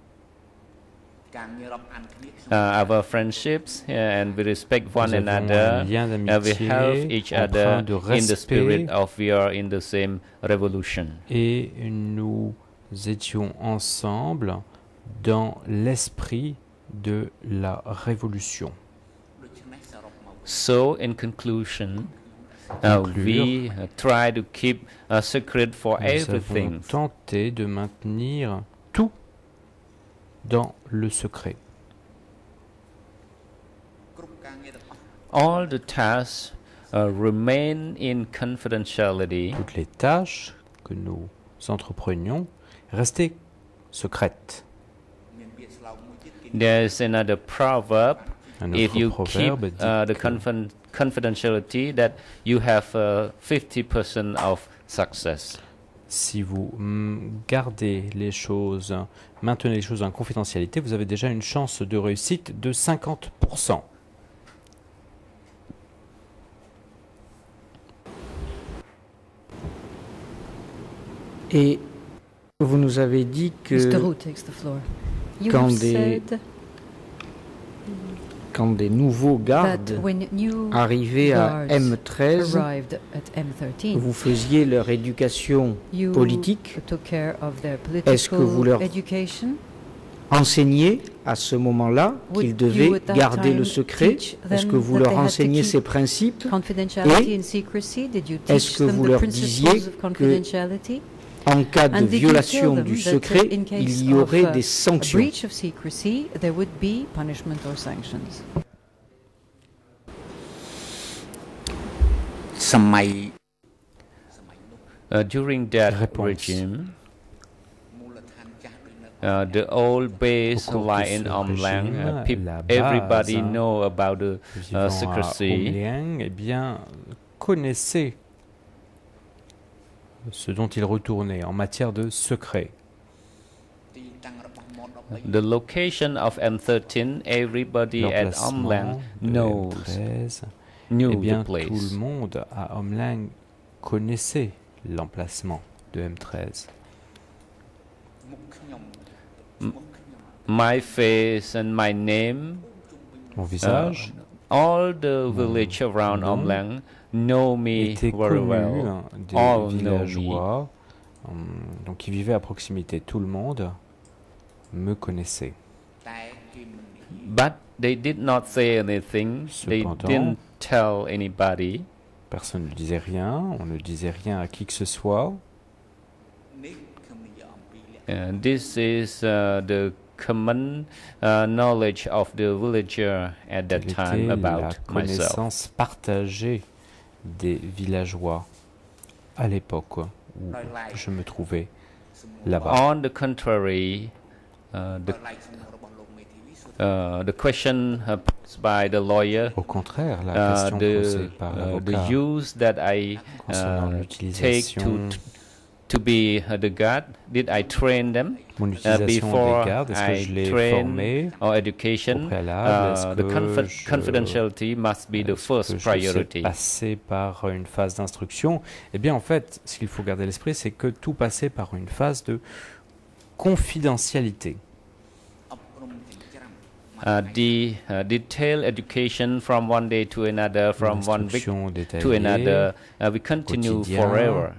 J: our friendships, and we respect one
H: nous avons
J: another.
H: un lien
J: We
H: d'amitié
J: help each
H: empreint
J: other
H: de
J: in the spirit
H: respect,
J: of we are in the same revolution.
H: et nous étions ensemble dans l'esprit de la révolution.
J: So, in conclusion,
H: Conclure,
J: we try to keep a secret for
H: nous
J: everything.
H: avons tenté de maintenir tout dans le secret.
J: All the tasks remain in confidentiality.
H: Toutes les tâches que nous entreprenions restaient secrètes.
J: There is another proverb.
H: Un
J: If
H: autre
J: you keep
H: proverbe dit
J: the
H: que
J: confidentiality, that you have 50% of success.
H: si vous gardez les choses, maintenez les choses en confidentialité, vous avez déjà une chance de réussite de 50%.
D: Et vous nous avez dit que quand des nouveaux gardes arrivaient à M13, vous faisiez leur éducation politique. Est-ce que vous leur enseigniez à ce moment-là qu'ils devaient garder le secret? Est-ce que vous leur enseignez ces principes? Et est-ce que vous leur disiez que en cas de violation du secret, il y aurait des sanctions?
J: During that regime, the old base lie in Omlang. Everybody know about the secrecy.
H: Eh bien, connaissait ce dont il retournait en matière de secret.
J: The location of M13, everybody at Omlang knows.
H: Eh bien, tout le monde à Omlang connaissait l'emplacement de M13.
J: My face and my name,
H: mon visage,
J: all the village around Omlang know me very well.
H: All villageois, donc qui vivaient à proximité, tout le monde me connaissait.
J: But they did not say anything. They didn't tell anybody.
H: Personne ne disait rien, on ne disait rien à qui que ce soit.
J: This is the common knowledge of the villager at that time about
H: la connaissance partagée des villageois à l'époque où je me trouvais là-bas.
J: On the contrary, the question posed by the lawyer,
H: au contraire, la question posée par l'avocat
J: the use that I take to be the guard, did I train them
H: before I
J: train or education? The confidentiality must be the first priority.
H: Passer par une phase d'instruction. Eh bien, en fait, ce qu'il faut garder à l'esprit, c'est que tout passait par une phase de confidentialité.
J: Detailed education from one day to another, from one week to another, we continue forever.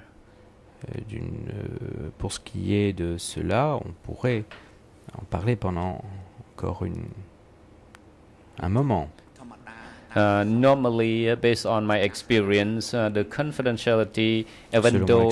H: Pour ce qui est de cela, on pourrait en parler pendant encore un moment.
J: Normally, based on my experience, the confidentiality, even though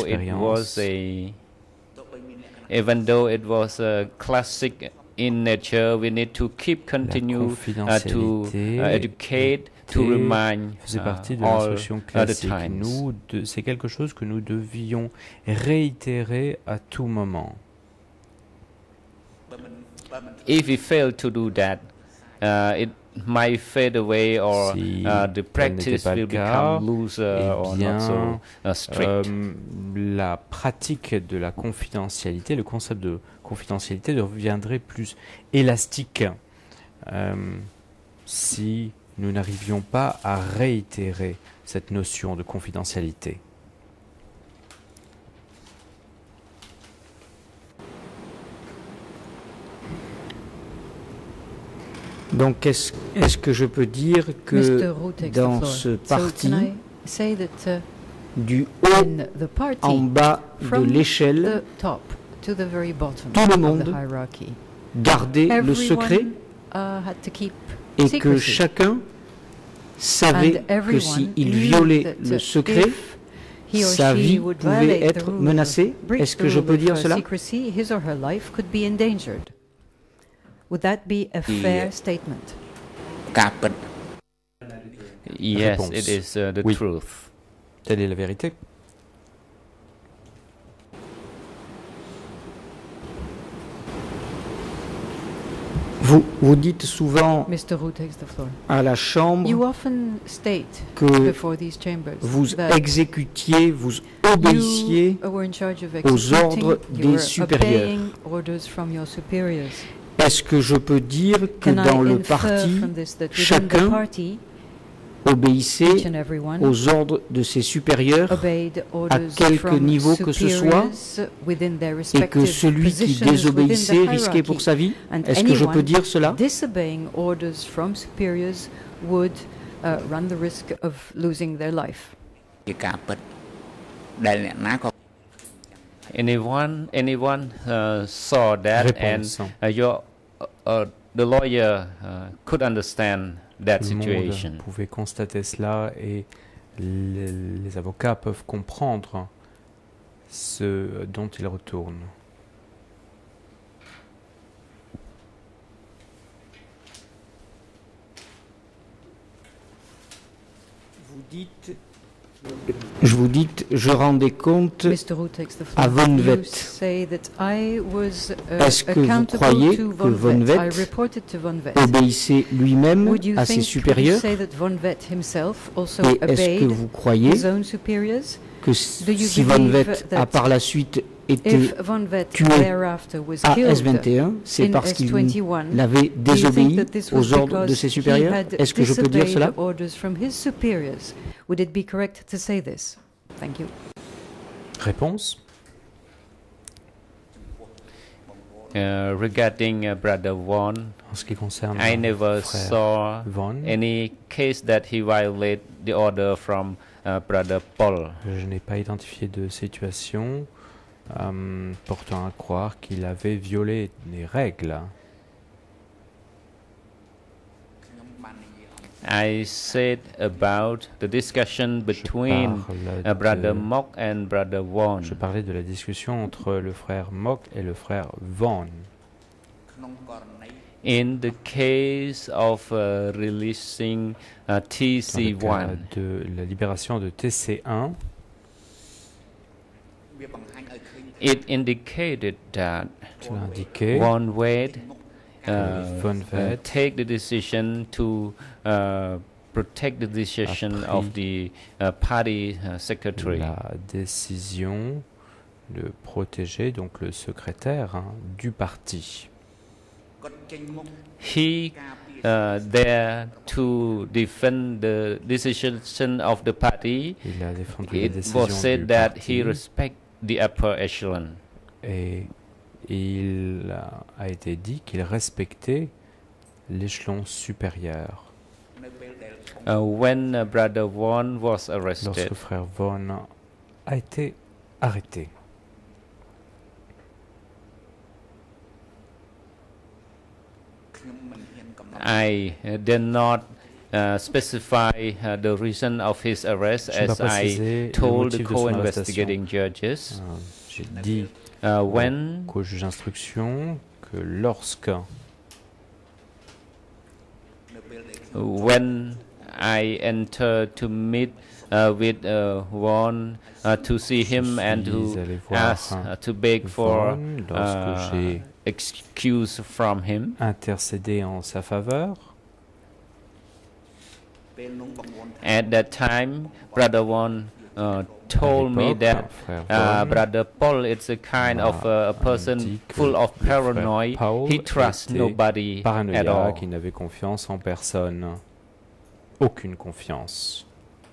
J: it was a classic in nature, we need to keep continue to educate, to remind
H: faisait partie de l'instruction classique. C'est quelque chose que nous devions réitérer à tout moment.
J: If we fail to do that, it might fade away, or the practice will become looser or not so strict.
H: La pratique de la confidentialité, le concept de confidentialité deviendrait plus élastique si nous n'arrivions pas à réitérer cette notion de confidentialité.
D: Donc, est-ce que je peux dire que dans ce parti, du haut en bas de l'échelle, tout le monde gardait le secret et que chacun savait que s'il violait le secret, sa vie pouvait être menacée? Est-ce que je peux dire cela?
I: Would that be a fair statement?
J: Yes, it is the truth.
H: Telle est la vérité.
D: Vous dites souvent à la Chambre que vous exécutiez, vous obéissiez aux ordres des supérieurs. Est-ce que je peux dire que dans le parti, chacun obéissait
I: each and everyone
D: aux ordres de ses supérieurs
I: obeyed
D: à
I: orders
D: quelque
I: from
D: niveau que ce soit,
I: superiors within their
D: et que
I: respective
D: celui qui
I: positions
D: désobéissait
I: within the
D: risquait pour
I: hierarchy.
D: sa vie?
I: And
D: Est-ce que je peux
I: anyone
D: dire cela?
I: disobeying orders from superiors would run the risk of losing their life.
G: ជាការពិតដែលអ្នកណាក៏
J: Anyone saw that
H: Réponse.
J: and the lawyer could understand that
H: Tout le
J: situation.
H: monde pouvait constater cela et les avocats peuvent comprendre ce dont ils retournent.
D: Vous dites, je rendais compte
I: Mr. Roux takes the floor.
D: à Von
I: You
D: Vett.
I: say that I was
D: Est-ce que vous
I: accountable
D: croyez
I: to
D: que
I: Von
D: Von
I: Vett? I
D: Vett
I: reported to Von Vett.
D: obéissait lui-même
I: Would you
D: à ses
I: think, would you
D: supérieurs?
I: say that Von Vett himself also
D: Et est-ce que
I: obeyed
D: vous croyez
I: his own superiors?
D: que
I: Do you
D: si Von
I: believe
D: Vett a
I: that
D: par la suite été
I: if Von Vett
D: tué
I: thereafter was
D: à
I: killed
D: S21, c'est
I: in
D: parce qu'il
I: S21,
D: l'avait
I: do you think
D: désobéi
I: that this was
D: aux ordres de
I: because
D: ses
I: he
D: supérieurs?
I: had
D: Est-ce que je peux dire
I: disobeyed
D: cela?
I: orders from his superiors? Would it be correct to say this? Thank you.
H: Réponse?
J: Regarding Brother Von,
H: En ce qui concerne
J: I never
H: frère
J: saw
H: Von,
J: any case that he violated the order from Brother Paul.
H: je n'ai pas identifié de situation portant à croire qu'il avait violé les règles.
J: I said about the discussion between Brother Mock and Brother Von.
H: Je parlais de la discussion entre le frère Mock et le frère Von.
J: In the case of releasing
H: Dans le cas
J: TC1,
H: de la libération de TC1,
J: it indicated that
H: cela indiquait
J: Von Wade
H: Von Vett
J: take the decision to protect the decision
H: a
J: of
H: pris
J: the party secretary.
H: la décision de protéger donc le secrétaire du parti.
J: He there to defend the decision of the party.
H: Il a défendu la
J: It
H: décision
J: was
H: du
J: said that he
H: parti
J: respect the upper echelon.
H: et il a été dit qu'il respectait l'échelon supérieur.
J: When Brother Von was arrested,
H: Lorsque frère Von a été arrêté,
J: I did not specify the reason of his arrest
H: Je n'ai pas
J: as I
H: précisé le
J: told the
H: motif de son
J: co-investigating judges.
H: j'ai dit
J: When
H: qu'au juge d'instruction que lorsque
J: when I entered to meet with Von to see him and to
H: suis allé voir
J: ask to beg for
H: Von, lorsque j'ai
J: excuse from him,
H: intercédé en sa faveur,
J: at that time Brother Von told me
H: l'époque,
J: that
H: frère Von
J: Brother Paul is a kind of a person
H: dit que
J: full of
H: le frère
J: paranoia.
H: Paul
J: He trusts
H: était
J: nobody at
H: paranoïaque,
J: all.
H: qu'il n'avait confiance en personne, aucune confiance.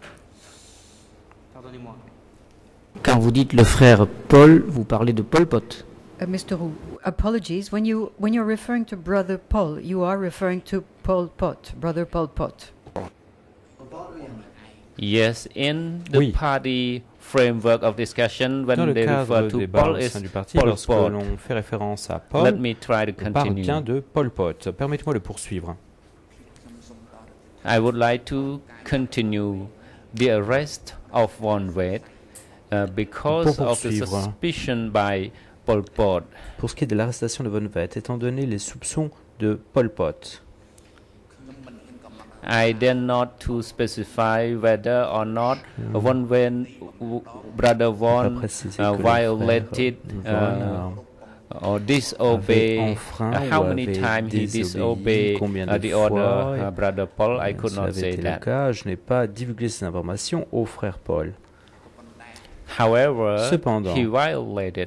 D: Quand vous dites le frère Paul, vous parlez de Pol Pot.
I: Mr. Roux, apologies. When you're referring to Brother Paul, you are referring to Pol Pot, Brother Pol Pot.
J: Yes, in the
H: Oui.
J: party framework of discussion,
H: Dans
J: when
H: le
J: they refer
H: cadre
J: to
H: des débats
J: Paul
H: au
J: is
H: sein du parti,
J: Pol
H: lorsque
J: Pot.
H: l'on fait référence à
J: Let
H: Paul,
J: me try to
H: on parle bien
J: continue.
H: de Pol Pot. Permettez-moi de poursuivre.
J: I would like to continue the arrest of Von Wade because
H: Pour
J: of the
H: poursuivre.
J: suspicion by Pol Pot.
H: Pour ce qui est de l'arrestation de Von Vett, étant donné les soupçons de Pol Pot,
J: I dare not to specify whether or not Von Wade, Brother
H: pas
J: Von
H: précisé que le
J: violated
H: frère Von
J: or
H: avait
J: disobey.
H: enfreint
J: How
H: ou
J: many
H: avait
J: times he
H: désobéi,
J: disobeyed
H: combien de
J: the
H: fois,
J: order, Brother Paul? I could
H: cela
J: not
H: avait
J: say
H: été le
J: that.
H: cas. Je n'ai pas divulgué ces informations au frère Paul.
J: However,
H: Cependant,
J: he violated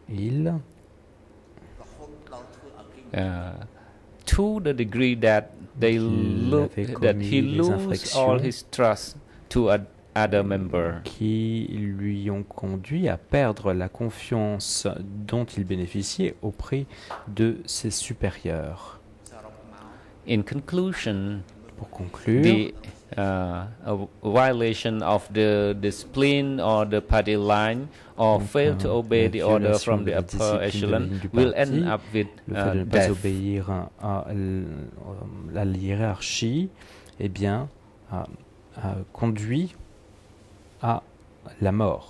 H: il
J: to the degree that they look that he loses all his trust to other members.
H: Qui lui ont conduit à perdre la confiance dont il bénéficiait auprès de ses supérieurs.
J: In conclusion,
H: pour conclure,
J: the violation of the discipline or the party line or fail to obey the order from the upper echelon will end up with
H: le fait de ne pas
J: death.
H: obéir à la hiérarchie, eh bien, conduit à la mort.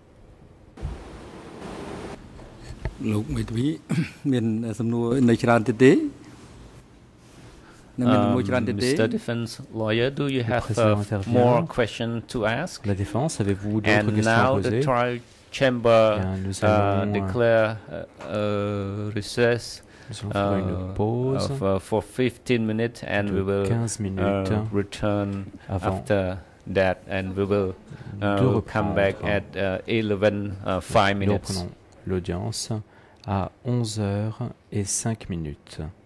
F: លោកមេធាវីមានសំណួរនៅច្រើនទៀតទេ
J: Mr. Defense Lawyer, do you have more questions to ask?
H: La défense, avez-vous d'autres questions à
J: poser? And now the trial chamber declare recess for 15 minutes, and we will return after that, and we will come back at 11:05 minutes.
H: L'audience à 11h05.